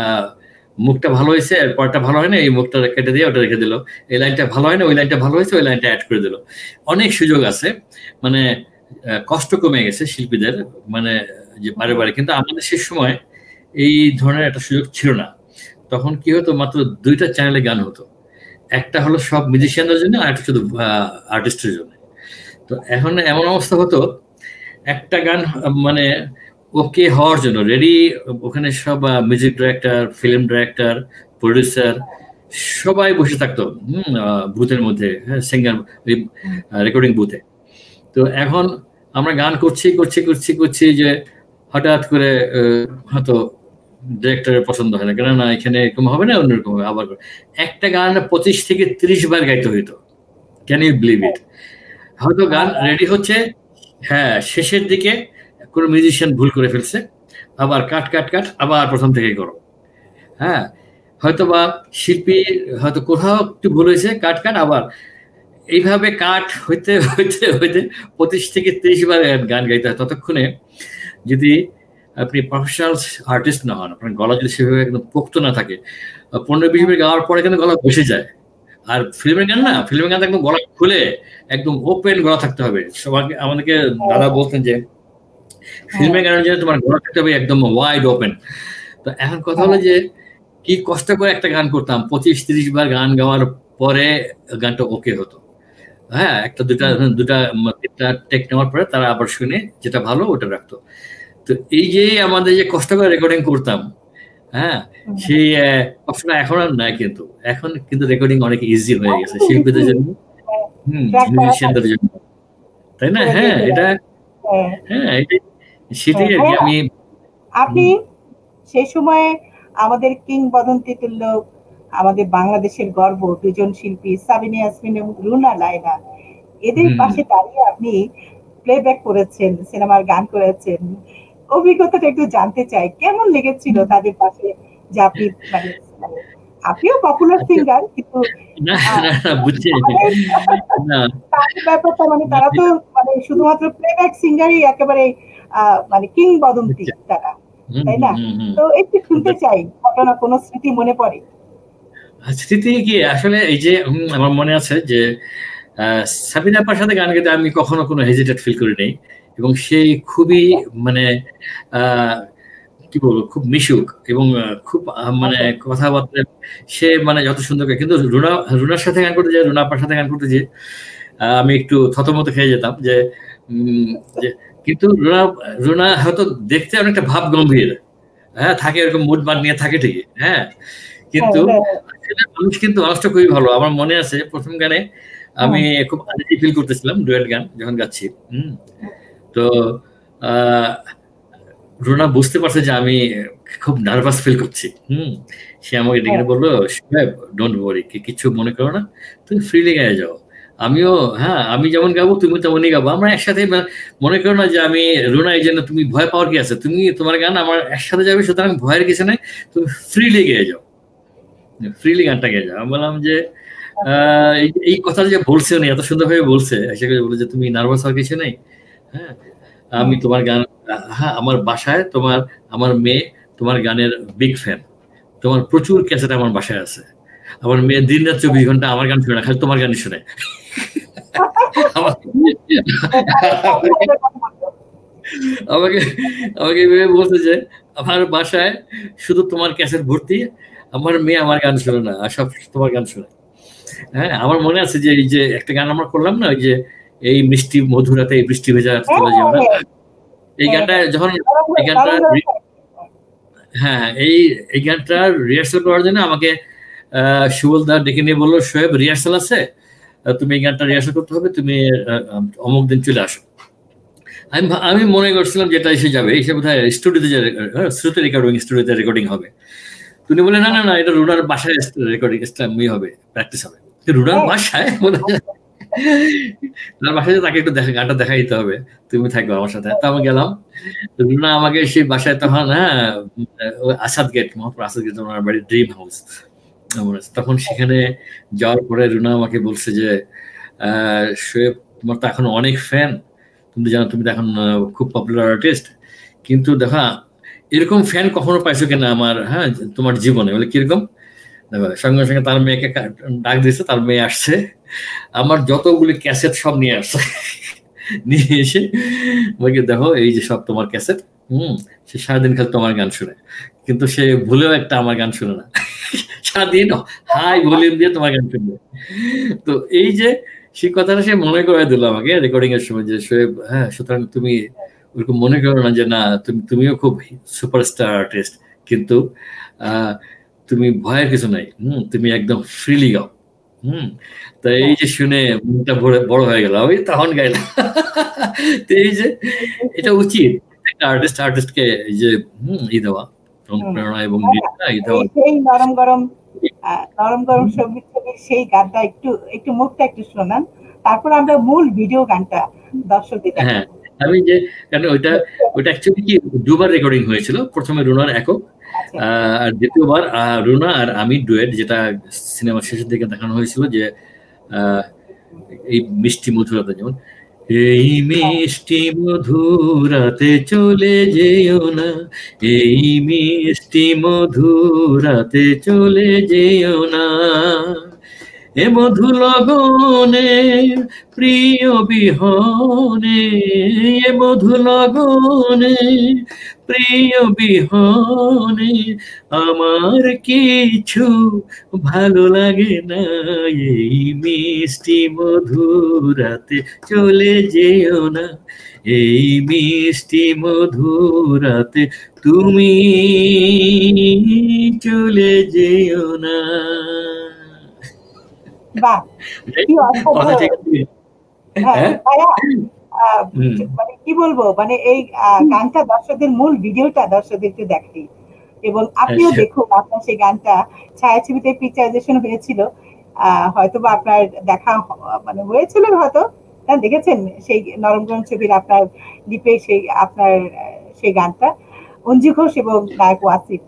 মুখটা ভালো হয়েছে আর পরটা ভালো হয় না, এই মুখটা কেটে দিয়ে ওটা রেখে দিল, এই লাইনটা ভালো হয় না, ওই লাইনটা ভালো হয়েছে, ওই লাইনটা অ্যাড করে দিল। অনেক সুযোগ আছে, মানে কষ্ট কমে গেছে শিল্পীদের, মানে যে বারে বারে। কিন্তু আমাদের সে সময় এই ধরনের একটা সুযোগ ছিল না। তখন কি হতো, মাত্র 2টা চ্যানেলে গান হতো, একটা হলো সব মিউজিশিয়ানদের জন্য আর একটা শুধু আর্টিস্টের জন্য। তো এখন এমন অবস্থা হতো, একটা গান মানে ওকে হওয়ার জন্য রেডি, ওখানে সব music director, film director, producer সবাই বসে থাকতো বুথের মধ্যে, হ্যাঁ, সিঙ্গার রেকর্ডিং বুথে। তো এখন আমরা গান করছি করছি করছি করছি যে হঠাৎ করে হয়তো ডিরেক্টরের পছন্দ হয় না, কেন না এখানে এরকম হবে না, অন্যরকম হবে, আবার একটা গান 25 থেকে 30 বার গাইতে হইতো। Can you believe it? হয়তো গান রেডি হচ্ছে, হ্যাঁ, শেষের দিকে কোনো মিউজিশিয়ান ভুল করে ফেলছে, আবার কাট কাট কাট, আবার প্রথম থেকে করো। হ্যাঁ, হয়তো বা শিল্পী হয়তো কোথাও একটু ভুল হয়েছে, কাট কাট, আবার এইভাবে কাট হইতে হইতে হইতে 25 থেকে 30 বার গান গাইতে হয়। ততক্ষণে যদি আপনি প্রফেশনাল আর্টিস্ট না হন, আপনার গলা যদি সেভাবে একদম পোক্ত না থাকে, 15-20 মিনিট গাওয়ার পরে কিন্তু গলা বসে যায়। আর ফিল্মের গান না, ফিল্মের গান একদম গলা খুলে একদম ওপেন গলা থাকতে হবে। সবাইকে আমাদেরকে দাদা বলতেন যে ফিল্মের গানের জন্য তোমার গলা থাকতে হবে একদম ওয়াইড ওপেন। তো এখন কথা হলো যে কি কষ্ট করে একটা গান করতাম, 25-30 বার গান গাওয়ার পরে গানটা ওকে হতো। হ্যাঁ, একটা দুটা টেক নেওয়ার পরে তারা আবার শুনে যেটা ভালো ওটা রাখতো। তো এই যে আমাদের যে কষ্ট করে রেকর্ডিং করতাম, হ্যাঁ, সেই কষ্টটা এখন আর নাই। কিন্তু এখন কিন্তু রেকর্ডিং অনেক ইজি হয়ে গেছে শিল্পীদের জন্য, মিউজিশিয়ানদের জন্য, তাই না? হ্যাঁ, এটা হ্যাঁ, সেটাই আর কি। আমি আপনি সেই সময় আমাদের কিংবদন্তি তুল্য, আমাদের বাংলাদেশের গর্ব 2জন শিল্পী সাবিনা ইয়াসমিন এবং রুনা লায়লা, এদের পাশে দাঁড়িয়ে আপনি প্লেব্যাক করেছেন, সিনেমার গান করেছেন। অভিজ্ঞতাটা একটু জানতে চাই, কেমন লেগেছিল তাদের পাশে যে আপনি আপনিও পপুলার সিঙ্গার, কিন্তু ব্যাপারটা মানে তারা তো মানে শুধুমাত্র প্লেব্যাক সিঙ্গারই একেবারে মানে কিংবদন্তি তারা, তাই না? তো একটু শুনতে চাই, ঘটনা কোনো স্মৃতি মনে পড়ে? স্মৃতি কি আসলে এই যে আমার মনে আছে যে সাবিনা আপার সাথে গান গাইতে আমি কখনো কোনো হেজিটেট ফিল করি নাই, এবং সেই খুবই মানে কি বলবো, খুব মিশুক এবং খুব মানে কথাবার্তা সে মানে যত সুন্দর করে। কিন্তু রুনার সাথে গান করতে যে, রুনা আপার সাথে গান করতে যে আমি একটু থতমত খেয়ে যেতাম যে কিন্তু রুনা হয়তো দেখতে অনেকটা ভাব গম্ভীর, হ্যাঁ, থাকে এরকম মুড মান নিয়ে থাকে ঠিকই, হ্যাঁ, কিন্তু মানুষ কিন্তু মানুষটা খুবই ভালো। আমার মনে আছে প্রথম গানে আমি খুব আনইজি ফিল করতেছিলাম, ডুয়েট গান যখন গাচ্ছি, তো রুনা বুঝতে পারছে যে আমি খুব নার্ভাস ফিল করছি। সে আমাকে ডেকে বললো, ডোন্ট ওয়ারি, কিছু মনে করো না, তুমি ফ্রিলি গায়ে যাও, আমিও, হ্যাঁ, আমি যেমন গাবো তুমি তেমনই গাবো, আমরা একসাথে, মনে করো না যে আমি রুনা এই জন্য তুমি ভয় পাওয়ার কি আছে, তুমি তোমার গান আমার একসাথে যাবে, সুতরাং ভয়ের কিছু নেই, তুমি ফ্রিলি গেয়ে যাও, ফ্রিলি গানটা গেয়ে যাও। আমি বললাম যে এই কথা যে বলছে উনি এত সুন্দরভাবে বলছে, সেগুলো বলে যে তুমি নার্ভাস হওয়ার কিছু নেই, হ্যাঁ, আমি তোমার গান, হ্যাঁ, আমার বাসায় আমার মেয়ে তোমার গানের বিগ ফ্যান, তোমার প্রচুর ক্যাসেট আমার বাসায় আছে, আমার মেয়ে দিন রাত 24 ঘন্টা আমার গান শুনে না, খালি তোমার গানই শুনে। আমাকে ভেবে বলতে যে আমার বাসায় শুধু তোমার ক্যাসেট ভর্তি, আমার মেয়ে আমার গান শুনে না, আর সব তোমার গান শুনে। হ্যাঁ, আমার মনে আছে যে এই যে একটা গান আমরা করলাম না, ওই যে এই মিষ্টি মধুরাতে এই বৃষ্টি ভেজা চলে যাও না, এই গানটা যখন এই গানটা, হ্যাঁ, এই গানটা রিহার্সাল করার জন্য আমাকে সুবলদা ডেকে নিয়ে বললো, শোয়েব রিহার্সাল আছে, তুমি এই গানটা রিহার্সাল করতে হবে, তুমি অমুক দিন চলে আসো। আমি মনে করছিলাম যেটা এসে যাবে, এসে বোধহয় স্টুডিওতে শ্রুতি রেকর্ডিং স্টুডিওতে রেকর্ডিং হবে। তুমি বলে না না না, এটা রুনার বাসায় রেকর্ডিং হবে, প্র্যাকটিস হবে। রুনার বাসায়, তার বাসায় তাকে একটু গানটা দেখাই দিতে হবে, তুমি থাকবে আমার সাথে। তো আমি গেলাম, রুনা আমাকে সেই বাসায় তখন, হ্যাঁ, আসাদ গেট, মহাপুর আসাদ গেট ওনার বাড়ির ড্রিম হাউস, তখন সেখানে যাওয়ার পরে রুনা আমাকে বলছে যে শোয়েব তোমার তো এখন অনেক ফ্যান, তুমি জানো তুমি তো এখন খুব পপুলার আর্টিস্ট, কিন্তু দেখা এরকম ফ্যান কখনো পাইছো কিনা আমার, হ্যাঁ, তোমার জীবনে? বলে কিরকম? দেখো সঙ্গে সঙ্গে তার মেয়েকে ডাক দিয়েছে, তার মেয়ে আসছে, আমার যতগুলি ক্যাসেট সব নিয়ে আসছে, নিয়ে এসে বলকে দেখো এই যে সব তোমার ক্যাসেট, সে সারাদিন খালি তোমার গান শুনে, কিন্তু সে ভুলেও একটা আমার গান শুনে না, সারাদিন হাই ভলিউম দিয়ে তোমার গান শুনবে। তো এই যে সেই কথাটা সে মনে করে দিল আমাকে রেকর্ডিং এর সময়, যে শোয়েব, হ্যাঁ, সুতরাং তুমি ওরকম মনে করো না যে না তুমিও খুব সুপারস্টার আর্টিস্ট, কিন্তু তুমি ভয়ের কিছু নাই, তুমি একদম ফ্রিলি গাও। তো এই যে শুনে মনটা বড় হয়ে গেল, আমি তখন গাইলাম। তো এই যে এটা উচিত একটা আর্টিস্টকে এই যে ই দেওয়া, অনুপ্রেরণা এবং সেই নরম গরম সঙ্গীত ছবির সেই গানটা একটু মুখটা একটু শোনান, তারপর আমরা মূল ভিডিও গানটা দর্শকদের দেখাবো। হ্যাঁ, আমি যে কারণ ওইটা অ্যাকচুয়ালি কি দুবার রেকর্ডিং হয়েছিল, প্রথমে রুনার একক, আর দ্বিতীয়বার রুনা আর আমি ডুয়েট, যেটা সিনেমার শেষের দিকে দেখানো হয়েছিল, যে এই মিষ্টি মধুরাতে, যেমন এই মিষ্টি মধুরাতে চলে যেও না, এই মিষ্টি মধুরাতে চলে যেও না, এ মধু লগনে প্রিয় বিহনে, এ মধু লগনে প্রিয় বিহনে, আমার কিছু ভালো লাগে না, এই মিষ্টি মধুরাতে চলে যেও না, এই মিষ্টি মধুরাতে তুমি চলে যেও না। মানে কি বলবো, মানে এই গানটা দর্শকদের মূল ভিডিওটা দর্শকদেরকে দেখাই, এবং আপনিও দেখুন, আপনার সেই গানটা ছায়াছবিতে পিকচারাইজেশন হয়েছিল, হয়তোবা আপনার দেখা মানে হয়েছিল, হয়তো দেখেছেন সেই নরম গরম ছবির আপনার লিপে সেই আপনার সেই গানটা, অঞ্জু ঘোষ এবং নায়ক ওয়াসিম।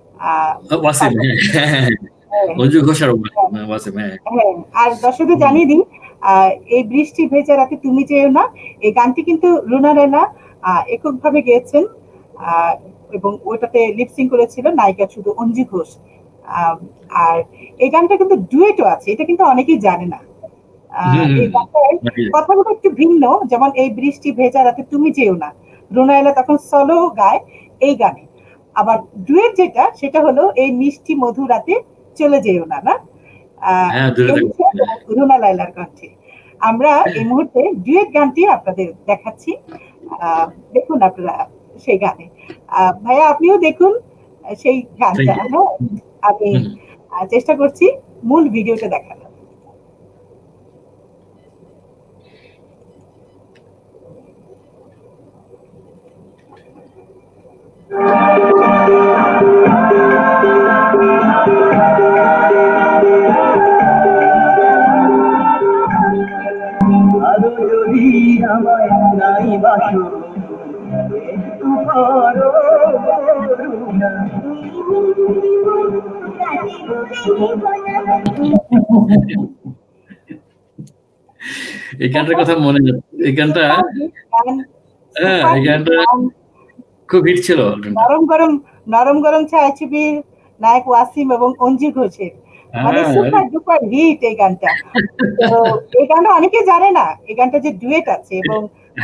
আর দর্শকদের জানিয়ে দিই, এই বৃষ্টি ভেজা রাতে তুমি যেও না, এই গানটি কিন্তু রুনা রেনা এককভাবে গেয়েছেন, এবং ওটাতে লিপসিং করেছিল নায়িকা শুধু অঞ্জু ঘোষ। আর এই গানটা কিন্তু ডুয়েটও আছে, এটা কিন্তু অনেকেই জানে না। এই গানটার কথাগুলো একটু ভিন্ন, যেমন এই বৃষ্টি ভেজা রাতে তুমি যেও না, রুনা এলা তখন সলো গায় এই গানে, আবার ডুয়েট যেটা সেটা হলো এই মিষ্টি মধু রাতে চলে যেও না, না রুনা লায়লার কণ্ঠে। আমরা এই মুহূর্তে ডুয়েট গানটি আপনাদের দেখাচ্ছি, দেখুন আপনারা সেই গানে। ভাইয়া আপনিও দেখুন সেই গানটা, হ্যাঁ, আমি চেষ্টা করছি মূল ভিডিওটা দেখানো। আরো যদি আমায় নাই বাসো, একটু করো করুণা। এই গানটার কথা মনে যাচ্ছে, এই গানটা খুব হিট ছিল। নরম গরম ছায়াছবির নায়ক ওয়াসিম এবং অঞ্জু ঘোষের মানে সুপার ডুপার হিট এই গানটা। তো এই গানটা অনেকে জানে না, এই গানটা যে ডুয়েট আছে, এবং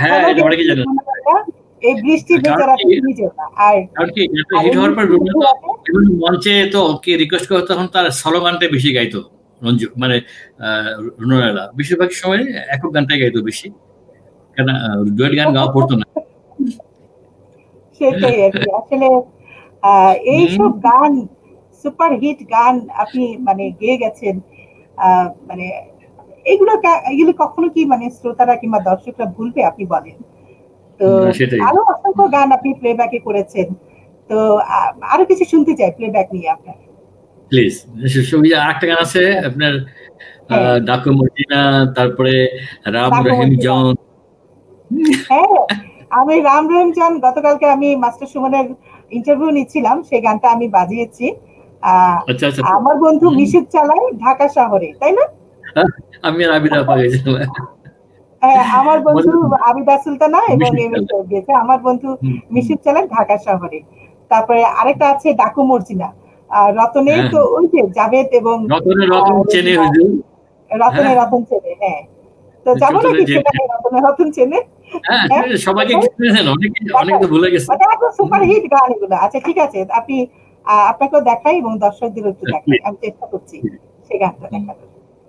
এই বৃষ্টি ভেজা রাতে তুমি যেও না। আর হিট হওয়ার পর মঞ্চে তো কে রিকোয়েস্ট করতো, তখন তার সলো গানটা বেশি গাইতো রঞ্জু, মানে রুনালা বেশিরভাগ সময় একক গানটাই গাইতো বেশি, কেন ডুয়েট গান গাওয়া পড়তো না। সেটাই আর কি, আসলে এইসব গান সুপার হিট গান আপনি মানে গেয়ে গেছেন, মানে এগুলো কখনো কি মানে শ্রোতারা কিংবা দর্শকরা ভুলবে আপনি বলেন? তো আরো অসংখ্য গান আপনি প্লেব্যাকে করেছেন, তো আরো কিছু শুনতে চাই প্লেব্যাক নিয়ে আপনার, প্লিজ। আরেকটা গান আছে আপনার, ডাকু মদিনা, তারপরে রাম রহিম জন। হ্যাঁ, আমি রাম রহিম জন গতকালকে আমি মাস্টার সুমনের ইন্টারভিউ নিচ্ছিলাম, সেই গানটা আমি বাজিয়েছি। আমার বন্ধু মিশুক চালায় ঢাকা শহরে, তাই না? আমি আর আবিদা আপা গেছিলাম। আমার বন্ধু আবিদা সুলতানা এবং মিশির এম এস চালক। গেছে, আমার বন্ধু মিশির চালাক ঢাকা শহরে। তারপরে আরেকটা আছে ডাকু মর্জিনা, রতনে হ্যাঁ, তো ওই যে জাভেদ এবং রতন চেনে হুজুর। রতনে হ্যাঁ, রতন চেনে। হ্যাঁ, তো যাবো চট্টগ্রামে নাকি চেনে। সেখানে? রতনে রতন চেনে। হ্যাঁ, হ্যাঁ, সবাইকে চিনেছেন, অনেকে তো ভুলে গেছে। ওটা একদম সুপার হিট গান এগুলো। আচ্ছা ঠিক আছে, আপনি আপনাকেও দেখাই এবং দর্শকদের একটু দেখাই, আমি চেষ্টা করছি সেই গানটা দেখানোর।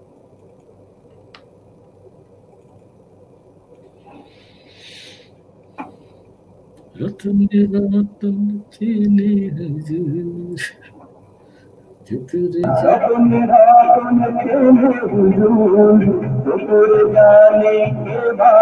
রতন রতন চেনে হুজুর, চতুরে রতন রতন চেনে হুজুর, চতুর জানে কে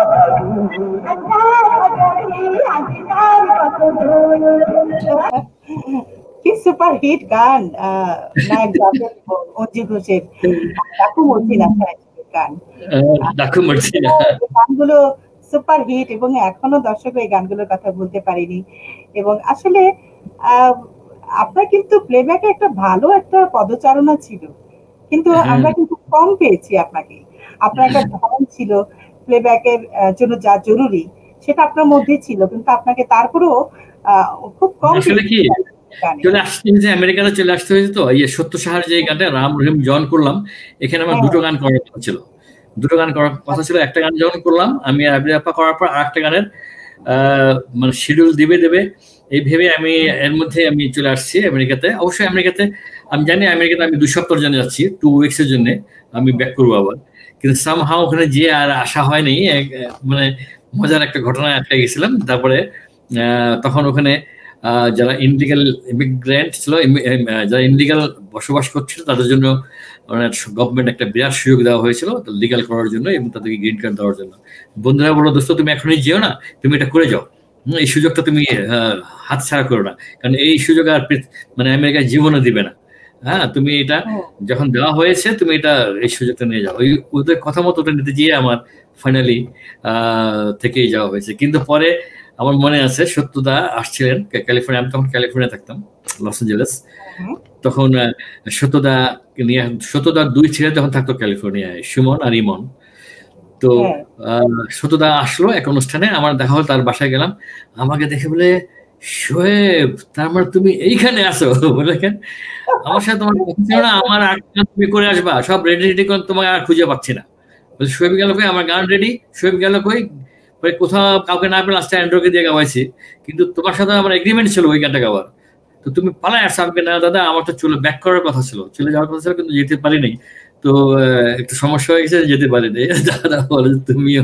কি সুপার হিট গান, নায়ক জাভেদ এবং অঞ্জু ঘোষের ডাকু মর্জিনা গান। ডাকু মর্জিনা। গানগুলো সুপার হিট এবং এখনো দর্শক এই গানগুলোর কথা বলতে পারিনি। এবং আসলে আহ, আপনার কিন্তু প্লেব্যাকে একটা ভালো একটা পদচারণা ছিল, কিন্তু আমরা কিন্তু কম পেয়েছি আপনাকে। আপনার একটা ধরন ছিল প্লেব্যাকের জন্য যা জরুরি সেটা আপনার মধ্যে ছিল, কিন্তু আপনাকে তারপরেও খুব কম আসলে কি গানে। চলে আসতে হয়েছে, আমেরিকাতে চলে আসতে হয়েছে। তো এই সত্য সাহার যে গানটা রাম রহিম জয়েন করলাম, এখানে আমার দুটো গান করার কথা ছিল। একটা গান যখন করলাম আমি আর আবিদা আপা, করার পর আরেকটা গানের মানে শিডিউল দেবে এই ভেবে আমি এর মধ্যে আমি চলে আসছি আমেরিকাতে। অবশ্যই আমেরিকাতে আমি জানি, আমেরিকাতে আমি 2 সপ্তাহের জন্য যাচ্ছি, 2 উইকসের জন্য আমি ব্যাক করবো আবার। কিন্তু সামহাও ওখানে যে আর আশা হয়নি। মানে মজার একটা ঘটনা একটা গেছিলাম। তারপরে তখন ওখানে যারা ইনলিগাল ইমিগ্রেন্ট ছিল, যারা ইনলিগাল বসবাস করছিল, তাদের জন্য গভর্নমেন্ট একটা বিরাট সুযোগ দেওয়া হয়েছিল লিগাল করার জন্য এবং তাদেরকে গ্রিন কার্ড দেওয়ার জন্য। বন্ধুরা বললো, দোস্ত তুমি এখনই যেও না, তুমি এটা করে যাও, এই সুযোগটা তুমি হাত ছাড়া করো না, কারণ এই সুযোগ আর মানে আমেরিকার জীবনে দিবে না। হ্যাঁ, তুমি এটা যখন দেওয়া হয়েছে তুমি এটা এই সুযোগটা নিয়ে যাও। ওদের কথা মতো ওটা নিতে গিয়ে আমার ফাইনালি থেকেই যাওয়া হয়েছে। কিন্তু পরে আমার মনে আছে সত্যদা আসছিলেন ক্যালিফোর্নিয়া, আমি তখন ক্যালিফোর্নিয়া থাকতাম, লস এঞ্জেলেস। তখন সত্যদার 2 ছেলে তখন থাকতো ক্যালিফোর্নিয়ায়, সুমন আর ইমন। তো সত্যদা আসলো এক অনুষ্ঠানে, আমার দেখা হলো, তার বাসায় গেলাম। আমাকে দেখে বলে, শোয়েব তার মানে তুমি এইখানে আসো? বলে, কেন? আমার সাথে তোমার কথা ছিল না? আমার তুমি করে আসবা, সব রেডি করে, তোমাকে আর খুঁজে পাচ্ছি না। শোয়েব গেল কই? আমার গান রেডি। শোয়েব গেল কই? কোথাও কাউকে না পেলে লাস্টে অ্যান্ড্রোকে দিয়ে গাওয়াইছি, কিন্তু তোমার সাথে আমার এগ্রিমেন্ট ছিল ওই গানটা গাওয়ার। তো তুমি পালায় আসছো? আমাকে, না দাদা, আমার তো চলে ব্যাক করার কথা ছিল, চলে যাওয়ার কথা ছিল, কিন্তু যেতে পারিনি। তো একটু সমস্যা হয়ে গেছে, যেতে পারিনি। দাদা বলে, তুমিও।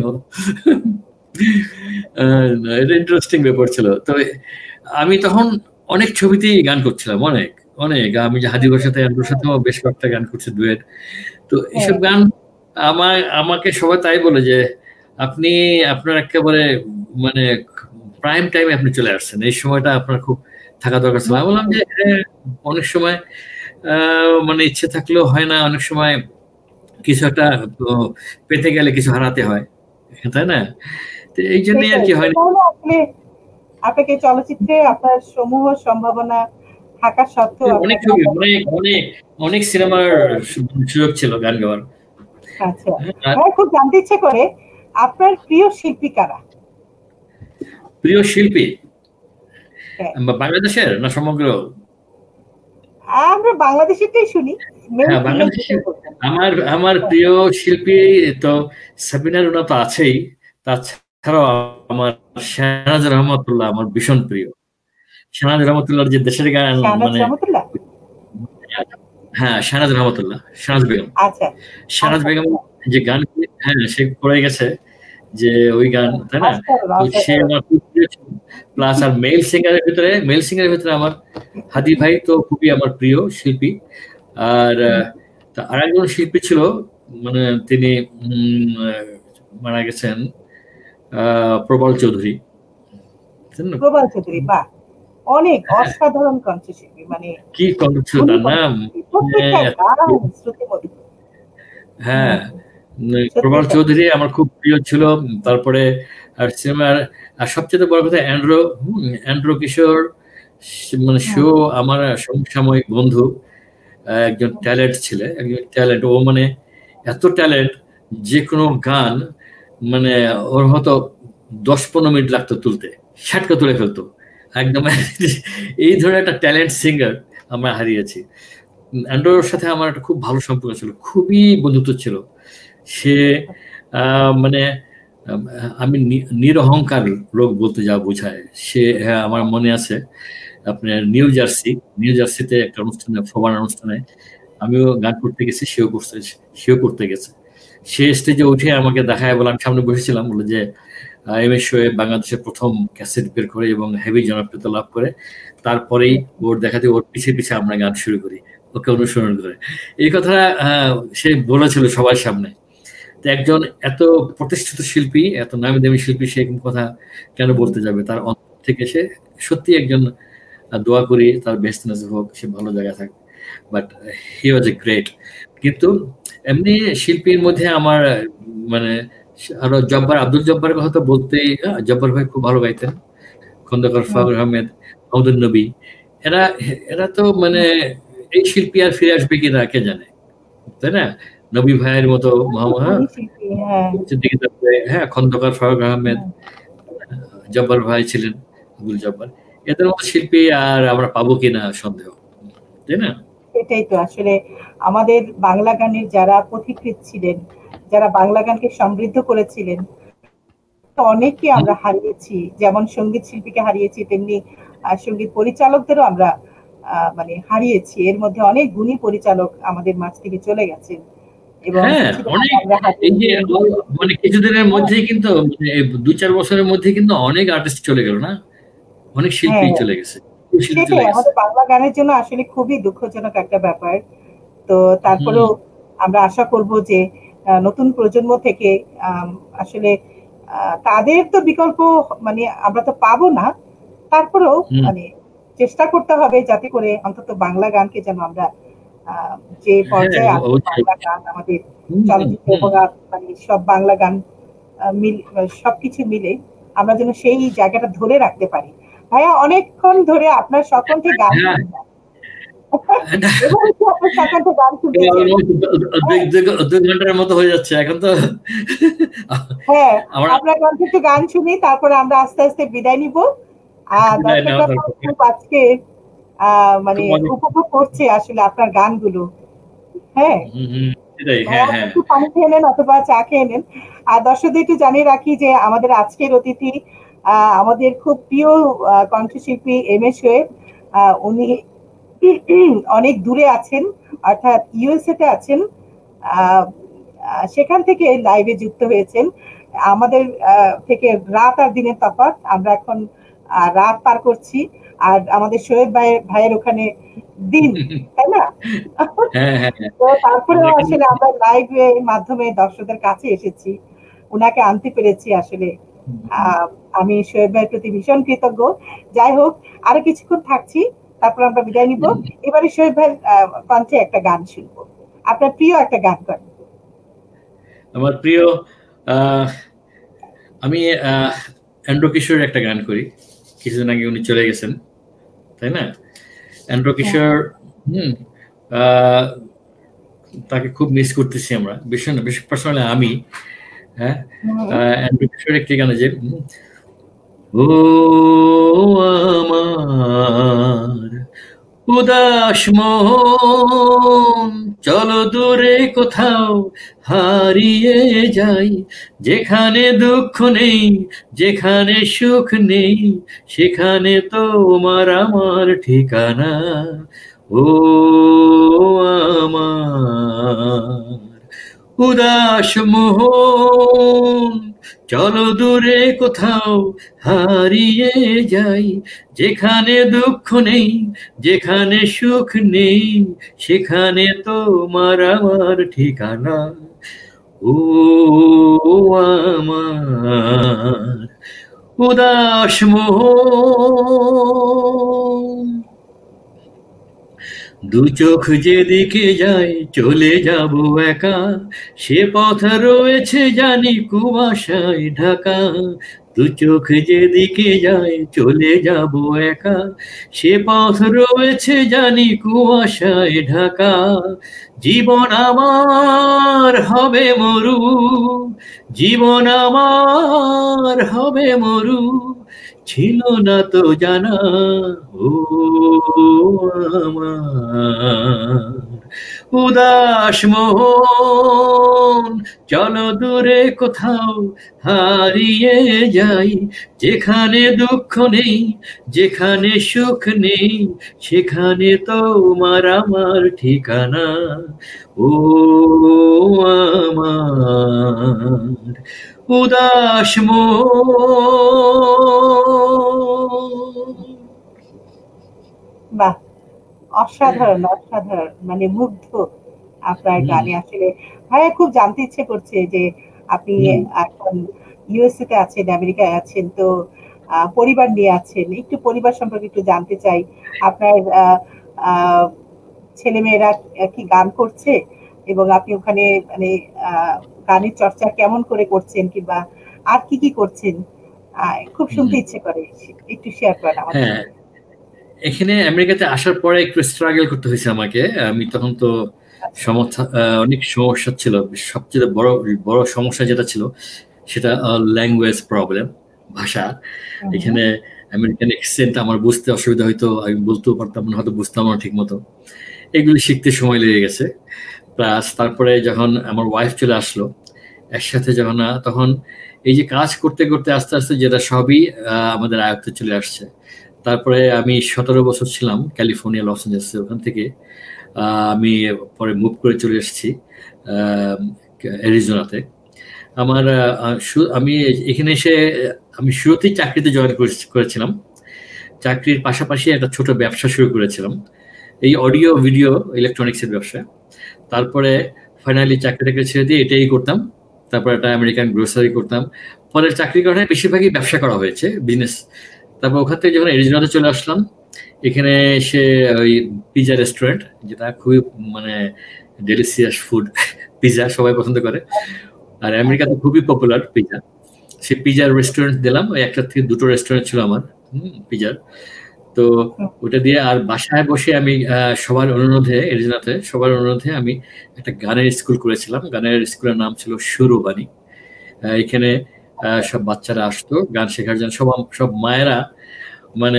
এটা ইন্টারেস্টিং ব্যাপার ছিল। তো আমি তখন অনেক ছবিতেই গান করছিলাম, অনেক অনেক। আমি যে হাদিবার সাথে অ্যান্ড্রোর সাথেও বেশ কয়েকটা গান করছি, ডুয়েট। তো এইসব গান আমাকে সবাই তাই বলে যে আপনি আপনার একেবারে মানে প্রাইম টাইমে আপনি চলে আসছেন, এই সময়টা আপনার খুব থাকা দরকার ছিল। আমি বললাম যে অনেক সময় মানে ইচ্ছে থাকলেও হয় না, অনেক সময় কিছু একটা পেতে গেলে কিছু হারাতে হয়, তাই না? তো এই জন্যই আর কি হয় না। আপনাকে চলচ্চিত্রে আপনার সমূহ সম্ভাবনা থাকা সত্ত্বেও অনেক ছবি, অনেক সিনেমার সুযোগ ছিল গান গাওয়ার। আচ্ছা, আমার খুব জানতে ইচ্ছে করে আপনার প্রিয় শিল্পী কারা? প্রিয় শিল্পী বাংলাদেশের না সমগ্র? আমরা বাংলাদেশেরটাই শুনি। হ্যাঁ, বাংলাদেশের আমার প্রিয় শিল্পী তো সাবিনা রুনা তো আছেই, তাছাড়াও আমার শাহনাজ রহমতুল্লাহ আমার ভীষণ প্রিয়। শাহনাজ রহমতুল্লাহর যে দেশের গান, মানে হ্যাঁ, শাহনাজ রহমতুল্লাহ, শাহনাজ বেগম। আচ্ছা, শাহনাজ বেগম যে গান, হ্যাঁ, সে করে গেছে যে ওই গান, তাই না? সে আমার খুব প্রিয় ছিল। প্লাস আর মেল সিঙ্গারের ভিতরে আমার হাদি ভাই তো খুবই আমার প্রিয় শিল্পী। আর আরেকজন শিল্পী ছিল, মানে তিনি মারা গেছেন, প্রবল চৌধুরী। প্রবল চৌধুরী, বাহ, অনেক অসাধারণ কণ্ঠশিল্পী, মানে কি কণ্ঠ ছিল তার নাম! হ্যাঁ, প্রবল চৌধুরী আমার খুব প্রিয় ছিল। তারপরে আর সিনেমার আর সবচেয়ে বড় কথা অ্যান্ড্রো কিশোর, মানে শো আমার সমসাময়িক বন্ধু, একজন ট্যালেন্ট ছিল, একজন ট্যালেন্ট। ও মানে এত ট্যালেন্ট যে কোনো গান মানে ওর হয়তো 10-15 মিনিট লাগতো তুলতে, ষাটকা তুলে ফেলতো একদম। এই ধরনের একটা ট্যালেন্ট সিঙ্গার আমরা হারিয়েছি। অ্যান্ড্রোর সাথে আমার একটা খুব ভালো সম্পর্ক ছিল, খুবই বন্ধুত্ব ছিল। সে মানে আমি নিরহংকার লোক বলতে যা বোঝায়, সে আমার মনে আছে আপনার নিউ জার্সিতে একটা অনুষ্ঠানে, ফোবান অনুষ্ঠানে আমিও গান করতে গেছি, সেও করতে গেছে। সে স্টেজে উঠে আমাকে দেখায় বলে, আমি সামনে বসেছিলাম, বলে যে এমএস শোয়ে বাংলাদেশের প্রথম ক্যাসেট বের করে এবং হেভি জনপ্রিয়তা লাভ করে, তারপরেই ওর দেখাতে ওর পিছিয়ে পিছিয়ে আমরা গান শুরু করি, ওকে অনুসরণ করে। এই কথা সে বলেছিল সবার সামনে। তো একজন এত প্রতিষ্ঠিত শিল্পী, এত নামি দামি শিল্পী, সে এরকম কথা কেন বলতে যাবে? তার অন্তর থেকে সে সত্যি একজন, দোয়া করি তার বেস্ট নাসিব হোক, সে ভালো জায়গায় থাকে। But he was a great. কিন্তু এমনি শিল্পীর মধ্যে আমার মানে আরো আব্দুল জব্বারের কথা তো বলতেই, জব্বার ভাই খুব ভালো গাইতেন, খন্দকার ফারুক আহমেদ, মাহমুদুল নবী, এরা তো মানে এই শিল্পী আর ফিরে আসবে কিনা কে জানে, তাই না? নবী ভাইয়ের মতো হ্যাঁ, খন্দকার ফারুক আহমেদ, জব্বার ভাই ছিলেন, আব্দুল জব্বার, এদের মতো শিল্পী আর আমরা পাবো কিনা সন্দেহ, তাই না? এটাই তো আসলে আমাদের বাংলা গানের যারা পথিকৃৎ ছিলেন, যারা বাংলা গানকে সমৃদ্ধ করেছিলেন, অনেককে আমরা হারিয়েছি। যেমন সঙ্গীত শিল্পীকে হারিয়েছি, তেমনি সঙ্গীত পরিচালকদেরও আমরা মানে হারিয়েছি। এর মধ্যে অনেক গুণী পরিচালক আমাদের মাঝ থেকে চলে গেছেন। এবং মানে কিছুদিনের মধ্যে কিন্তু 2-4 বছরের মধ্যে কিন্তু অনেক আর্টিস্ট চলে গেল না, অনেক শিল্পী চলে গেছে। সেটাই আমাদের বাংলা গানের জন্য আসলে খুবই দুঃখজনক একটা ব্যাপার। তো তারপরেও আমরা আশা করব যে নতুন প্রজন্ম থেকে আসলে তাদের তো বিকল্প মানে আমরা তো পাবো না, তারপরেও মানে চেষ্টা করতে হবে যাতে করে অন্তত বাংলা গানকে যেন আমরা যে পর্যায়ে বাংলা গান আমাদের চলচ্চিত্র মানে সব বাংলা গান সবকিছু মিলে আমরা যেন সেই জায়গাটা ধরে রাখতে পারি। ভাইয়া অনেকক্ষণ ধরে আপনার সকণ্ঠে গান ঘন্টার মতো হয়ে যাচ্ছে এখন তো। হ্যাঁ, আপনার কণ্ঠে একটু গান শুনি, তারপরে আমরা আস্তে আস্তে বিদায় নিব। আর আজকে মানে উপভোগ করছে আসলে আপনার গানগুলো। হ্যাঁ, একটু পানি খেয়ে নেন অথবা চা খেয়ে নেন। আর দর্শকদের একটু জানিয়ে রাখি যে আমাদের আজকের অতিথি আমাদের খুব প্রিয় কণ্ঠশিল্পী এমএস শোয়েব। উনি অনেক দূরে আছেন, অর্থাৎ ইউএসএ তে আছেন। সেখান থেকে লাইভে যুক্ত হয়েছেন। আমাদের থেকে রাত আর দিনের তফাৎ, আমরা এখন রাত পার করছি, আর আমাদের শোয়েব ভাইয়ের ওখানে দিন, তাই না? তো তারপরে আসলে আমরা লাইভের মাধ্যমে দর্শকদের কাছে এসেছি, উনাকে আনতে পেরেছি। আসলে আমি শোয়েব ভাইয়ের প্রতি ভীষণ কৃতজ্ঞ। যাই হোক, আরো কিছুক্ষণ থাকছি, তারপর আমরা বিদায় নিব। এবারে শোয়েব ভাইয়ের কণ্ঠে একটা গান শুনবো। আপনার প্রিয় একটা গান করেন। আমার প্রিয়, আমি এন্ড্রো কিশোরের একটা গান করি। কিছুদিন আগে উনি চলে গেছেন, তাই না? এন্ড্রো কিশোর, তাকে খুব মিস করতেছি আমরা, বেশি পার্সোনালি আমি। হ্যাঁ, এন্ড্রো কিশোরের একটি গান যে, ও আমার উদাস মন চলো দূরে কোথাও হারিয়ে যাই, যেখানে দুঃখ নেই, যেখানে সুখ নেই, সেখানে তোমার আমার ঠিকানা। ও আমার উদাস মন চলো দূরে কোথাও হারিয়ে যাই, যেখানে দুঃখ নেই, যেখানে সুখ নেই, সেখানে তোমার আমার ঠিকানা। ও আমার উদাস মন, দু চোখ যেদিকে যায় চলে যাব একা, সে পথ রয়েছে জানি কুয়াশায় ঢাকা। দু চোখ যেদিকে যায় চলে যাব একা, সে পথ রয়েছে জানি কুয়াশায় ঢাকা। জীবন আমার হবে মরু, জীবন আমার হবে মরু, ছিল না তো জানা ও আমার উদাস মন। চলো দূরে কোথাও হারিয়ে যাই, যেখানে দুঃখ নেই, যেখানে সুখ নেই, সেখানে তোমার আমার ঠিকানা ও আমার উদাস মন। বাহ, অসাধারণ অসাধারণ, মানে মুগ্ধ আপনার গানে। আসলে ভাইয়া খুব জানতে ইচ্ছে করছে যে আপনি এখন ইউএসএ তে আছেন, আমেরিকায় আছেন, তো পরিবার নিয়ে আছেন, একটু পরিবার সম্পর্কে একটু জানতে চাই। আপনার ছেলেমেয়েরা কি গান করছে, এবং আপনি ওখানে মানে গানের চর্চা কেমন করে করছেন, কিংবা আর কি কি করছেন, খুব শুনতে ইচ্ছে করে, একটু শেয়ার করেন আমাদের। হ্যাঁ, এখানে আমেরিকাতে আসার পরে একটু স্ট্রাগল করতে হয়েছে আমাকে। আমি তখন তো অনেক সমস্যা ছিল। সবচেয়ে বড় বড় সমস্যা যেটা ছিল সেটা ল্যাঙ্গুয়েজ প্রবলেম, ভাষা। এখানে আমেরিকান অ্যাকসেন্ট আমার বুঝতে অসুবিধা হইতো, আমি বলতেও পারতাম না, হয়তো বুঝতাম না ঠিক মতো। এগুলি শিখতে সময় লেগে গেছে। প্লাস তারপরে যখন আমার ওয়াইফ চলে আসলো একসাথে, যখন তখন এই যে কাজ করতে করতে আস্তে আস্তে যেটা সবই আমাদের আয়ত্তে চলে আসছে। তারপরে আমি 17 বছর ছিলাম ক্যালিফোর্নিয়া, লস অ্যাঞ্জেলেসে। ওখান থেকে আমি পরে মুভ করে চলে এসেছি অ্যারিজোনাতে। আমি এখানে এসে আমি শুরুতেই চাকরিতে জয়েন করেছিলাম। চাকরির পাশাপাশি একটা ছোট ব্যবসা শুরু করেছিলাম, এই অডিও ভিডিও ইলেকট্রনিক্সের ব্যবসা। তারপরে ফাইনালি চাকরিটাকে ছেড়ে দিয়ে এটাই করতাম। তারপর একটা আমেরিকান গ্রোসারি করতাম। পরে চাকরি করার বেশিরভাগই ব্যবসা করা হয়েছে, বিজনেস। তারপর ওখান থেকে যখন অ্যারিজোনাতে চলে আসলাম, এখানে এসে ওই পিজা রেস্টুরেন্ট, যেটা খুবই মানে ডেলিসিয়াস ফুড, পিজা সবাই পছন্দ করে, আর আমেরিকাতে খুবই পপুলার পিজা। সেই পিজার রেস্টুরেন্ট দিলাম, ওই একটা থেকে দুটো রেস্টুরেন্ট ছিল আমার পিজার। তো ওটা দিয়ে আর বাসায় বসে আমি সবার অনুরোধে, এরিজোনাতে সবার অনুরোধে আমি একটা গানের স্কুল করেছিলাম। গানের স্কুলের নাম ছিল সুরবাণী। এখানে সব বাচ্চারা আসতো গান শেখার জন্য। সব মায়েরা মানে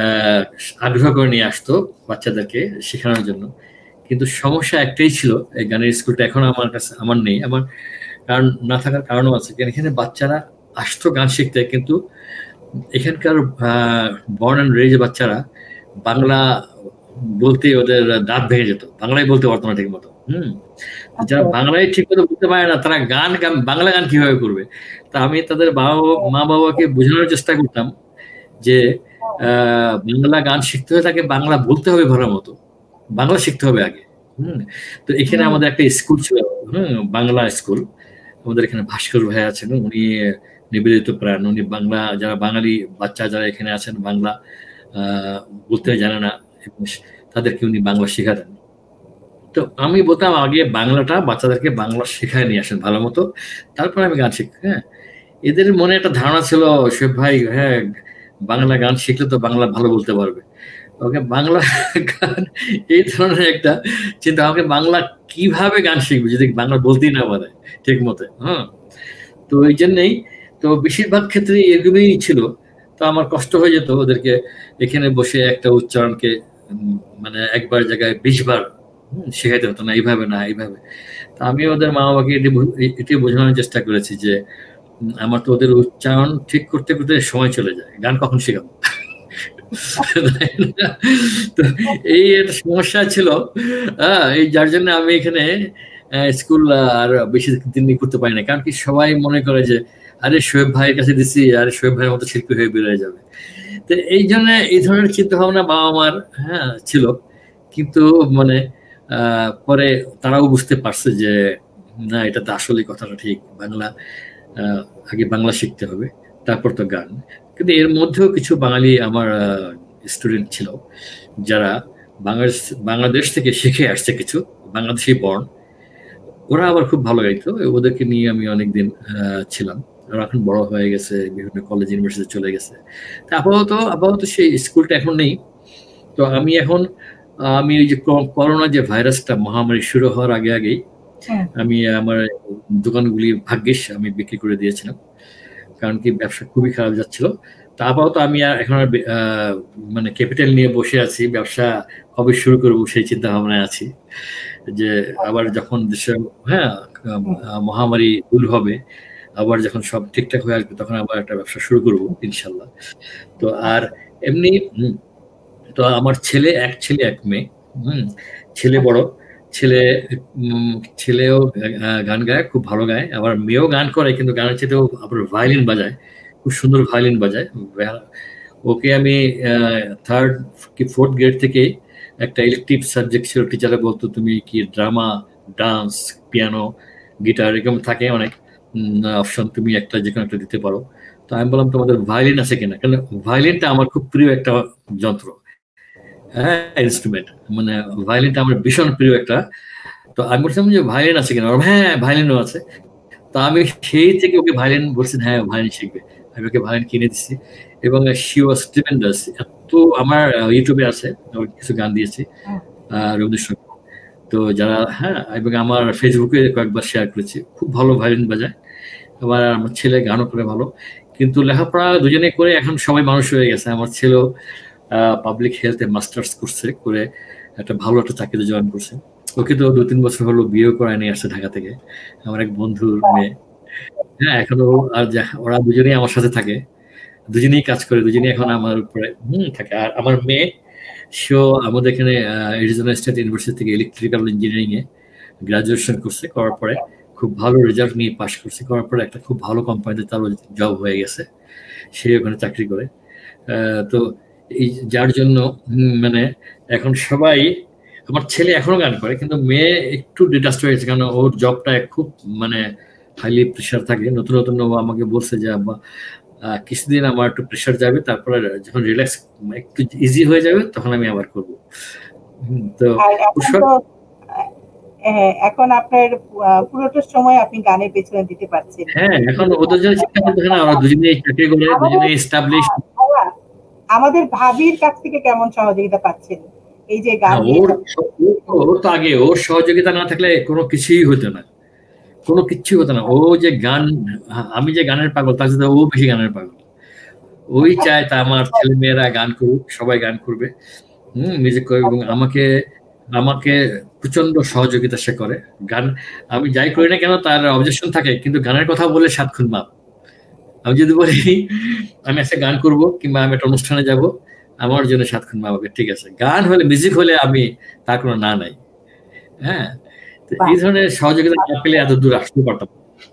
আগ্রহ করে নিয়ে আসতো বাচ্চাদেরকে শেখানোর জন্য। কিন্তু সমস্যা একটাই ছিল, এই গানের স্কুলটা এখন আমার কাছে আমার নেই। আমার কারণ না থাকার কারণও আছে, এখানে বাচ্চারা আসতো গান শিখতে, কিন্তু এখানকার বর্ন অ্যান্ড রেজ বাচ্চারা বাংলা বলতে ওদের দাঁত ভেঙে যেত, বাংলায় বলতে পারতো না ঠিক মতো। যারা বাংলায় ঠিক মতো বলতে পারে না, তারা বাংলা গান কিভাবে করবে? তা আমি তাদের মা বাবাকে বোঝানোর চেষ্টা করতাম যে বাংলা গান শিখতে হলে তাকে বাংলা বলতে হবে ভালো মতো, বাংলা শিখতে হবে আগে। তো এখানে আমাদের একটা স্কুল ছিল, বাংলা স্কুল। আমাদের এখানে ভাস্কর ভাই আছেন, উনি নিবেদিত প্রাণ। উনি বাংলা, যারা বাঙালি বাচ্চা যারা এখানে আছেন বাংলা বলতে জানে না, তাদেরকে উনি বাংলা শেখাতেন। তো আমি বলতাম আগে বাংলাটা বাচ্চাদেরকে বাংলা শেখায় নিয়ে আসেন ভালো মতো, তারপর আমি গান শিখি। হ্যাঁ, এদের মনে একটা ধারণা ছিল, শোয়েব ভাই হ্যাঁ বাংলা গান শিখলে তো বাংলা ভালো বলতে পারবে। ওকে বাংলা গান, এই ধরনের একটা চিন্তা। আমাকে বাংলা কিভাবে গান শিখবে যদি বাংলা বলতেই না পারে ঠিক মতো? তো এই জন্যই তো বেশিরভাগ ক্ষেত্রে এগুলোই ছিল। তো আমার কষ্ট হয়ে যেত ওদেরকে এখানে বসে একটা উচ্চারণকে মানে একবার জায়গায় 20 বার শেখাইতে হতো না, এইভাবে না এইভাবে। তা আমি ওদের মা বাবাকে এটি বোঝানোর চেষ্টা করেছি যে আমার তো ওদের উচ্চারণ ঠিক করতে করতে সময় চলে যায়, গান কখন শেখাবো? তো এই একটা সমস্যা ছিল, এই যার জন্য আমি এখানে স্কুল আর বেশি দিন করতে পারি না। কারণ কি সবাই মনে করে যে আরে শোয়েব ভাইয়ের কাছে দিচ্ছি, আরে শোয়েব ভাইয়ের মতো শিল্পী হয়ে বেরোয় যাবে। তো এই জন্য এই ধরনের চিন্তা ভাবনা বাবা মার ছিল। কিন্তু মানে পরে তারাও বুঝতে পারছে যে না, এটা তো আসলে কথাটা ঠিক, বাংলা আগে বাংলা শিখতে হবে, তারপর তো গান। কিন্তু এর মধ্যেও কিছু বাঙালি আমার স্টুডেন্ট ছিল যারা বাংলাদেশ থেকে শিখে আসছে, কিছু বাংলাদেশি বর্ণ, ওরা আবার খুব ভালো গাইতো। ওদেরকে নিয়ে আমি অনেকদিন ছিলাম। আর এখন বড় হয়ে গেছে, বিভিন্ন কলেজ ইউনিভার্সিটি চলে গেছে। তা আপাতত সেই স্কুলটা এখন নেই। তো আমি এখন আমি ওই যে করোনা যে ভাইরাসটা মহামারী শুরু হওয়ার আগেই আমি আমার দোকানগুলি ভাগ্যিস আমি বিক্রি করে দিয়েছিলাম, কারণ কি ব্যবসা খুবই খারাপ যাচ্ছিল। তা আপাতত আমি এখন আর মানে ক্যাপিটাল নিয়ে বসে আছি, ব্যবসা কবে শুরু করবো সেই চিন্তা ভাবনায় আছি, যে আবার যখন দেশে মহামারী দূর হবে, আবার যখন সব ঠিকঠাক হয়ে আসবে, তখন আবার একটা ব্যবসা শুরু করবো ইনশাল্লাহ। তো আর এমনি তো আমার এক ছেলে এক মেয়ে। ছেলে বড়, ছেলেও গান গায়, খুব ভালো গায়, আবার মেয়েও গান করে, কিন্তু গানের চেয়েও আবার ভায়োলিন বাজায়, খুব সুন্দর ভায়োলিন বাজায়। ওকে আমি 3rd কি 4th গ্রেড থেকে একটা ইলেকটিভ সাবজেক্ট ছিল, টিচারে বলতো তুমি কি ড্রামা, ডান্স, পিয়ানো, গিটার এরকম থাকে অনেক অপশন, তুমি একটা যে কোনো একটা দিতে পারো। তো আমি বললাম তোমাদের ভায়োলিন আছে কিনা, কারণ ভায়োলিনটা আমার খুব প্রিয় একটা যন্ত্র, হ্যাঁ ইনস্ট্রুমেন্ট, মানে ভায়োলিনটা আমার ভীষণ প্রিয় একটা। তো আমি বলছিলাম যে ভায়োলিন আছে কিনা, হ্যাঁ ভায়োলিনও আছে। তো আমি সেই থেকে ওকে ভায়োলিন বলছি, হ্যাঁ ভায়োলিন শিখবে। আমি ওকে ভায়োলিন কিনে দিচ্ছি, এবং শি ওয়াজ ট্রিমেন্ডাস। এত আমার ইউটিউবে আছে, কিছু গান দিয়েছি রবীন্দ্রসঙ্গীত। তো যারা এবং আমার ফেসবুকে কয়েকবার শেয়ার করেছি, খুব ভালো ভায়োলিন বাজায়। আবার আমার ছেলে গানও করে ভালো, কিন্তু লেখাপড়া দুজনে করে এখন সবাই মানুষ হয়ে গেছে। আমার ছেলেও পাবলিক হেলথে মাস্টার্স করছে, করে একটা ভালো একটা চাকরিতে জয়েন করছে। ওকে তো 2-3 বছর হলো বিয়ে করায় নিয়ে আসছে ঢাকা থেকে, আমার এক বন্ধুর মেয়ে। এখনো আর ওরা দুজনেই আমার সাথে থাকে, দুজনেই কাজ করে, দুজনেই এখন আমার উপরে থাকে। আর আমার মেয়ে, সেও আমাদের এখানে অ্যারিজোনা স্টেট ইউনিভার্সিটি থেকে ইলেকট্রিক্যাল ইঞ্জিনিয়ারিং এ গ্রাজুয়েশন করছে, করার পরে খুব ভালো রেজাল্ট নিয়ে পাশ করছে, করার পরে একটা খুব ভালো কোম্পানিতে তার জব হয়ে গেছে, সে ওখানে চাকরি করে। তো এই যার জন্য মানে এখন সবাই, আমার ছেলে এখনো গান করে, কিন্তু মেয়ে একটু ডিটাস্ট হয়েছে, কারণ ওর জবটা খুব মানে হাইলি প্রেশার থাকে। নতুন নতুন ও আমাকে বলছে যে কিছুদিন আমার একটু প্রেশার যাবে, তারপরে যখন রিল্যাক্স একটু ইজি হয়ে যাবে তখন আমি আবার করব। তো এখন আপনার পুরোটা সময় আপনি গানের পেছনে দিতে পারছেন। হ্যাঁ, এখন ওদের জন্য চিন্তা করতে হয় না, ওরা দুজনেই চাকরি করে, দুজনেই এস্টাবলিশ। আমাদের ভাবির কাছ থেকে কেমন সহযোগিতা পাচ্ছেন এই যে গান? ওর তো আগে ওর সহযোগিতা না থাকলে কোনো কিছুই হতো না, কোনো কিচ্ছু হতো না। ও যে গান, আমি যে গানের পাগল, তার সাথে ও বেশি গানের পাগল। ওই চায় তা আমার ছেলে মেয়েরা গান করুক, সবাই গান করবে, মিউজিক করবে, এবং আমাকে প্রচন্ড সহযোগিতা সে করে। গান আমি যাই করি না কেন তার অবজেকশন থাকে, কিন্তু গানের কথা বলে 7 খুন মাপ। আমি যদি বলি আমি একটা গান করব কিংবা আমি একটা অনুষ্ঠানে যাব, আমার জন্য 7 খুন মাপ হবে, ঠিক আছে। গান হলে, মিউজিক হলে আমি তার কোনো না নাই। হ্যাঁ, এই ধরনের সহযোগিতা না পেলে এত দূর আসতে পারতাম।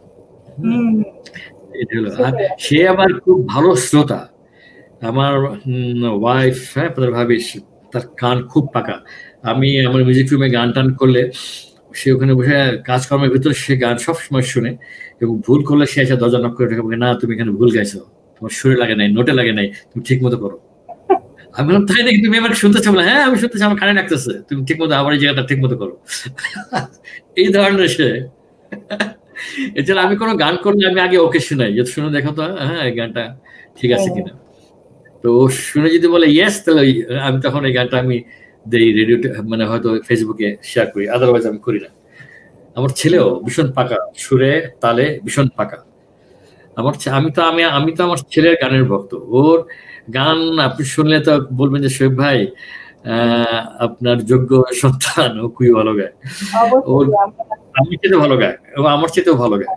আর সে আবার খুব ভালো শ্রোতা। আমার ওয়াইফ, ভাবি, তার কান খুব পাকা। আমি আমার মিউজিক রুমে গান টান করলে সে ওখানে বসে কাজকর্মের ভিতরে সে গান সবসময় শুনে, এবং ভুল করলে সে এসে দরজা নক করে ঢোকে, না তুমি এখানে ভুল গাইছো, তোমার সুরে লাগে নাই, নোটে লাগে নাই, তুমি ঠিক মতো করো। আমি বললাম তাই নাকি, তুমি আমাকে শুনতে চাও? হ্যাঁ আমি শুনতে চাই, আমার কানে লাগতেছে, তুমি ঠিক মতো আবার এই জায়গাটা ঠিক মতো করো। এই ধরনের সে। এছাড়া আমি কোনো গান করলে আমি আগে ওকে শোনাই, যে শুনে দেখো তো হ্যাঁ এই গানটা ঠিক আছে কিনা। তো ও শুনে যদি বলে ইয়েস, তাহলে আমি তখন এই গানটা আমি দেই রেডিওতে, মানে হয়তো ফেসবুকে শেয়ার করি, আদারওয়াইজ আমি করি না। আমার ছেলেও ভীষণ পাকা, সুরে তালে ভীষণ পাকা। আমি তো আমার ছেলের গানের ভক্ত। ওর গান আপনি শুনলে তো বলবেন যে শোয়েব ভাই আপনার যোগ্য সন্তান, ও খুবই ভালো গায়। ওর আমি চেয়েও ভালো গায়, ও আমার চেয়েও ভালো গায়।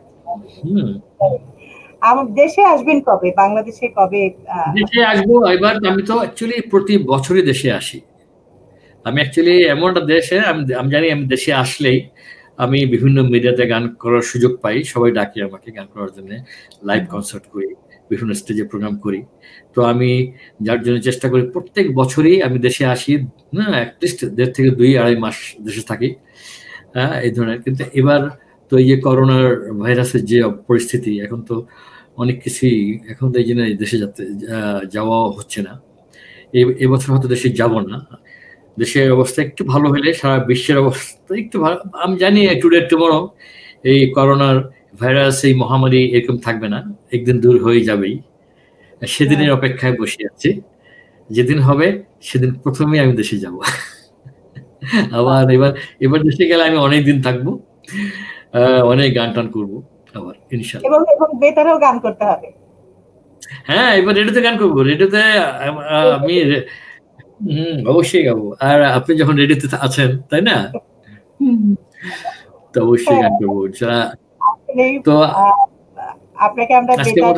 দেশে আসবেন কবে? বাংলাদেশে কবে? দেশে আসবো এবার। আমি তো অ্যাকচুয়ালি প্রতি বছরই দেশে আসি। আমি অ্যাকচুয়ালি এমন একটা দেশে, আমি জানি আমি দেশে আসলেই আমি বিভিন্ন মিডিয়াতে গান করার সুযোগ পাই, সবাই ডাকে আমাকে গান করার জন্য, লাইভ কনসার্ট করি, বিভিন্ন স্টেজে প্রোগ্রাম করি। তো আমি যার জন্য চেষ্টা করি প্রত্যেক বছরই আমি দেশে আসি, অ্যাটলিস্ট 1.5 থেকে 2-2.5 মাস দেশে থাকি, এই ধরনের। কিন্তু এবার তো এই যে করোনার ভাইরাসের যে পরিস্থিতি, এখন তো অনেক কিছুই, এখন তো এই জন্য দেশে যাওয়া হচ্ছে না। এবছর হয়তো দেশে যাব না। দেশের অবস্থা একটু ভালো হলে সারা বিশ্বের অবস্থা একটু ভালো, আমি জানি টুডে টুমরো এই করোনার ভাইরাস, এই মহামারী এরকম থাকবে না, একদিন দূর হয়ে যাবেই। সেদিনের অপেক্ষায় বসে আছি, যেদিন হবে সেদিন প্রথমে আমি দেশে যাব। আবার এবার দেশে গেলে আমি অনেকদিন থাকবো, অনেক গান টান করবো আবার ইনশাআল্লাহ। এবং বেতারেও গান করতে হবে। হ্যাঁ, এবার রেডিওতে গান করবো, রেডিওতে আমি অবশ্যই গাবো। আর আপনি যখন রেডিওতে আছেন, তাই না, তো অবশ্যই গান করবো। তো আপনাকে আমরা আজকে মতো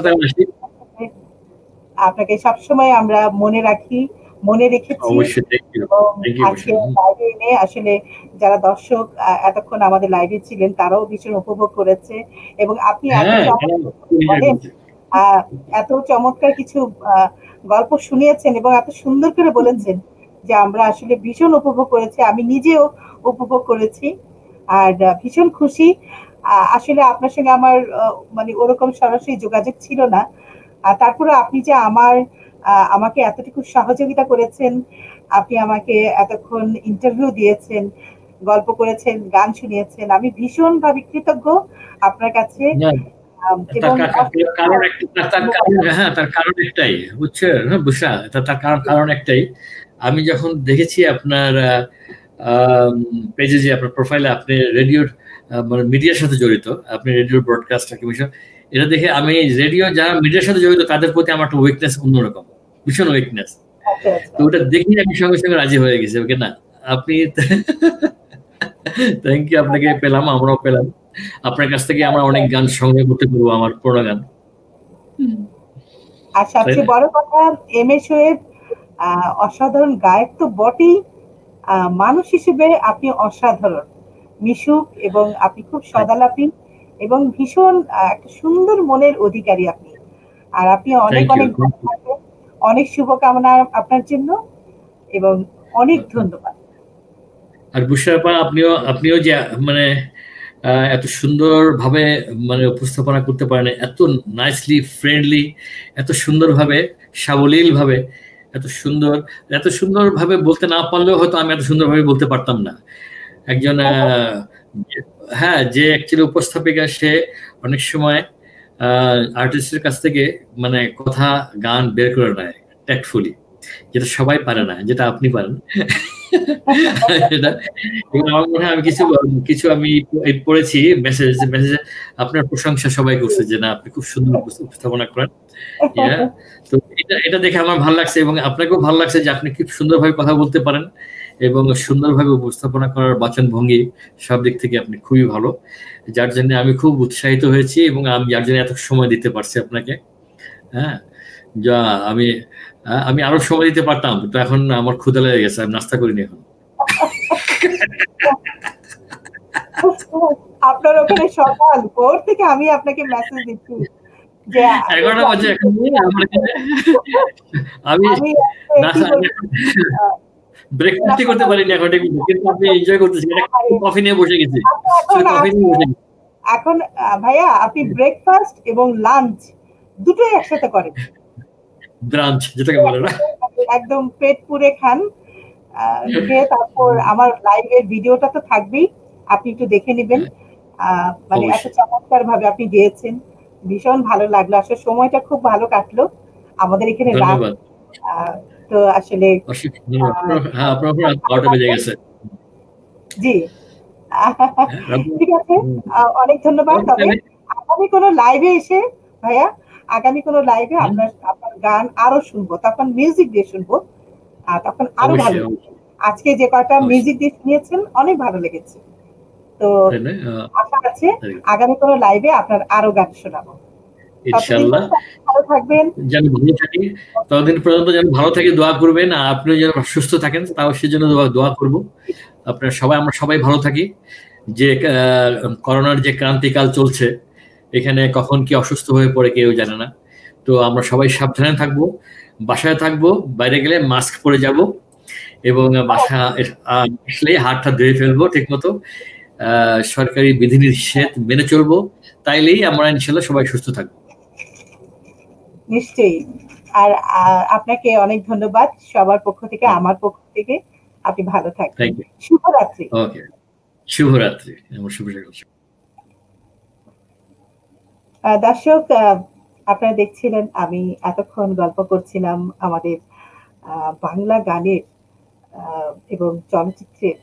আপনাকে সবসময় আমরা মনে রাখি, মনে রেখেছি। আজকে লাইভে এনে আসলে যারা দর্শক এতক্ষণ আমাদের লাইভে ছিলেন তারাও ভীষণ উপভোগ করেছে, এবং আপনি এত চমৎকার কিছু গল্প শুনিয়েছেন এবং এত সুন্দর করে বলেছেন যে আমরা আসলে ভীষণ উপভোগ করেছি, আমি নিজেও উপভোগ করেছি। আর ভীষণ খুশি। আসলে আপনার সঙ্গে আমার মানে ওরকম সরাসরি যোগাযোগ ছিল না, তারপরে আপনি যে আমাকে এতটুকু সহযোগিতা করেছেন, আপনি আমাকে এতক্ষণ ইন্টারভিউ দিয়েছেন, গল্প করেছেন, গান শুনিয়েছেন, আমি ভীষণ ভাবে কৃতজ্ঞ আপনার কাছে। তার কারণ একটাই, বুঝছেন বুঝা, তার কারণ একটাই, আমি যখন দেখেছি আপনার পেজে, যে আপনার প্রোফাইলে আপনি রেডিওর মানে মিডিয়ার সাথে জড়িত, আপনি রেডিও ব্রডকাস্ট কমিশন, এটা দেখে আমি রেডিও যারা মিডিয়ার সাথে জড়িত তাদের প্রতি আমার একটা উইকনেস অন্যরকম, ভীষণ উইকনেস। তো ওটা দেখে আমি সঙ্গে সঙ্গে রাজি হয়ে গেছি। ওকে না, আপনি থ্যাংক ইউ, আপনাকে পেলাম, আমরাও পেলাম আপনার কাছ থেকে, আমরা অনেক গান সংগ্রহ করতে পারবো, আমার পুরোনো গান। আর সবচেয়ে বড় কথা, এমএস শোয়েব অসাধারণ গায়ক তো বটেই, মানুষ হিসেবে আপনি অসাধারণ, মিশুক, এবং আপনি খুব সদালাপী এবং ভীষণ একটা সুন্দর মনের অধিকারী আপনি। আর আপনি অনেক অনেক অনেক শুভকামনা আপনার জন্য, এবং অনেক ধন্যবাদ। আর বুশরাপা, আপনিও যে মানে এত সুন্দর ভাবে মানে উপস্থাপনা করতে পারেন, এত নাইসলি, ফ্রেন্ডলি, এত সুন্দর ভাবে, সাবলীল ভাবে, এত সুন্দর ভাবে বলতে না পারলেও হয়তো আমি এত সুন্দর ভাবে বলতে পারতাম না। একজন হ্যাঁ, যে অ্যাকচুয়ালি উপস্থাপিকা, সে অনেক সময় আর্টিস্টের কাছ থেকে মানে কথা, গান বের করে নেয় ট্যাক্টফুলি, যেটা সবাই পারে না, যেটা আপনি পারেন। আমার মনে হয় আমি কিছু আমি পড়েছি মেসেজে আপনার প্রশংসা সবাই করছে, যে না আপনি খুব সুন্দর উপস্থাপনা করেন। তো এটা দেখে আমার ভালো লাগছে, এবং আপনাকেও ভালো লাগছে যে আপনি খুব সুন্দরভাবে কথা বলতে পারেন এবং সুন্দরভাবে উপস্থাপনা করার বাচন ভঙ্গি সব দিক থেকে আপনি খুবই ভালো, যার জন্য আমি খুব উৎসাহিত হয়েছি, এবং আমি যার জন্য এত সময় দিতে পারছি আপনাকে। হ্যাঁ, যা আমি আরো সময় দিতে পারতাম, তো এখন আমার ক্ষুধা লেগে গেছে, আমি নাস্তা করিনি এখন। আপনার ওখানে সকাল ভোর থেকে আমি আপনাকে মেসেজ দিচ্ছি যে 11টা বাজে, এখন আমি ব্রেকফাস্ট করতে পারিনি এখন, কিন্তু আপনি এনজয় করতেছেন, কফি নিয়ে বসে গেছি। এখন ভাইয়া আপনি ব্রেকফাস্ট এবং লাঞ্চ দুটোই একসাথে করেন, ব্রাঞ্চ যেটাকে বলে না, একদম পেট পুরে খান। তারপর আমার লাইভের ভিডিওটা তো থাকবেই, আপনি একটু দেখে নেবেন। মানে এত চমৎকার ভাবে আপনি গেয়েছেন, ভীষণ ভালো লাগলো, আসলে সময়টা খুব ভালো কাটলো আমাদের এখানে রাত। তো আসলে জি, ঠিক আছে, অনেক ধন্যবাদ। তবে আগামী কোনো লাইভে এসে ভাইয়া, আগামী কোনো লাইভে আপনার গান আরো শুনবো, তখন মিউজিক দিয়ে শুনবো, তখন আরো ভালো। আজকে যে কয়টা মিউজিক দিয়ে শুনিয়েছেন অনেক ভালো লেগেছে, তো আশা আছে আগামী কোনো লাইভে আপনার আরো গান শোনাবো। ইনশাআল্লাহ ভালো থাকবেন, যেন ভালো থাকি, ততদিন পর্যন্ত যেন ভালো থাকি দোয়া করবেন, আর আপনি যেন সুস্থ থাকেন তাও সেজন্য দোয়া করব। আপনারা সবাই, আমরা সবাই ভালো থাকি। যে করোনার যে ক্রান্তিকাল চলছে, এখানে কখন কি অসুস্থ হয়ে পড়ে কেউ জানে না, তো আমরা সবাই সাবধানে থাকবো, বাসায় থাকবো, বাইরে গেলে মাস্ক পরে যাব, এবং বাসা আসলে হাতটা ধুয়ে ফেলবো ঠিক মতো, সরকারি বিধিনিষেধ মেনে চলবো, তাইলেই আমরা ইনশাল্লাহ সবাই সুস্থ থাকবো। নিশ্চয়ই। আর আপনাকে অনেক ধন্যবাদ সবার পক্ষ থেকে, আমার পক্ষ থেকে। আপনি ভালো থাকবেন। শুভরাত্রি। ওকে, শুভরাত্রি। আমার শুভ সকাল। দর্শক, আপনারা দেখছিলেন আমি এতক্ষণ গল্প করছিলাম আমাদের বাংলা গানের এবং চলচ্চিত্রের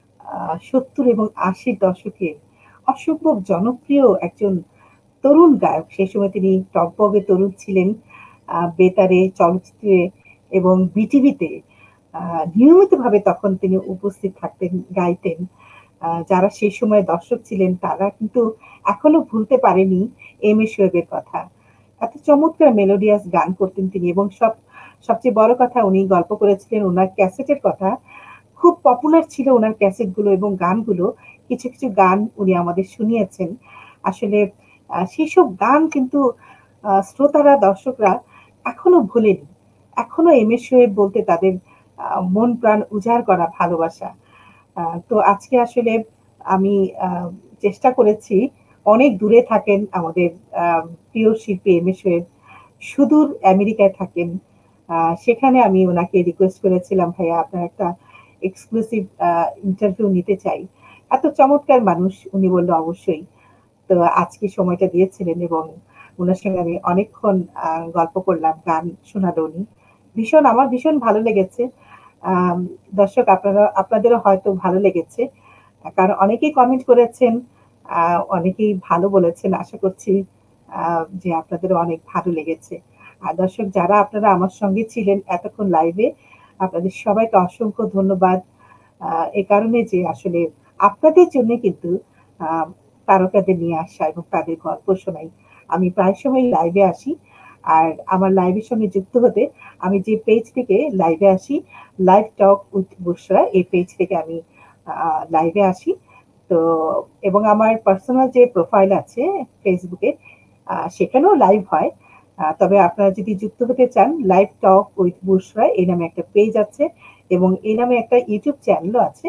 ৭০ এবং ৮০ দশকের অসম্ভব জনপ্রিয় একজন তরুণ গায়ক। সেই সময় তিনি টগবগে তরুণ ছিলেন। বেতারে, চলচ্চিত্রে এবং বিটিভিতে নিয়মিতভাবে তখন তিনি উপস্থিত থাকতেন, গাইতেন। যারা সেই সময় দর্শক ছিলেন তারা কিন্তু এখনো ভুলতে পারেনি এম এ শোয়েবের কথা। এত চমৎকার মেলোডিয়াস গান করতেন তিনি এবং সবচেয়ে বড় কথা উনি গল্প করেছিলেন ওনার ক্যাসেটের কথা। খুব পপুলার ছিল ওনার ক্যাসেটগুলো এবং গানগুলো। কিছু, কিছু গান উনি আমাদের শুনিয়েছেন। আসলে সেসব গান কিন্তু শ্রোতারা, দর্শকরা এখনো ভোলেনি। এখনো এম এস শোয়েব বলতে তাদের মন প্রাণ উজাড় করা ভালোবাসা। তো আজকে আসলে আমি চেষ্টা করেছি, অনেক দূরে থাকেন আমাদের প্রিয় শিল্পী এম এস শোয়েব, সুদূর আমেরিকায় থাকেন। সেখানে আমি ওনাকে রিকোয়েস্ট করেছিলাম, ভাইয়া আপনার একটা এক্সক্লুসিভ ইন্টারভিউ নিতে চাই। এত চমৎকার মানুষ, উনি বললো অবশ্যই। তো আজকে সময়টা দিয়েছিলেন এবং ওনার সঙ্গে আমি অনেকক্ষণ গল্প করলাম, গান শোনালো উনি। আমার ভীষণ ভালো লেগেছে। দর্শক, আপনাদেরও হয়তো ভালো লেগেছে, কারণ অনেকেই কমেন্ট করেছেন, অনেকেই ভালো বলেছেন। আশা করছি যে আপনাদেরও অনেক ভালো লেগেছে। আর দর্শক, যারা আপনারা আমার সঙ্গে ছিলেন এতক্ষণ লাইভে, আপনাদের সবাইকে অসংখ্য ধন্যবাদ। এ কারণে যে আসলে আপনাদের জন্য কিন্তু তারকাদের নিয়ে আসা এবং তাদের গল্প শোনাই। আমি প্রায় সময় লাইভে আসি, আর আমার লাইভের সঙ্গে যুক্ত হতে আমি যে পেজ থেকে লাইভে আসি, লাইভ টক উইথ বুশরা, এই পেজ থেকে আমি লাইভে আসি। তো এবং আমার পার্সোনাল যে প্রোফাইল আছে ফেসবুকে, সেখানেও লাইভ হয়। তবে আপনারা যদি যুক্ত হতে চান, লাইভ টক উইথ বুশরা এই নামে একটা পেজ আছে এবং এই নামে একটা ইউটিউব চ্যানেলও আছে।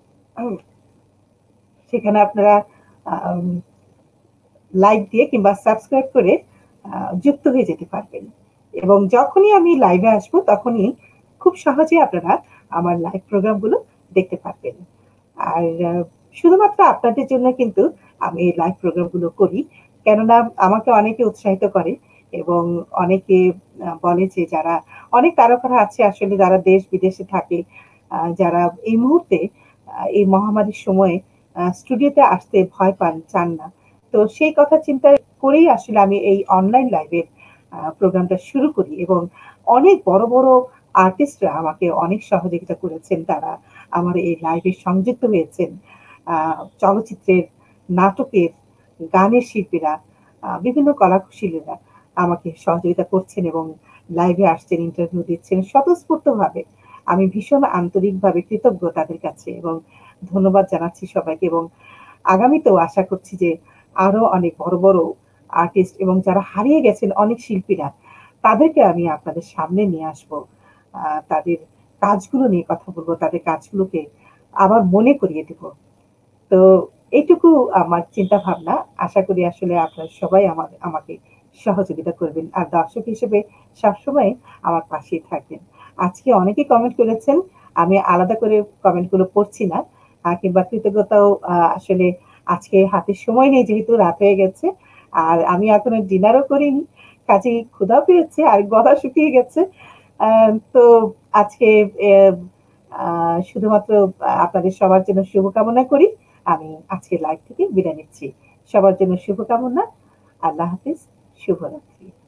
সেখানে আপনারা লাইক দিয়ে কিংবা সাবস্ক্রাইব করে যুক্ত হয়ে যেতে পারবেন এবং যখনই আমি লাইভে আসবো তখনই খুব সহজে আপনারা আমার লাইভ প্রোগ্রামগুলো দেখতে পারবেন। আর শুধুমাত্র আপনাদের জন্য কিন্তু আমি এই লাইভ প্রোগ্রামগুলো করি, কেননা আমাকে অনেকে উৎসাহিত করে এবং অনেকে বলে যে যারা অনেক তারকারা আছে আসলে যারা দেশ বিদেশে থাকে, যারা এই মুহূর্তে এই মহামারীর সময়ে স্টুডিওতে আসতে ভয় পান, চান না। তো সেই কথা চিন্তা করেই আসলে আমি এই অনলাইন লাইভের প্রোগ্রামটা শুরু করি এবং অনেক বড় বড় আর্টিস্টরা আমাকে অনেক সহযোগিতা করেছেন। তারা আমার এই লাইভে সংযুক্ত হয়েছেন। চলচ্চিত্রের, নাটকের, গানের শিল্পীরা, বিভিন্ন কলাকুশলীরা আমাকে সহযোগিতা করছেন এবং লাইভে আসছেন, ইন্টারভিউ দিচ্ছেন স্বতঃস্ফূর্তভাবে। আমি ভীষণ আন্তরিকভাবে কৃতজ্ঞ তাদের কাছে এবং ধন্যবাদ জানাচ্ছি সবাইকে এবং আগামীতেও আশা করছি যে আরো অনেক বড় বড় আর্টিস্ট এবং যারা হারিয়ে গেছেন অনেক শিল্পীরা, তাদেরকে আমি আপনাদের সামনে নিয়ে আসব। তাদের কাজগুলো নিয়ে কথা বলবো, তাদের কাজগুলোকে আবার মনে করিয়ে দেব। তো এইটুকু আমার চিন্তা ভাবনা। আশা করি আসলে আপনারা সবাই আমাকে সহযোগিতা করবেন আর দর্শক হিসেবে সবসময় আমার পাশেই থাকবেন। আজকে অনেকেই কমেন্ট করেছেন, আমি আলাদা করে কমেন্টগুলো পড়ছি না, কিংবা কৃতজ্ঞতাও আসলে আজকে হাতে সময় নেই যেহেতু রাত হয়ে গেছে আর আমি এখনো ডিনারও করিনি, কাজেই ক্ষুধা পেয়েছে আর গলা শুকিয়ে গেছে। তো আজকে শুধুমাত্র আপনাদের সবার জন্য শুভকামনা করি। আমি আজকে লাইভ থেকে বিদায় নিচ্ছি। সবার জন্য শুভকামনা। আল্লাহ হাফিজ, শুভরাত্রি।